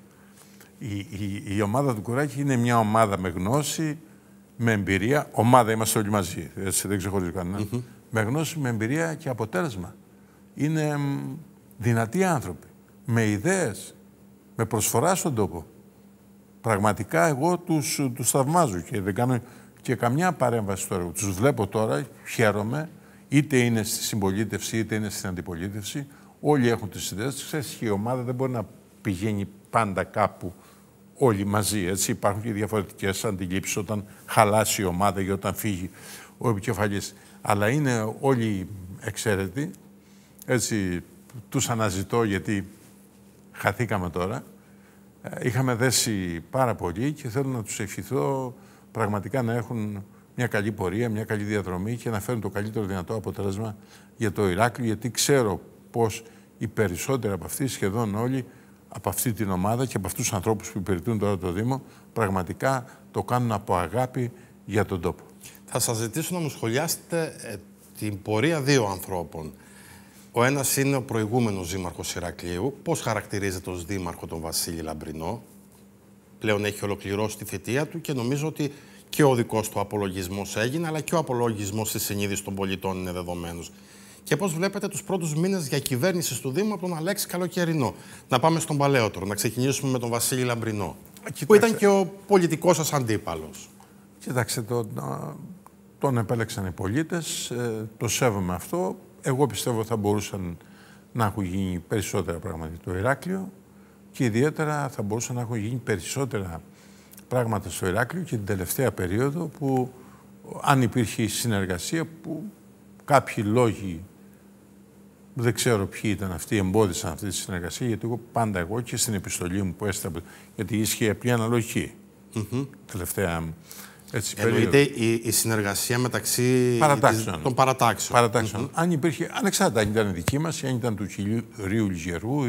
Η ομάδα του Κουράκη είναι μια ομάδα με γνώση, με εμπειρία. Ομάδα είμαστε όλοι μαζί, έτσι, δεν ξεχωρίζω κανέναν. Με γνώση, με εμπειρία και αποτέλεσμα. Είναι δυνατοί άνθρωποι, με ιδέες, με προσφορά στον τόπο. Πραγματικά εγώ τους θαυμάζω και δεν κάνω και καμιά παρέμβαση στο έργο. Τους βλέπω τώρα, χαίρομαι, είτε είναι στη συμπολίτευση είτε είναι στην αντιπολίτευση. Όλοι έχουν τις ιδέες. Ξέρεις, η ομάδα δεν μπορεί να πηγαίνει πάντα κάπου όλοι μαζί. Έτσι. Υπάρχουν και διαφορετικές αντιλήψεις όταν χαλάσει η ομάδα ή όταν φύγει ο επικεφαλής. Αλλά είναι όλοι εξαίρετοι. Έτσι, τους αναζητώ γιατί χαθήκαμε τώρα. Είχαμε δέσει πάρα πολύ και θέλω να τους ευχηθώ πραγματικά να έχουν μια καλή πορεία, μια καλή διαδρομή και να φέρουν το καλύτερο δυνατό αποτέλεσμα για το Ηράκλειο, γιατί ξέρω πως οι περισσότεροι από αυτοί, σχεδόν όλοι, από αυτή την ομάδα και από αυτούς τους ανθρώπους που υπηρετούν τώρα το Δήμο, πραγματικά το κάνουν από αγάπη για τον τόπο. Θα σας ζητήσω να μου σχολιάσετε την πορεία δύο ανθρώπων. Ο ένας είναι ο προηγούμενος δήμαρχος Ηρακλείου. Πώς χαρακτηρίζεται ως δήμαρχο τον Βασίλη Λαμπρινό? Πλέον έχει ολοκληρώσει τη θητεία του και νομίζω ότι και ο δικός του απολογισμός έγινε, αλλά και ο απολογισμός στη συνείδηση των πολιτών είναι δεδομένος. Και πώς βλέπετε τους πρώτους μήνες διακυβέρνησης του Δήμου από τον Αλέξη Καλοκαιρινό? Να πάμε στον παλαιότερο, να ξεκινήσουμε με τον Βασίλη Λαμπρινό, που ήταν και ο πολιτικός σας αντίπαλος. Κοιτάξτε, τον επέλεξαν οι πολίτες, το σέβομαι αυτό. Εγώ πιστεύω θα μπορούσαν να έχουν γίνει περισσότερα πράγματα στο Ηράκλειο και ιδιαίτερα θα μπορούσαν να έχουν γίνει περισσότερα πράγματα στο Ηράκλειο και την τελευταία περίοδο που αν υπήρχε συνεργασία που κάποιοι λόγοι, δεν ξέρω ποιοι ήταν αυτοί, εμπόδισαν αυτή τη συνεργασία, γιατί εγώ και στην επιστολή μου που έστειλα, γιατί ίσχυε απλή αναλογική. Τελευταία εννοείται η συνεργασία μεταξύ των παρατάξεων. Αν υπήρχε, ανεξάρτητα αν ήταν δική μας ή αν ήταν του κυρίου Λιγερού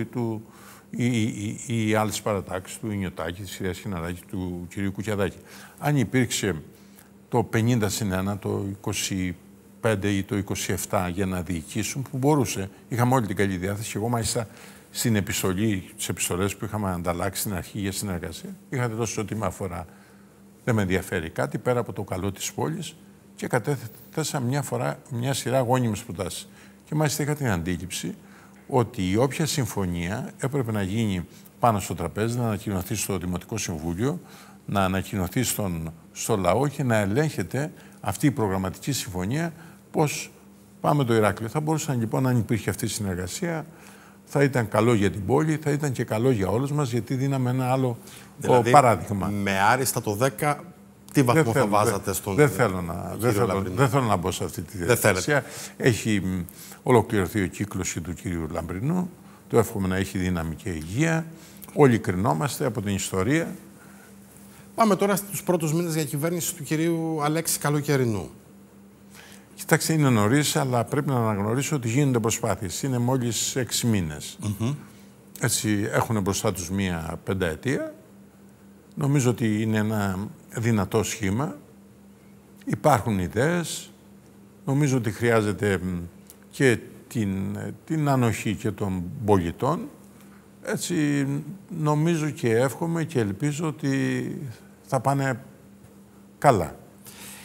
ή άλλες παρατάξεις του Ινιωτάκη, της κυρίας Χιναράκη, του κυρίου Κουκιαδάκη. Αν υπήρξε το 50-1, το 25 ή το 27 για να διοικήσουν, που μπορούσε, είχαμε όλη την καλή διάθεση και εγώ μάλιστα στην επιστολή, τις επιστολές που είχαμε ανταλλάξει στην αρχή για συνεργασία, είχατε δώσει ό,τι με αφορά. Δεν με ενδιαφέρει κάτι πέρα από το καλό της πόλης και κατέθεσα μια σειρά γόνιμες προτάσεις. Και μάλιστα είχα την αντίληψη ότι η όποια συμφωνία έπρεπε να γίνει πάνω στο τραπέζι, να ανακοινωθεί στο Δημοτικό Συμβούλιο, να ανακοινωθεί στο λαό και να ελέγχεται αυτή η προγραμματική συμφωνία πώς πάμε το Ηράκλειο. Θα μπορούσαν λοιπόν, αν υπήρχε αυτή η συνεργασία, θα ήταν καλό για την πόλη, θα ήταν και καλό για όλους μας, γιατί δίναμε ένα άλλο παράδειγμα. Με άριστα το 10, τι βαθμό θα βάζατε στον δεν θέλω να μπω σε αυτή τη διαδικασία. Έχει ολοκληρωθεί ο κύκλος του κυρίου Λαμπρινού. Το εύχομαι να έχει δύναμη και υγεία. Όλοι κρινόμαστε από την ιστορία. Πάμε τώρα στους πρώτους μήνες διακυβέρνησης του κυρίου Αλέξη Καλοκαιρινού. Κοιτάξτε, είναι νωρίς, αλλά πρέπει να αναγνωρίσω ότι γίνονται προσπάθειες. Είναι μόλις 6 μήνες. Έτσι, έχουν μπροστά τους μία πενταετία. Νομίζω ότι είναι ένα δυνατό σχήμα. Υπάρχουν ιδέες. Νομίζω ότι χρειάζεται και την ανοχή και των πολιτών. Έτσι, νομίζω και εύχομαι και ελπίζω ότι θα πάνε καλά.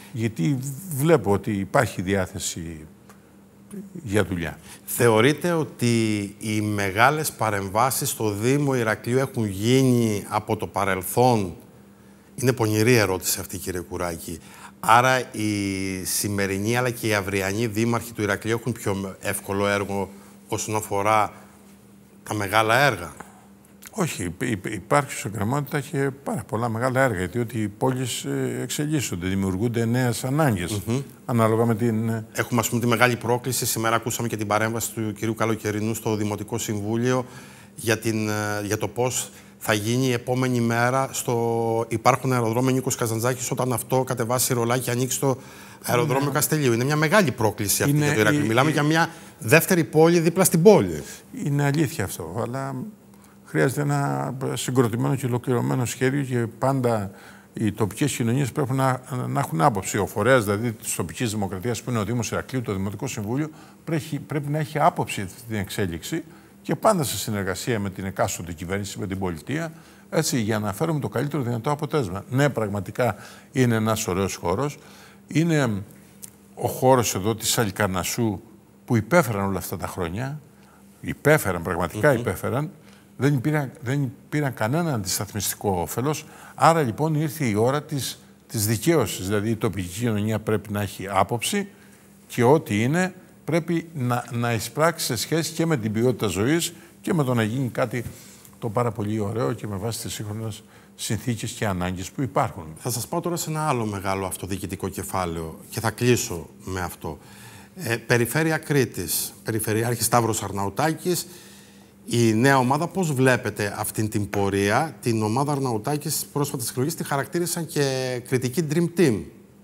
γιατί βλέπω ότι υπάρχει διάθεση για δουλειά. Θεωρείτε ότι οι μεγάλες παρεμβάσεις στο Δήμο Ηρακλείου έχουν γίνει από το παρελθόν? Είναι πονηρή ερώτηση αυτή, κύριε Κουράκη. Άρα οι σημερινοί αλλά και οι αυριανοί δήμαρχοι του Ηρακλείου έχουν πιο εύκολο έργο όσον αφορά τα μεγάλα έργα? Όχι, υπάρχει στο Κρεμότητα και πάρα πολλά μεγάλα έργα, γιατί οι πόλεις εξελίσσονται, δημιουργούνται νέες ανάγκες, ανάλογα με την... Έχουμε, ας πούμε, τη μεγάλη πρόκληση. Σήμερα ακούσαμε και την παρέμβαση του κυρίου Καλοκαιρινού στο Δημοτικό Συμβούλιο για το πώς θα γίνει η επόμενη μέρα στο υπάρχον αεροδρόμιο Νίκος Καζαντζάκης, όταν αυτό κατεβάσει ρολάκι και ανοίξει το αεροδρόμιο Καστελίου. Είναι μια μεγάλη πρόκληση αυτή για το Ηράκλειο. Μιλάμε για μια δεύτερη πόλη δίπλα στην πόλη. Είναι αλήθεια αυτό, αλλά χρειάζεται ένα συγκροτημένο και ολοκληρωμένο σχέδιο και πάντα οι τοπικές κοινωνίες πρέπει να έχουν άποψη. Ο φορέας δηλαδή της τοπικής δημοκρατίας, που είναι ο Δήμος Ηρακλείου, το Δημοτικό Συμβούλιο, πρέπει να έχει άποψη αυτή την εξέλιξη και πάντα σε συνεργασία με την εκάστοτε κυβέρνηση, με την πολιτεία, έτσι, για να φέρουμε το καλύτερο δυνατό αποτέλεσμα. Ναι, πραγματικά είναι ένας ωραίος χώρος. Είναι ο χώρος εδώ της Αλικαρνασσού που υπέφεραν όλα αυτά τα χρόνια. Υπέφεραν, πραγματικά υπέφεραν. Δεν πήραν κανένα αντισταθμιστικό όφελος. Άρα λοιπόν ήρθε η ώρα της δικαίωσης. Δηλαδή η τοπική κοινωνία πρέπει να έχει άποψη και ό,τι είναι πρέπει να εισπράξει σε σχέση και με την ποιότητα ζωής και με το να γίνει κάτι το πάρα πολύ ωραίο και με βάση τις σύγχρονες συνθήκες και ανάγκες που υπάρχουν. Θα σας πάω τώρα σε ένα άλλο μεγάλο αυτοδιοικητικό κεφάλαιο και θα κλείσω με αυτό. Περιφέρεια Κρήτης, Περιφερειάρχης Σταύρος Αρναουτάκης. Η νέα ομάδα, πώς βλέπετε αυτήν την πορεία? Την ομάδα Αρναουτάκης στις πρόσφατες εκλογές τη χαρακτήρισαν και κριτική Dream Team.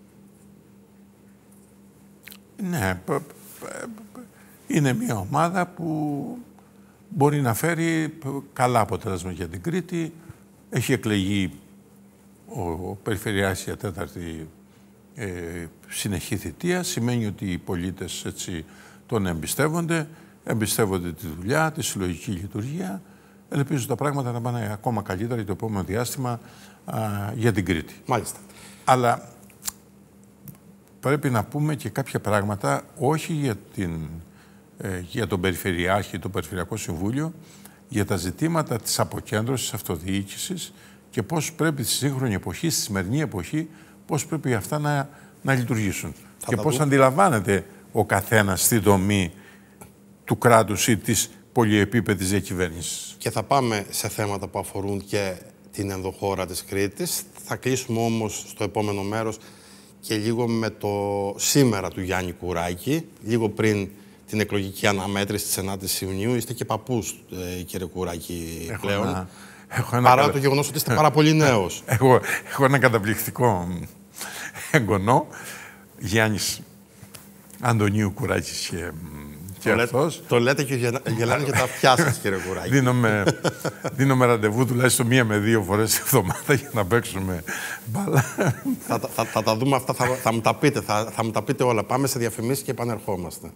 Ναι, είναι μια ομάδα που μπορεί να φέρει καλά αποτέλεσμα για την Κρήτη. Έχει εκλεγεί ο Περιφερειάρχης για τέταρτη συνεχή θητεία. Σημαίνει ότι οι πολίτες έτσι τον εμπιστεύονται. Εμπιστεύονται τη δουλειά, τη συλλογική λειτουργία. Ελπίζω τα πράγματα να πάνε ακόμα καλύτερα για το επόμενο διάστημα για την Κρήτη. Μάλιστα. Αλλά πρέπει να πούμε και κάποια πράγματα, όχι για τον Περιφερειάρχη, το Περιφερειακό Συμβούλιο, για τα ζητήματα της αποκέντρωσης, αυτοδιοίκησης και πώς πρέπει στη σύγχρονη εποχή, στη σημερινή εποχή, πώς πρέπει αυτά να λειτουργήσουν. Και πώς αντιλαμβάνεται ο καθένας στη δομή του κράτους ή της πολυεπίπεδης διακυβέρνησης. Και θα πάμε σε θέματα που αφορούν και την ενδοχώρα της Κρήτης. Θα κλείσουμε όμως στο επόμενο μέρος και λίγο με το σήμερα του Γιάννη Κουράκη, λίγο πριν την εκλογική αναμέτρηση της 9ης Ιουνίου. Είστε και παππούς, κύριε Κουράκη, πλέον. Παρά το γεγονός ότι είστε πάρα πολύ νέος. Έχω ένα καταπληκτικό εγγονό, Γιάννης Αντωνίου Κουράκης Το λέτε και γελάνε και τα αυτιά σας, κύριε Κουράκη. Δίνομαι ραντεβού τουλάχιστον 1 με 2 φορές τη εβδομάδα για να παίξουμε μπάλα. Θα τα δούμε αυτά, θα μου τα πείτε, θα μου τα πείτε όλα. Πάμε σε διαφημίσεις και επανερχόμαστε.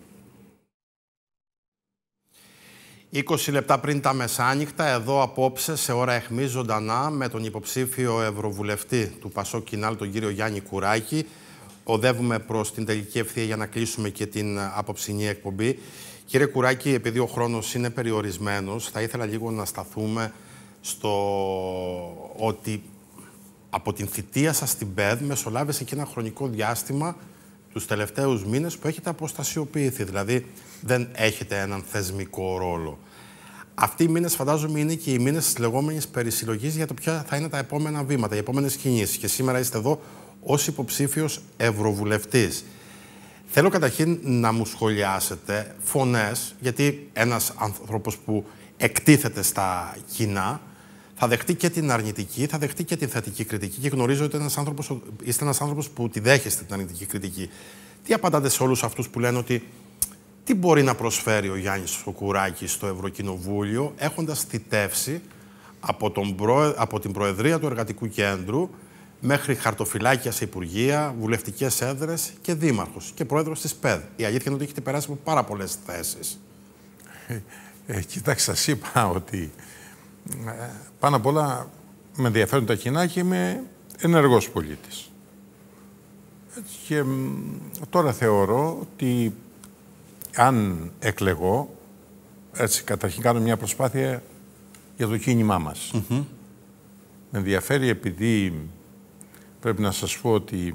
20 λεπτά πριν τα μεσάνυχτα, εδώ απόψε σε ώρα αιχμής ζωντανά με τον υποψήφιο ευρωβουλευτή του Πασόκ Κινάλ, τον κύριο Γιάννη Κουράκη. Οδεύουμε προς την τελική ευθεία για να κλείσουμε και την απόψινή εκπομπή. Κύριε Κουράκη, επειδή ο χρόνος είναι περιορισμένος, θα ήθελα λίγο να σταθούμε στο ότι από την θητεία σας στην ΠΕΔ μεσολάβησε και ένα χρονικό διάστημα τους τελευταίους μήνες που έχετε αποστασιοποιηθεί, δηλαδή δεν έχετε έναν θεσμικό ρόλο. Αυτοί οι μήνες φαντάζομαι είναι και οι μήνες της λεγόμενης περισυλλογής για το ποια θα είναι τα επόμενα βήματα, οι επόμενες κινήσεις. Και σήμερα είστε εδώ ως υποψήφιος ευρωβουλευτής. Θέλω καταρχήν να μου σχολιάσετε φωνές, γιατί ένας άνθρωπος που εκτίθεται στα κοινά θα δεχτεί και την αρνητική, θα δεχτεί και την θετική κριτική και γνωρίζω ότι είστε ένας άνθρωπος που τη δέχεστε την αρνητική κριτική. Τι απαντάτε σε όλους αυτούς που λένε ότι τι μπορεί να προσφέρει ο Γιάννης Κουράκης στο Ευρωκοινοβούλιο έχοντας θητεύσει από την Προεδρία του Εργατικού Κέντρου μέχρι χαρτοφυλάκια σε υπουργεία, βουλευτικές έδρες και δήμαρχος και πρόεδρος της ΠΕΔ. Η αλήθεια είναι ότι έχετε περάσει από πάρα πολλές θέσεις. Κοιτάξτε, σας είπα ότι πάνω απ' όλα με ενδιαφέρουν τα κοινά και είμαι ενεργός πολίτης. Και τώρα θεωρώ ότι αν εκλεγώ, έτσι καταρχήν κάνω μια προσπάθεια για το κίνημά μας. Με ενδιαφέρει επειδή πρέπει να σας πω ότι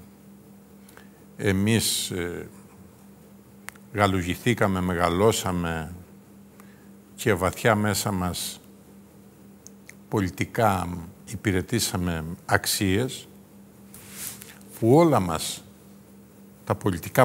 εμείς γαλουγηθήκαμε, μεγαλώσαμε και βαθιά μέσα μας πολιτικά υπηρετήσαμε αξίες που όλα μας τα πολιτικά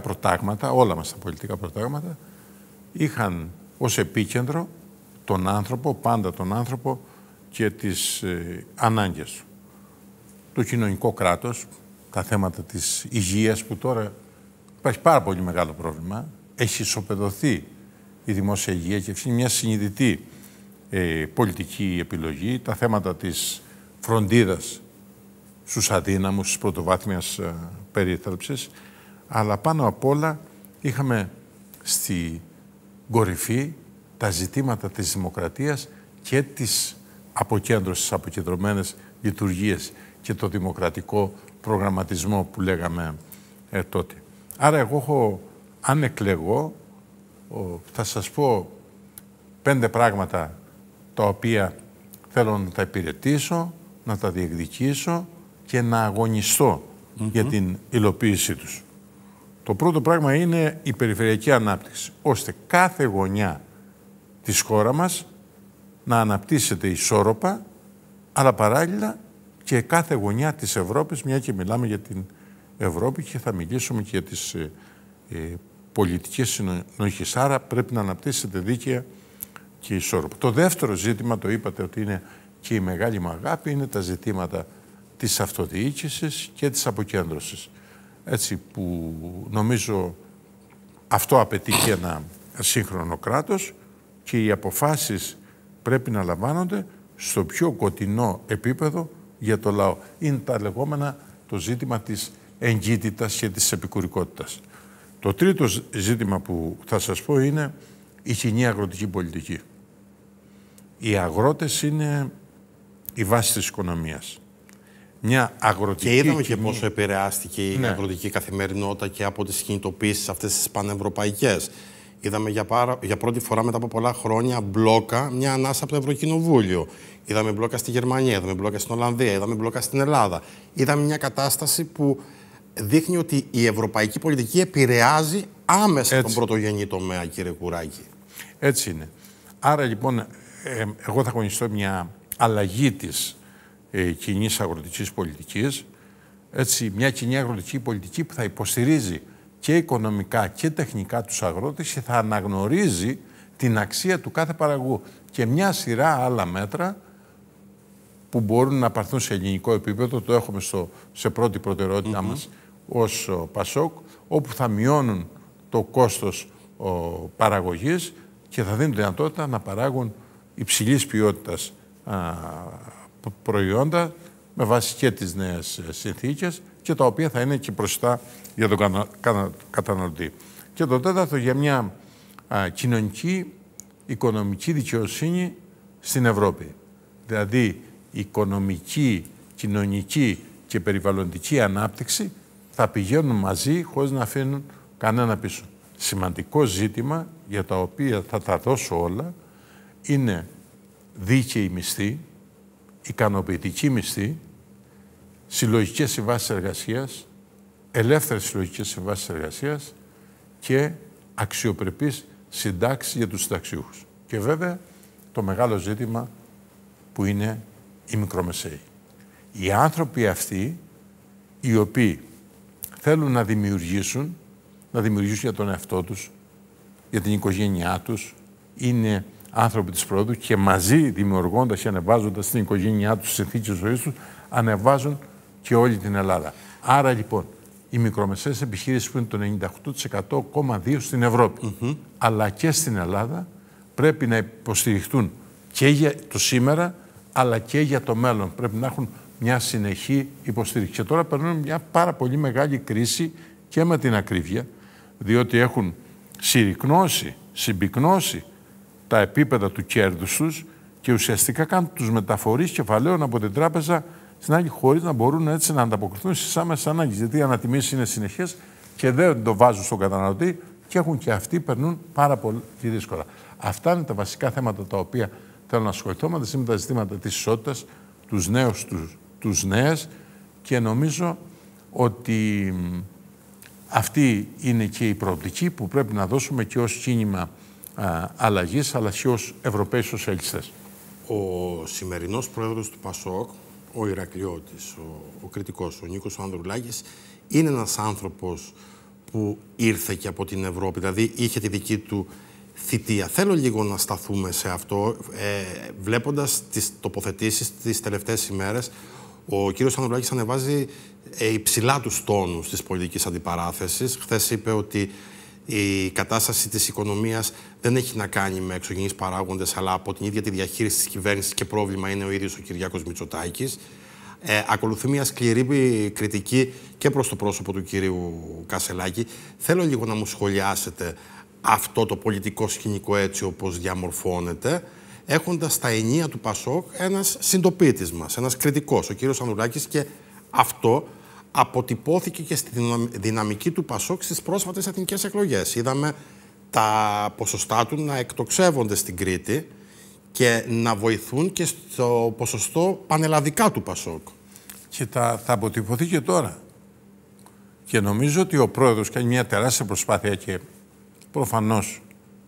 προτάγματα είχαν ως επίκεντρο τον άνθρωπο, πάντα τον άνθρωπο και τις ανάγκες του. Το κοινωνικό κράτος, τα θέματα της υγείας που τώρα υπάρχει πάρα πολύ μεγάλο πρόβλημα, έχει ισοπεδωθεί η δημόσια υγεία και αυτή είναι μια συνειδητή πολιτική επιλογή, τα θέματα της φροντίδας στους αδύναμους, της πρωτοβάθμιας περίθαλψης, αλλά πάνω απ' όλα είχαμε στη κορυφή τα ζητήματα της δημοκρατίας και της αποκέντρωσης, αποκεντρωμένες λειτουργίες και το δημοκρατικό προγραμματισμό που λέγαμε τότε. Άρα εγώ έχω, αν εκλεγώ, θα σας πω 5 πράγματα τα οποία θέλω να τα υπηρετήσω, να τα διεκδικήσω και να αγωνιστώ για την υλοποίησή τους. Το πρώτο πράγμα είναι η περιφερειακή ανάπτυξη, ώστε κάθε γωνιά της χώρας μας να αναπτύσσεται ισόρροπα, αλλά παράλληλα και κάθε γωνιά της Ευρώπης, μια και μιλάμε για την Ευρώπη και θα μιλήσουμε και για τις πολιτικές συνοχές. Άρα πρέπει να αναπτύσσεται δίκαια και ισόρροπα. Το δεύτερο ζήτημα, το είπατε ότι είναι και η μεγάλη μου αγάπη, είναι τα ζητήματα της αυτοδιοίκησης και της αποκέντρωσης. Έτσι που νομίζω αυτό απαιτεί και ένα σύγχρονο κράτος και οι αποφάσεις πρέπει να λαμβάνονται στο πιο κοντινό επίπεδο για το λαό. Είναι τα λεγόμενα το ζήτημα της εγκύτητας και της επικουρικότητας. Το τρίτο ζήτημα που θα σας πω είναι η κοινή αγροτική πολιτική. Οι αγρότες είναι η βάση της οικονομίας. Μια αγροτική... Και είδαμε και πόσο επηρεάστηκε η αγροτική καθημερινότητα και από τις κινητοποίησεις αυτές τις πανευρωπαϊκές. Είδαμε για πρώτη φορά μετά από πολλά χρόνια μπλόκα, μια ανάσα από το Ευρωκοινοβούλιο. Είδαμε μπλόκα στη Γερμανία, είδαμε μπλόκα στην Ολλανδία, είδαμε μπλόκα στην Ελλάδα. Είδαμε μια κατάσταση που δείχνει ότι η ευρωπαϊκή πολιτική επηρεάζει άμεσα τον πρωτογενή τομέα, κύριε Κουράκη. Έτσι είναι. Άρα λοιπόν, εγώ θα αγωνιστώ μια αλλαγή της κοινής αγροτικής πολιτικής. Έτσι, μια κοινή αγροτική πολιτική που θα υποστηρίζει και οικονομικά και τεχνικά τους αγρότες και θα αναγνωρίζει την αξία του κάθε παραγωγού. Και μια σειρά άλλα μέτρα που μπορούν να πάρθουν σε ελληνικό επίπεδο, το έχουμε σε πρώτη προτεραιότητά μας ως ΠΑΣΟΚ, όπου θα μειώνουν το κόστος παραγωγής και θα δίνουν δυνατότητα να παράγουν υψηλής ποιότητας προϊόντα με βάση και τις νέες συνθήκες και τα οποία θα είναι και προσιτά για τον καταναλωτή. Και το τέταρτο, για μια κοινωνική, οικονομική δικαιοσύνη στην Ευρώπη. Δηλαδή, οικονομική, κοινωνική και περιβαλλοντική ανάπτυξη θα πηγαίνουν μαζί χωρίς να αφήνουν κανένα πίσω. Σημαντικό ζήτημα για τα οποία θα τα δώσω όλα είναι δίκαιη μισθή, ικανοποιητική μισθή, συλλογικές συμβάσεις εργασίας, ελεύθερες συλλογικές συμβάσεις εργασίας και αξιοπρεπείς συντάξεις για τους συνταξιούχους. Και βέβαια το μεγάλο ζήτημα που είναι οι μικρομεσαίοι. Οι άνθρωποι αυτοί οι οποίοι θέλουν να δημιουργήσουν για τον εαυτό τους, για την οικογένειά τους, είναι άνθρωποι της πρόοδου και μαζί δημιουργώντας και ανεβάζοντας την οικογένειά τους, τις συνθήκες ζωής τους, ανεβάζουν και όλη την Ελλάδα. Άρα λοιπόν, οι μικρομεσαίες επιχείρησεις που είναι το 98,2% στην Ευρώπη, αλλά και στην Ελλάδα, πρέπει να υποστηριχτούν και για το σήμερα, αλλά και για το μέλλον. Πρέπει να έχουν μια συνεχή υποστήριξη. Και τώρα περνούν μια πάρα πολύ μεγάλη κρίση και με την ακρίβεια, διότι έχουν συρρικνώσει, συμπυκνώσει τα επίπεδα του κέρδους τους και ουσιαστικά κάνουν τους μεταφορείς κεφαλαίων από την τράπεζα στην άλλη χωρίς να μπορούν έτσι να ανταποκριθούν στις άμεσες ανάγκες. Γιατί οι ανατιμήσεις είναι συνεχές και δεν το βάζουν στον καταναλωτή και έχουν και αυτοί περνούν πάρα πολύ δύσκολα. Αυτά είναι τα βασικά θέματα τα οποία θέλω να ασχοληθώ μαζί με τα ζητήματα της ισότητας, τους νέους, τους νέες, και νομίζω ότι αυτή είναι και η προοπτική που πρέπει να δώσουμε και ως κίνημα αλλαγής, αλλά και ως Ευρωπαίοι Σοσιαλιστές. Ο σημερινός πρόεδρος του ΠΑΣΟΚ, ο Ηρακλειώτης, ο κριτικός, ο Νίκος Ανδρουλάκης, είναι ένας άνθρωπος που ήρθε και από την Ευρώπη, δηλαδή είχε τη δική του θητεία. Θέλω λίγο να σταθούμε σε αυτό, βλέποντας τις τοποθετήσεις τις τελευταίες ημέρες. Ο κύριος Ανδρουλάκης ανεβάζει υψηλά τους τόνους της πολιτικής αντιπαράθεσης. Χθες είπε ότι η κατάσταση της οικονομίας δεν έχει να κάνει με εξωγενείς παράγοντες, αλλά από την ίδια τη διαχείριση της κυβέρνησης, και πρόβλημα είναι ο ίδιος ο Κυριάκος Μητσοτάκης. Ακολουθεί μια σκληρή κριτική και προς το πρόσωπο του κυρίου Κασελάκη. Θέλω λίγο να μου σχολιάσετε αυτό το πολιτικό σκηνικό έτσι όπως διαμορφώνεται, έχοντας στα ενία του ΠΑΣΟΚ ένας συντοπίτης μας, ένας κριτικός, ο κύριος Ανδρουλάκης, και αυτό αποτυπώθηκε και στη δυναμική του ΠΑΣΟΚ στις πρόσφατες εθνικές εκλογές. Είδαμε τα ποσοστά του να εκτοξεύονται στην Κρήτη και να βοηθούν και στο ποσοστό πανελλαδικά του ΠΑΣΟΚ. Και θα αποτυπωθεί και τώρα. Και νομίζω ότι ο πρόεδρος κάνει μια τεράστια προσπάθεια και προφανώς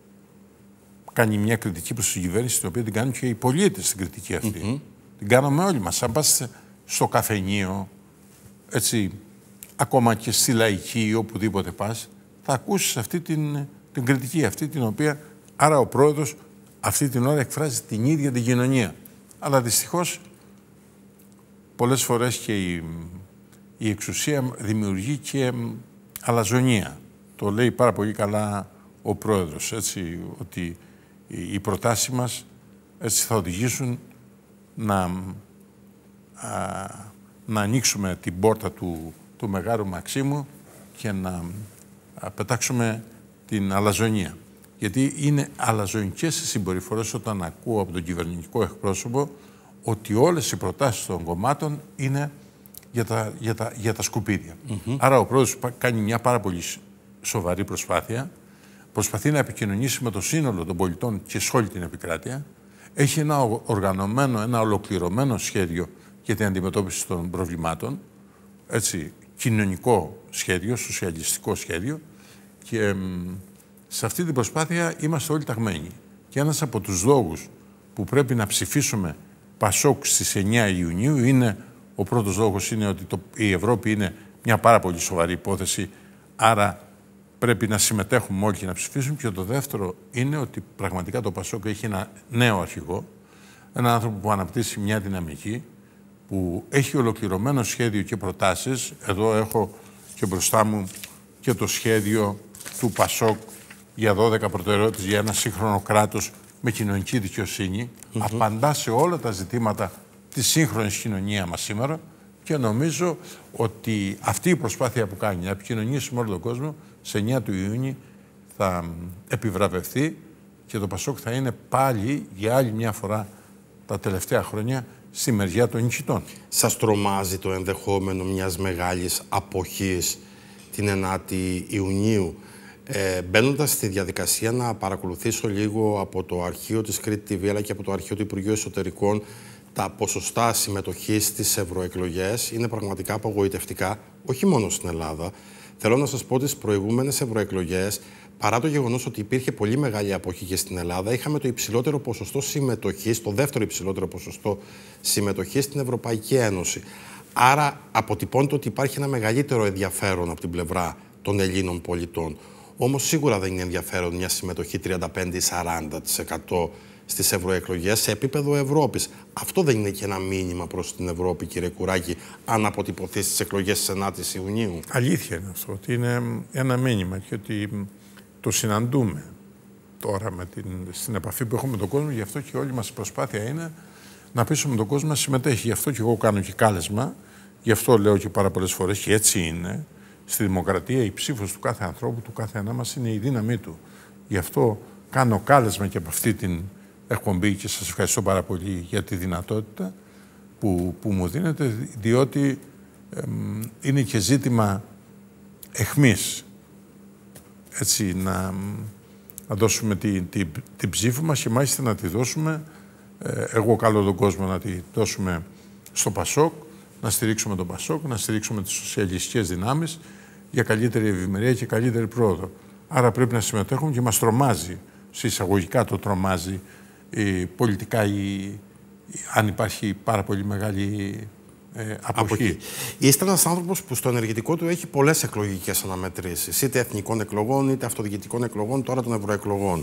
κάνει μια κριτική προς την κυβέρνηση, την οποία την κάνουν και οι πολίτες στην κριτική αυτή. Την κάνουμε όλοι μας. Αν πας στο καφενείο, έτσι, ακόμα και στη Λαϊκή ή οπουδήποτε πας, θα ακούσεις αυτή την κριτική, αυτή την οποία, άρα ο πρόεδρος αυτή την ώρα εκφράζει την ίδια την κοινωνία. Αλλά δυστυχώς πολλές φορές και η εξουσία δημιουργεί και αλαζονία. Το λέει πάρα πολύ καλά ο πρόεδρος, έτσι, ότι οι προτάσεις μας έτσι θα οδηγήσουν να ανοίξουμε την πόρτα του Μεγάλου Μαξίμου και να πετάξουμε την αλαζονία. Γιατί είναι αλαζονικές οι συμπεριφορές όταν ακούω από τον κυβερνητικό εκπρόσωπο ότι όλες οι προτάσεις των κομμάτων είναι για τα σκουπίδια. Άρα ο πρόεδρος κάνει μια πάρα πολύ σοβαρή προσπάθεια, προσπαθεί να επικοινωνήσει με το σύνολο των πολιτών και σε όλη την επικράτεια, έχει ένα οργανωμένο, ένα ολοκληρωμένο σχέδιο για την αντιμετώπιση των προβλημάτων, έτσι, κοινωνικό σχέδιο, σοσιαλιστικό σχέδιο, και σε αυτή την προσπάθεια είμαστε όλοι ταγμένοι. Και ένας από τους λόγους που πρέπει να ψηφίσουμε ΠΑΣΟΚ στις 9 Ιουνίου είναι, ο πρώτος λόγος είναι ότι η Ευρώπη είναι μια πάρα πολύ σοβαρή υπόθεση, άρα πρέπει να συμμετέχουμε όλοι και να ψηφίσουμε. Και το δεύτερο είναι ότι πραγματικά το ΠΑΣΟΚ έχει ένα νέο αρχηγό, έναν άνθρωπο που αναπτύσσει μια δυναμική, που έχει ολοκληρωμένο σχέδιο και προτάσεις. Εδώ έχω και μπροστά μου και το σχέδιο του ΠΑΣΟΚ για 12 προτεραιότητες για ένα σύγχρονο κράτος με κοινωνική δικαιοσύνη. Απαντά σε όλα τα ζητήματα της σύγχρονης κοινωνίας μας σήμερα, και νομίζω ότι αυτή η προσπάθεια που κάνει να επικοινωνήσει με όλο τον κόσμο σε 9 του Ιούνιου θα επιβραβευτεί και το ΠΑΣΟΚ θα είναι πάλι για άλλη μια φορά τα τελευταία χρόνια στη μεριά των νικητών. Σας τρομάζει το ενδεχόμενο μιας μεγάλης αποχής την 9η Ιουνίου? Μπαίνοντας στη διαδικασία να παρακολουθήσω λίγο από το αρχείο της Κρήτη TV αλλά και από το αρχείο του Υπουργείου Εσωτερικών τα ποσοστά συμμετοχής στις ευρωεκλογές, είναι πραγματικά απογοητευτικά, όχι μόνο στην Ελλάδα. Θέλω να σας πω ότι στις προηγούμενες ευρωεκλογές, παρά το γεγονός ότι υπήρχε πολύ μεγάλη αποχή και στην Ελλάδα, είχαμε το υψηλότερο ποσοστό συμμετοχής, το δεύτερο υψηλότερο ποσοστό συμμετοχής στην Ευρωπαϊκή Ένωση. Άρα αποτυπώνεται ότι υπάρχει ένα μεγαλύτερο ενδιαφέρον από την πλευρά των Ελλήνων πολιτών. Όμως σίγουρα δεν είναι ενδιαφέρον μια συμμετοχή 35-40% στις ευρωεκλογές σε επίπεδο Ευρώπης. Αυτό δεν είναι και ένα μήνυμα προς την Ευρώπη, κύριε Κουράκη, αν αποτυπωθεί στις εκλογές της 9ης Ιουνίου? Αλήθεια είναι αυτό, ότι είναι ένα μήνυμα και ότι το συναντούμε τώρα στην επαφή που έχουμε με τον κόσμο. Γι' αυτό και όλη μας η προσπάθεια είναι να πείσουμε τον κόσμο να συμμετέχει. Γι' αυτό και εγώ κάνω και κάλεσμα, γι' αυτό λέω και πάρα πολλές φορές, και έτσι είναι. Στη δημοκρατία η ψήφος του κάθε ανθρώπου, του κάθε ένα μας, είναι η δύναμή του. Γι' αυτό κάνω κάλεσμα και από αυτή την εκπομπή, και σας ευχαριστώ πάρα πολύ για τη δυνατότητα, που μου δίνετε, διότι είναι και ζήτημα αιχμής. Έτσι, να δώσουμε την ψήφο μας και μάλιστα να τη δώσουμε, εγώ καλώ τον κόσμο να τη δώσουμε στο ΠΑΣΟΚ, να στηρίξουμε τον ΠΑΣΟΚ, να στηρίξουμε τις σοσιαλιστικές δυνάμεις για καλύτερη ευημερία και καλύτερη πρόοδο. Άρα πρέπει να συμμετέχουμε και μας τρομάζει, σε εισαγωγικά το τρομάζει, πολιτικά αν υπάρχει πάρα πολύ μεγάλη αποχή. Είστε ένας άνθρωπος που στο ενεργητικό του έχει πολλές εκλογικές αναμετρήσεις, είτε εθνικών εκλογών, είτε αυτοδιοικητικών εκλογών, τώρα των ευρωεκλογών.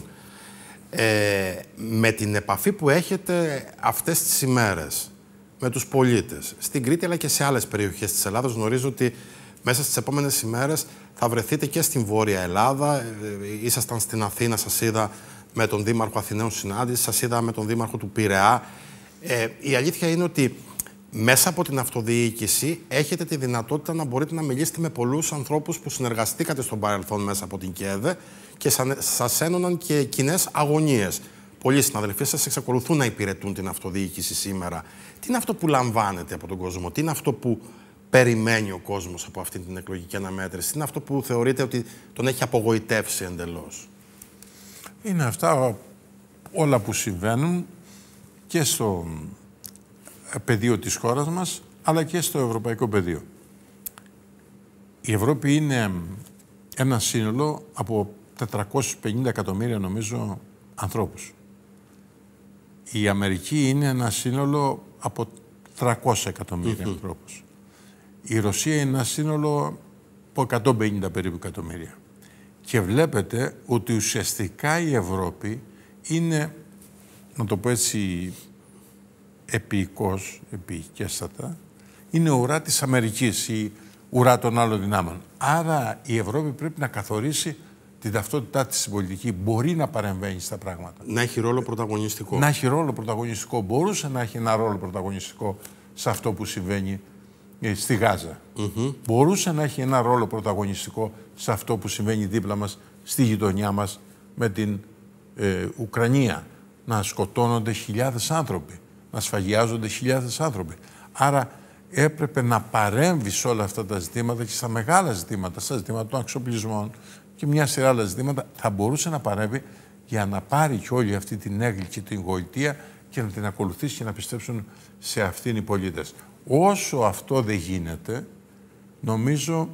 Με την επαφή που έχετε αυτές τις ημέρες με τους πολίτες, στην Κρήτη αλλά και σε άλλες περιοχές της Ελλάδας, γνωρίζω ότι μέσα στις επόμενες ημέρες θα βρεθείτε και στην Βόρεια Ελλάδα. Ήσασταν στην Αθήνα, σας είδα με τον Δήμαρχο Αθηναίων συνάντηση, σας είδα με τον Δήμαρχο του Πειραιά. Η αλήθεια είναι ότι μέσα από την αυτοδιοίκηση έχετε τη δυνατότητα να μπορείτε να μιλήσετε με πολλούς ανθρώπους που συνεργαστήκατε στον παρελθόν μέσα από την ΚΕΔΕ και σας ένωναν και κοινές αγωνίες. Πολλοί συναδελφοί σας εξακολουθούν να υπηρετούν την αυτοδιοίκηση σήμερα. Τι είναι αυτό που λαμβάνετε από τον κόσμο, τι είναι αυτό που περιμένει ο κόσμος από αυτή την εκλογική αναμέτρηση, τι είναι αυτό που θεωρείτε ότι τον έχει απογοητεύσει εντελώς? Είναι αυτά όλα που συμβαίνουν και στο πεδίο της χώρας μας, αλλά και στο ευρωπαϊκό πεδίο. Η Ευρώπη είναι ένα σύνολο από 450 εκατομμύρια, νομίζω, ανθρώπους. Η Αμερική είναι ένα σύνολο από 300 εκατομμύρια ανθρώπους. Η Ρωσία είναι ένα σύνολο από 150 περίπου εκατομμύρια. Και βλέπετε ότι ουσιαστικά η Ευρώπη είναι, να το πω έτσι επικέστατα, είναι ουρά της Αμερικής ή ουρά των άλλων δυνάμεων. Άρα η Ευρώπη πρέπει να καθορίσει την ταυτότητά της στην πολιτική. Μπορεί να παρεμβαίνει στα πράγματα. Να έχει ρόλο πρωταγωνιστικό. Να έχει ρόλο πρωταγωνιστικό. Μπορούσε να έχει ένα ρόλο πρωταγωνιστικό σε αυτό που συμβαίνει στη Γάζα. Μπορούσε να έχει ένα ρόλο πρωταγωνιστικό σε αυτό που συμβαίνει δίπλα μας, στη γειτονιά μας με την Ουκρανία. Να σκοτώνονται χιλιάδες άνθρωποι, να σφαγιάζονται χιλιάδες άνθρωποι. Άρα έπρεπε να παρέμβει σε όλα αυτά τα ζητήματα και στα μεγάλα ζητήματα, στα ζητήματα των εξοπλισμών και μια σειρά άλλα ζητήματα, θα μπορούσε να παρέμβει για να πάρει και όλη αυτή την έγκλη και την γοητεία και να την ακολουθήσει και να πιστέψουν σε αυτήν οι πολίτες. Όσο αυτό δεν γίνεται, νομίζω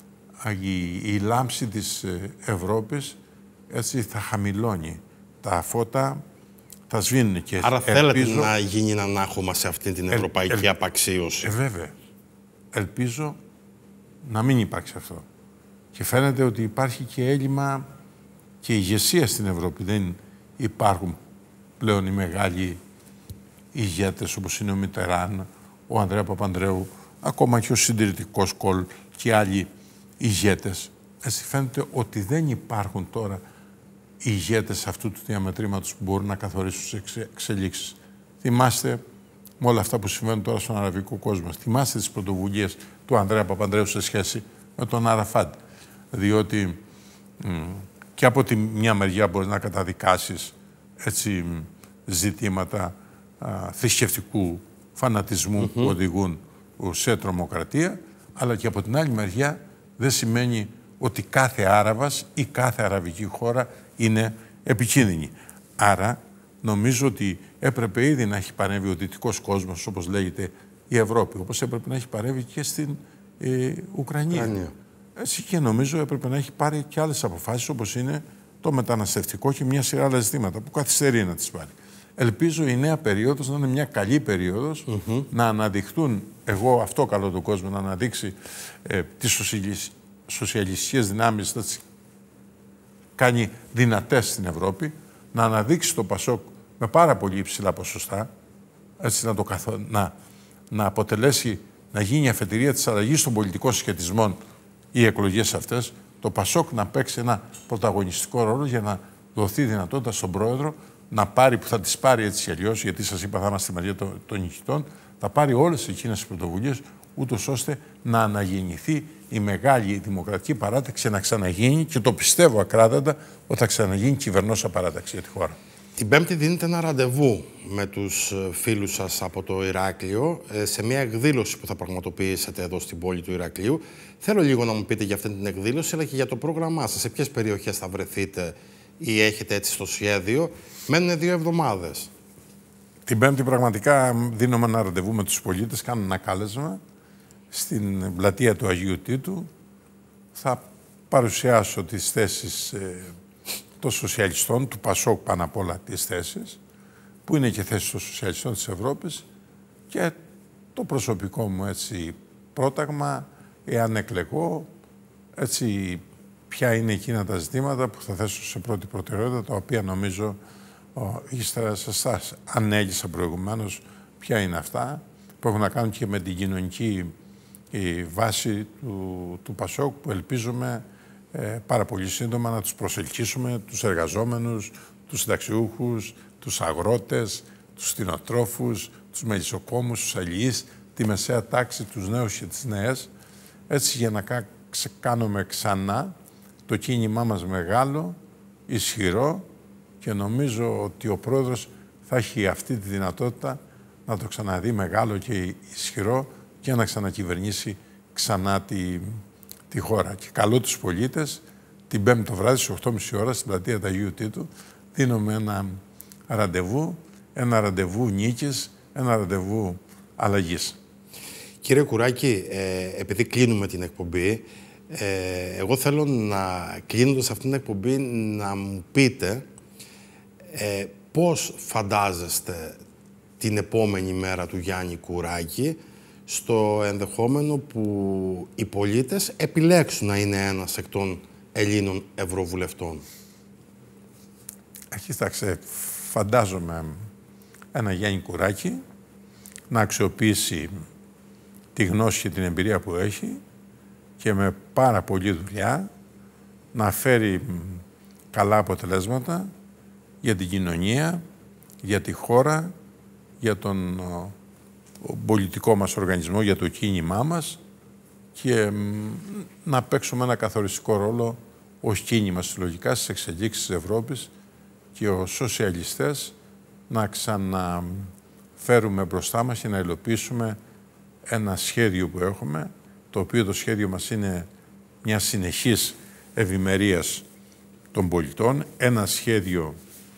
η λάμψη της Ευρώπης έτσι θα χαμηλώνει. Τα φώτα θα σβήνουν και άρα θέλετε να γίνει ένα ανάχωμα σε αυτή την ευρωπαϊκή απαξίωση? Βέβαια. Ελπίζω να μην υπάρξει αυτό. Και φαίνεται ότι υπάρχει και έλλειμμα και ηγεσία στην Ευρώπη. Δεν υπάρχουν πλέον οι μεγάλοι ηγέτες όπως είναι ο Μιτεράν, ο Ανδρέα Παπανδρέου, ακόμα και ο συντηρητικός Κολ και άλλοι ηγέτες. Έτσι φαίνεται ότι δεν υπάρχουν τώρα ηγέτες αυτού του διαμετρήματος που μπορούν να καθορίσουν τις εξελίξεις. Θυμάστε με όλα αυτά που συμβαίνουν τώρα στον αραβικό κόσμο. Θυμάστε τις πρωτοβουλίες του Ανδρέα Παπανδρέου σε σχέση με τον Αραφάντ. Διότι και από τη μια μεριά μπορείς να καταδικάσεις έτσι, ζητήματα θρησκευτικού φανατισμού που οδηγούν σε τρομοκρατία, αλλά και από την άλλη μεριά δεν σημαίνει ότι κάθε Άραβας ή κάθε αραβική χώρα είναι επικίνδυνη. Άρα νομίζω ότι έπρεπε ήδη να έχει παρέμβει ο δυτικός κόσμος, όπως λέγεται η Ευρώπη, όπως έπρεπε να έχει παρέμβει και στην Ουκρανία. Έτσι και νομίζω έπρεπε να έχει πάρει και άλλες αποφάσεις, όπως είναι το μεταναστευτικό και μια σειρά άλλα ζητήματα που καθυστερεί να τις πάρει. Ελπίζω η νέα περίοδος να είναι μια καλή περίοδος, να αναδειχθούν, εγώ αυτό καλώ τον κόσμο, να αναδείξει τις σοσιαλιστικές δυνάμεις, να τις κάνει δυνατές στην Ευρώπη, να αναδείξει το ΠΑΣΟΚ με πάρα πολύ υψηλά ποσοστά, έτσι να αποτελέσει, να γίνει η αφετηρία της αλλαγής των πολιτικών συσχετισμών οι εκλογές αυτές, το ΠΑΣΟΚ να παίξει ένα πρωταγωνιστικό ρόλο για να δοθεί δυνατότητα στον πρόεδρο να πάρει, που θα τις πάρει έτσι αλλιώς, γιατί σας είπα θα είμαστε στη μεριά των νικητών, θα πάρει όλες εκείνες τις πρωτοβουλίες, ούτως ώστε να αναγεννηθεί η μεγάλη δημοκρατική παράταξη, να ξαναγίνει, και το πιστεύω ακράδαντα, ότι θα ξαναγίνει κυβερνόσα παράταξη για τη χώρα. Την Πέμπτη δίνετε ένα ραντεβού με τους φίλους σας από το Ηράκλειο σε μια εκδήλωση που θα πραγματοποιήσετε εδώ στην πόλη του Ηρακλείου. Θέλω λίγο να μου πείτε για αυτή την εκδήλωση, αλλά και για το πρόγραμμά σας. Σε ποιες περιοχές θα βρεθείτε ή έχετε έτσι στο σχέδιο? Μένουν 2 εβδομάδες. Την Πέμπτη πραγματικά δίνουμε ένα ραντεβού με τους πολίτες, κάνω ένα κάλεσμα στην πλατεία του Αγίου Τίτου. Θα παρουσιάσω τις θέσεις των σοσιαλιστών, του Πασόκ πάνω απ' όλα τις θέσεις, που είναι και θέσεις των σοσιαλιστών της Ευρώπης, και το προσωπικό μου έτσι πρόταγμα, εάν εκλεγώ, έτσι ποια είναι εκείνα τα ζητήματα που θα θέσω σε πρώτη προτεραιότητα, τα οποία νομίζω ύστερα σας ανέλησα προηγουμένως ποια είναι αυτά, που έχουν να κάνουν και με την κοινωνική βάση του Πασόκ, που ελπίζουμε πάρα πολύ σύντομα να τους προσελκύσουμε, τους εργαζόμενους, τους συνταξιούχους, τους αγρότες, τους κτηνοτρόφους, τους μελισσοκόμους, τους αλληλείς, τη μεσαία τάξη, τους νέους και τις νέες, έτσι για να κάνουμε ξανά το κίνημά μας μεγάλο, ισχυρό, και νομίζω ότι ο πρόεδρος θα έχει αυτή τη δυνατότητα να το ξαναδεί μεγάλο και ισχυρό και να ξανακυβερνήσει ξανά τη χώρα. Και καλώ τους πολίτες την Πέμπτη το βράδυ στις 8.30 ώρα στην πλατεία του Αγίου Τίτου. Δίνουμε ένα ραντεβού νίκης, ένα ραντεβού αλλαγής. Κύριε Κουράκη, επειδή κλείνουμε την εκπομπή, εγώ θέλω κλείνοντας αυτήν την εκπομπή να μου πείτε πώς φαντάζεστε την επόμενη μέρα του Γιάννη Κουράκη, στο ενδεχόμενο που οι πολίτες επιλέξουν να είναι ένας εκ των Ελλήνων Ευρωβουλευτών. Κοιτάξτε, φαντάζομαι ένα Γιάννη Κουράκη να αξιοποιήσει τη γνώση και την εμπειρία που έχει και με πάρα πολλή δουλειά να φέρει καλά αποτελέσματα για την κοινωνία, για τη χώρα, για τον πολιτικό μας οργανισμό, για το κίνημά μας, και να παίξουμε ένα καθοριστικό ρόλο ως κίνημα συλλογικά στις εξελίξεις της Ευρώπης και ως σοσιαλιστές να ξαναφέρουμε μπροστά μας και να υλοποιήσουμε ένα σχέδιο που έχουμε, το οποίο το σχέδιο μας είναι μια συνεχής ευημερίας των πολιτών, ένα σχέδιο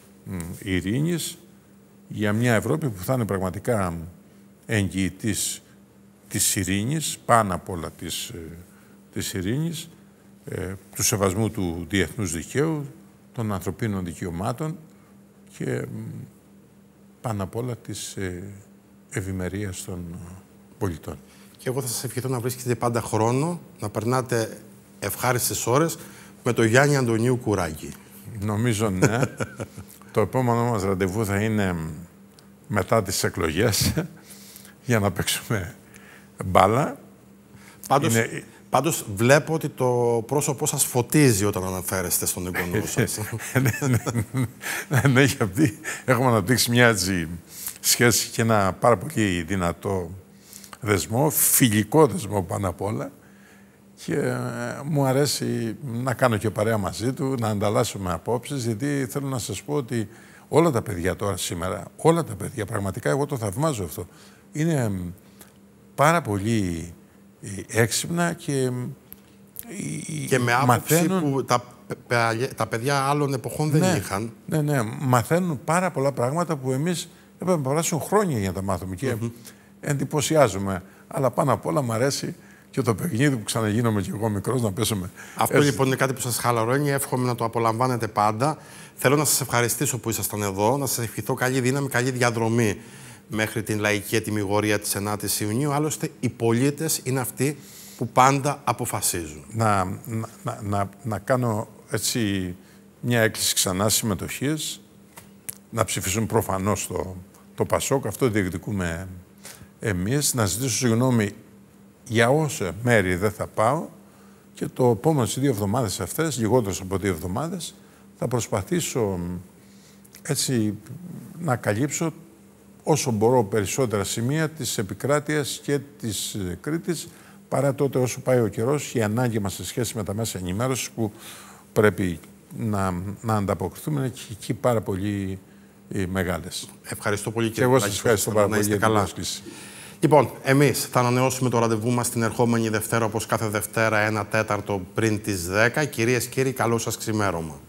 ειρήνης για μια Ευρώπη που θα είναι πραγματικά εγγυητής της ειρήνης, πάνω απ' όλα της ειρήνης, του σεβασμού του διεθνούς δικαίου, των ανθρωπίνων δικαιωμάτων και πάνω απ' όλα της ευημερίας των πολιτών. Και εγώ θα σας ευχηθώ να βρίσκετε πάντα χρόνο, να περνάτε ευχάριστες ώρες με τον Γιάννη Αντωνίου Κουράκη. Νομίζω ναι. Το επόμενο μας ραντεβού θα είναι μετά τις εκλογές για να παίξουμε μπάλα. Πάντως βλέπω ότι το πρόσωπό σας φωτίζει όταν αναφέρεστε στον εγγονό σας. Ναι, γιατί έχουμε αναπτύξει μια σχέση και ένα πάρα πολύ δυνατό δεσμό, φιλικό δεσμό πάνω απ' όλα, και μου αρέσει να κάνω και παρέα μαζί του, να ανταλλάσσουμε απόψεις, γιατί θέλω να σας πω ότι όλα τα παιδιά τώρα σήμερα, όλα τα παιδιά, πραγματικά εγώ το θαυμάζω αυτό, είναι πάρα πολύ έξυπνα και με άποψη που τα παιδιά άλλων εποχών δεν είχαν. Ναι, μαθαίνουν πάρα πολλά πράγματα που εμείς έπρεπε να περάσουν χρόνια για να τα μάθουμε και εντυπωσιάζουμε. Αλλά πάνω απ' όλα μου αρέσει και το παιχνίδι που ξαναγίνομαι κι εγώ μικρός να πέσουμε. Αυτό λοιπόν είναι κάτι που σας χαλαρώνει. Εύχομαι να το απολαμβάνετε πάντα. Θέλω να σας ευχαριστήσω που ήσασταν εδώ, να σας ευχηθώ καλή δύναμη, καλή διαδρομή μέχρι την λαϊκή ετυμηγορία της 9ης Ιουνίου. Άλλωστε, οι πολίτες είναι αυτοί που πάντα αποφασίζουν. Να κάνω έτσι μια έκκληση ξανά συμμετοχής, να ψηφίσουν προφανώς το Πασόκ, αυτό διεκδικούμε εμείς, να ζητήσω συγγνώμη για όσα μέρη δεν θα πάω, και το επόμενο 2 εβδομάδες αυτές, λιγότερες από 2 εβδομάδες, θα προσπαθήσω έτσι να καλύψω όσο μπορώ περισσότερα σημεία της επικράτειας και της Κρήτης, παρά τότε όσο πάει ο καιρός και η ανάγκη μας σε σχέση με τα μέσα ενημέρωσης που πρέπει να ανταποκριθούμε, είναι και εκεί πάρα πολύ οι μεγάλες. Ευχαριστώ πολύ, κύριε. Και εγώ σας ευχαριστώ πάρα πολύ για την πρόσκληση. Λοιπόν, εμείς θα ανανεώσουμε το ραντεβού μας την ερχόμενη Δευτέρα, όπως κάθε Δευτέρα, 1 τέταρτο πριν τις 10. Κυρίες και κύριοι, καλό σας ξημέρωμα.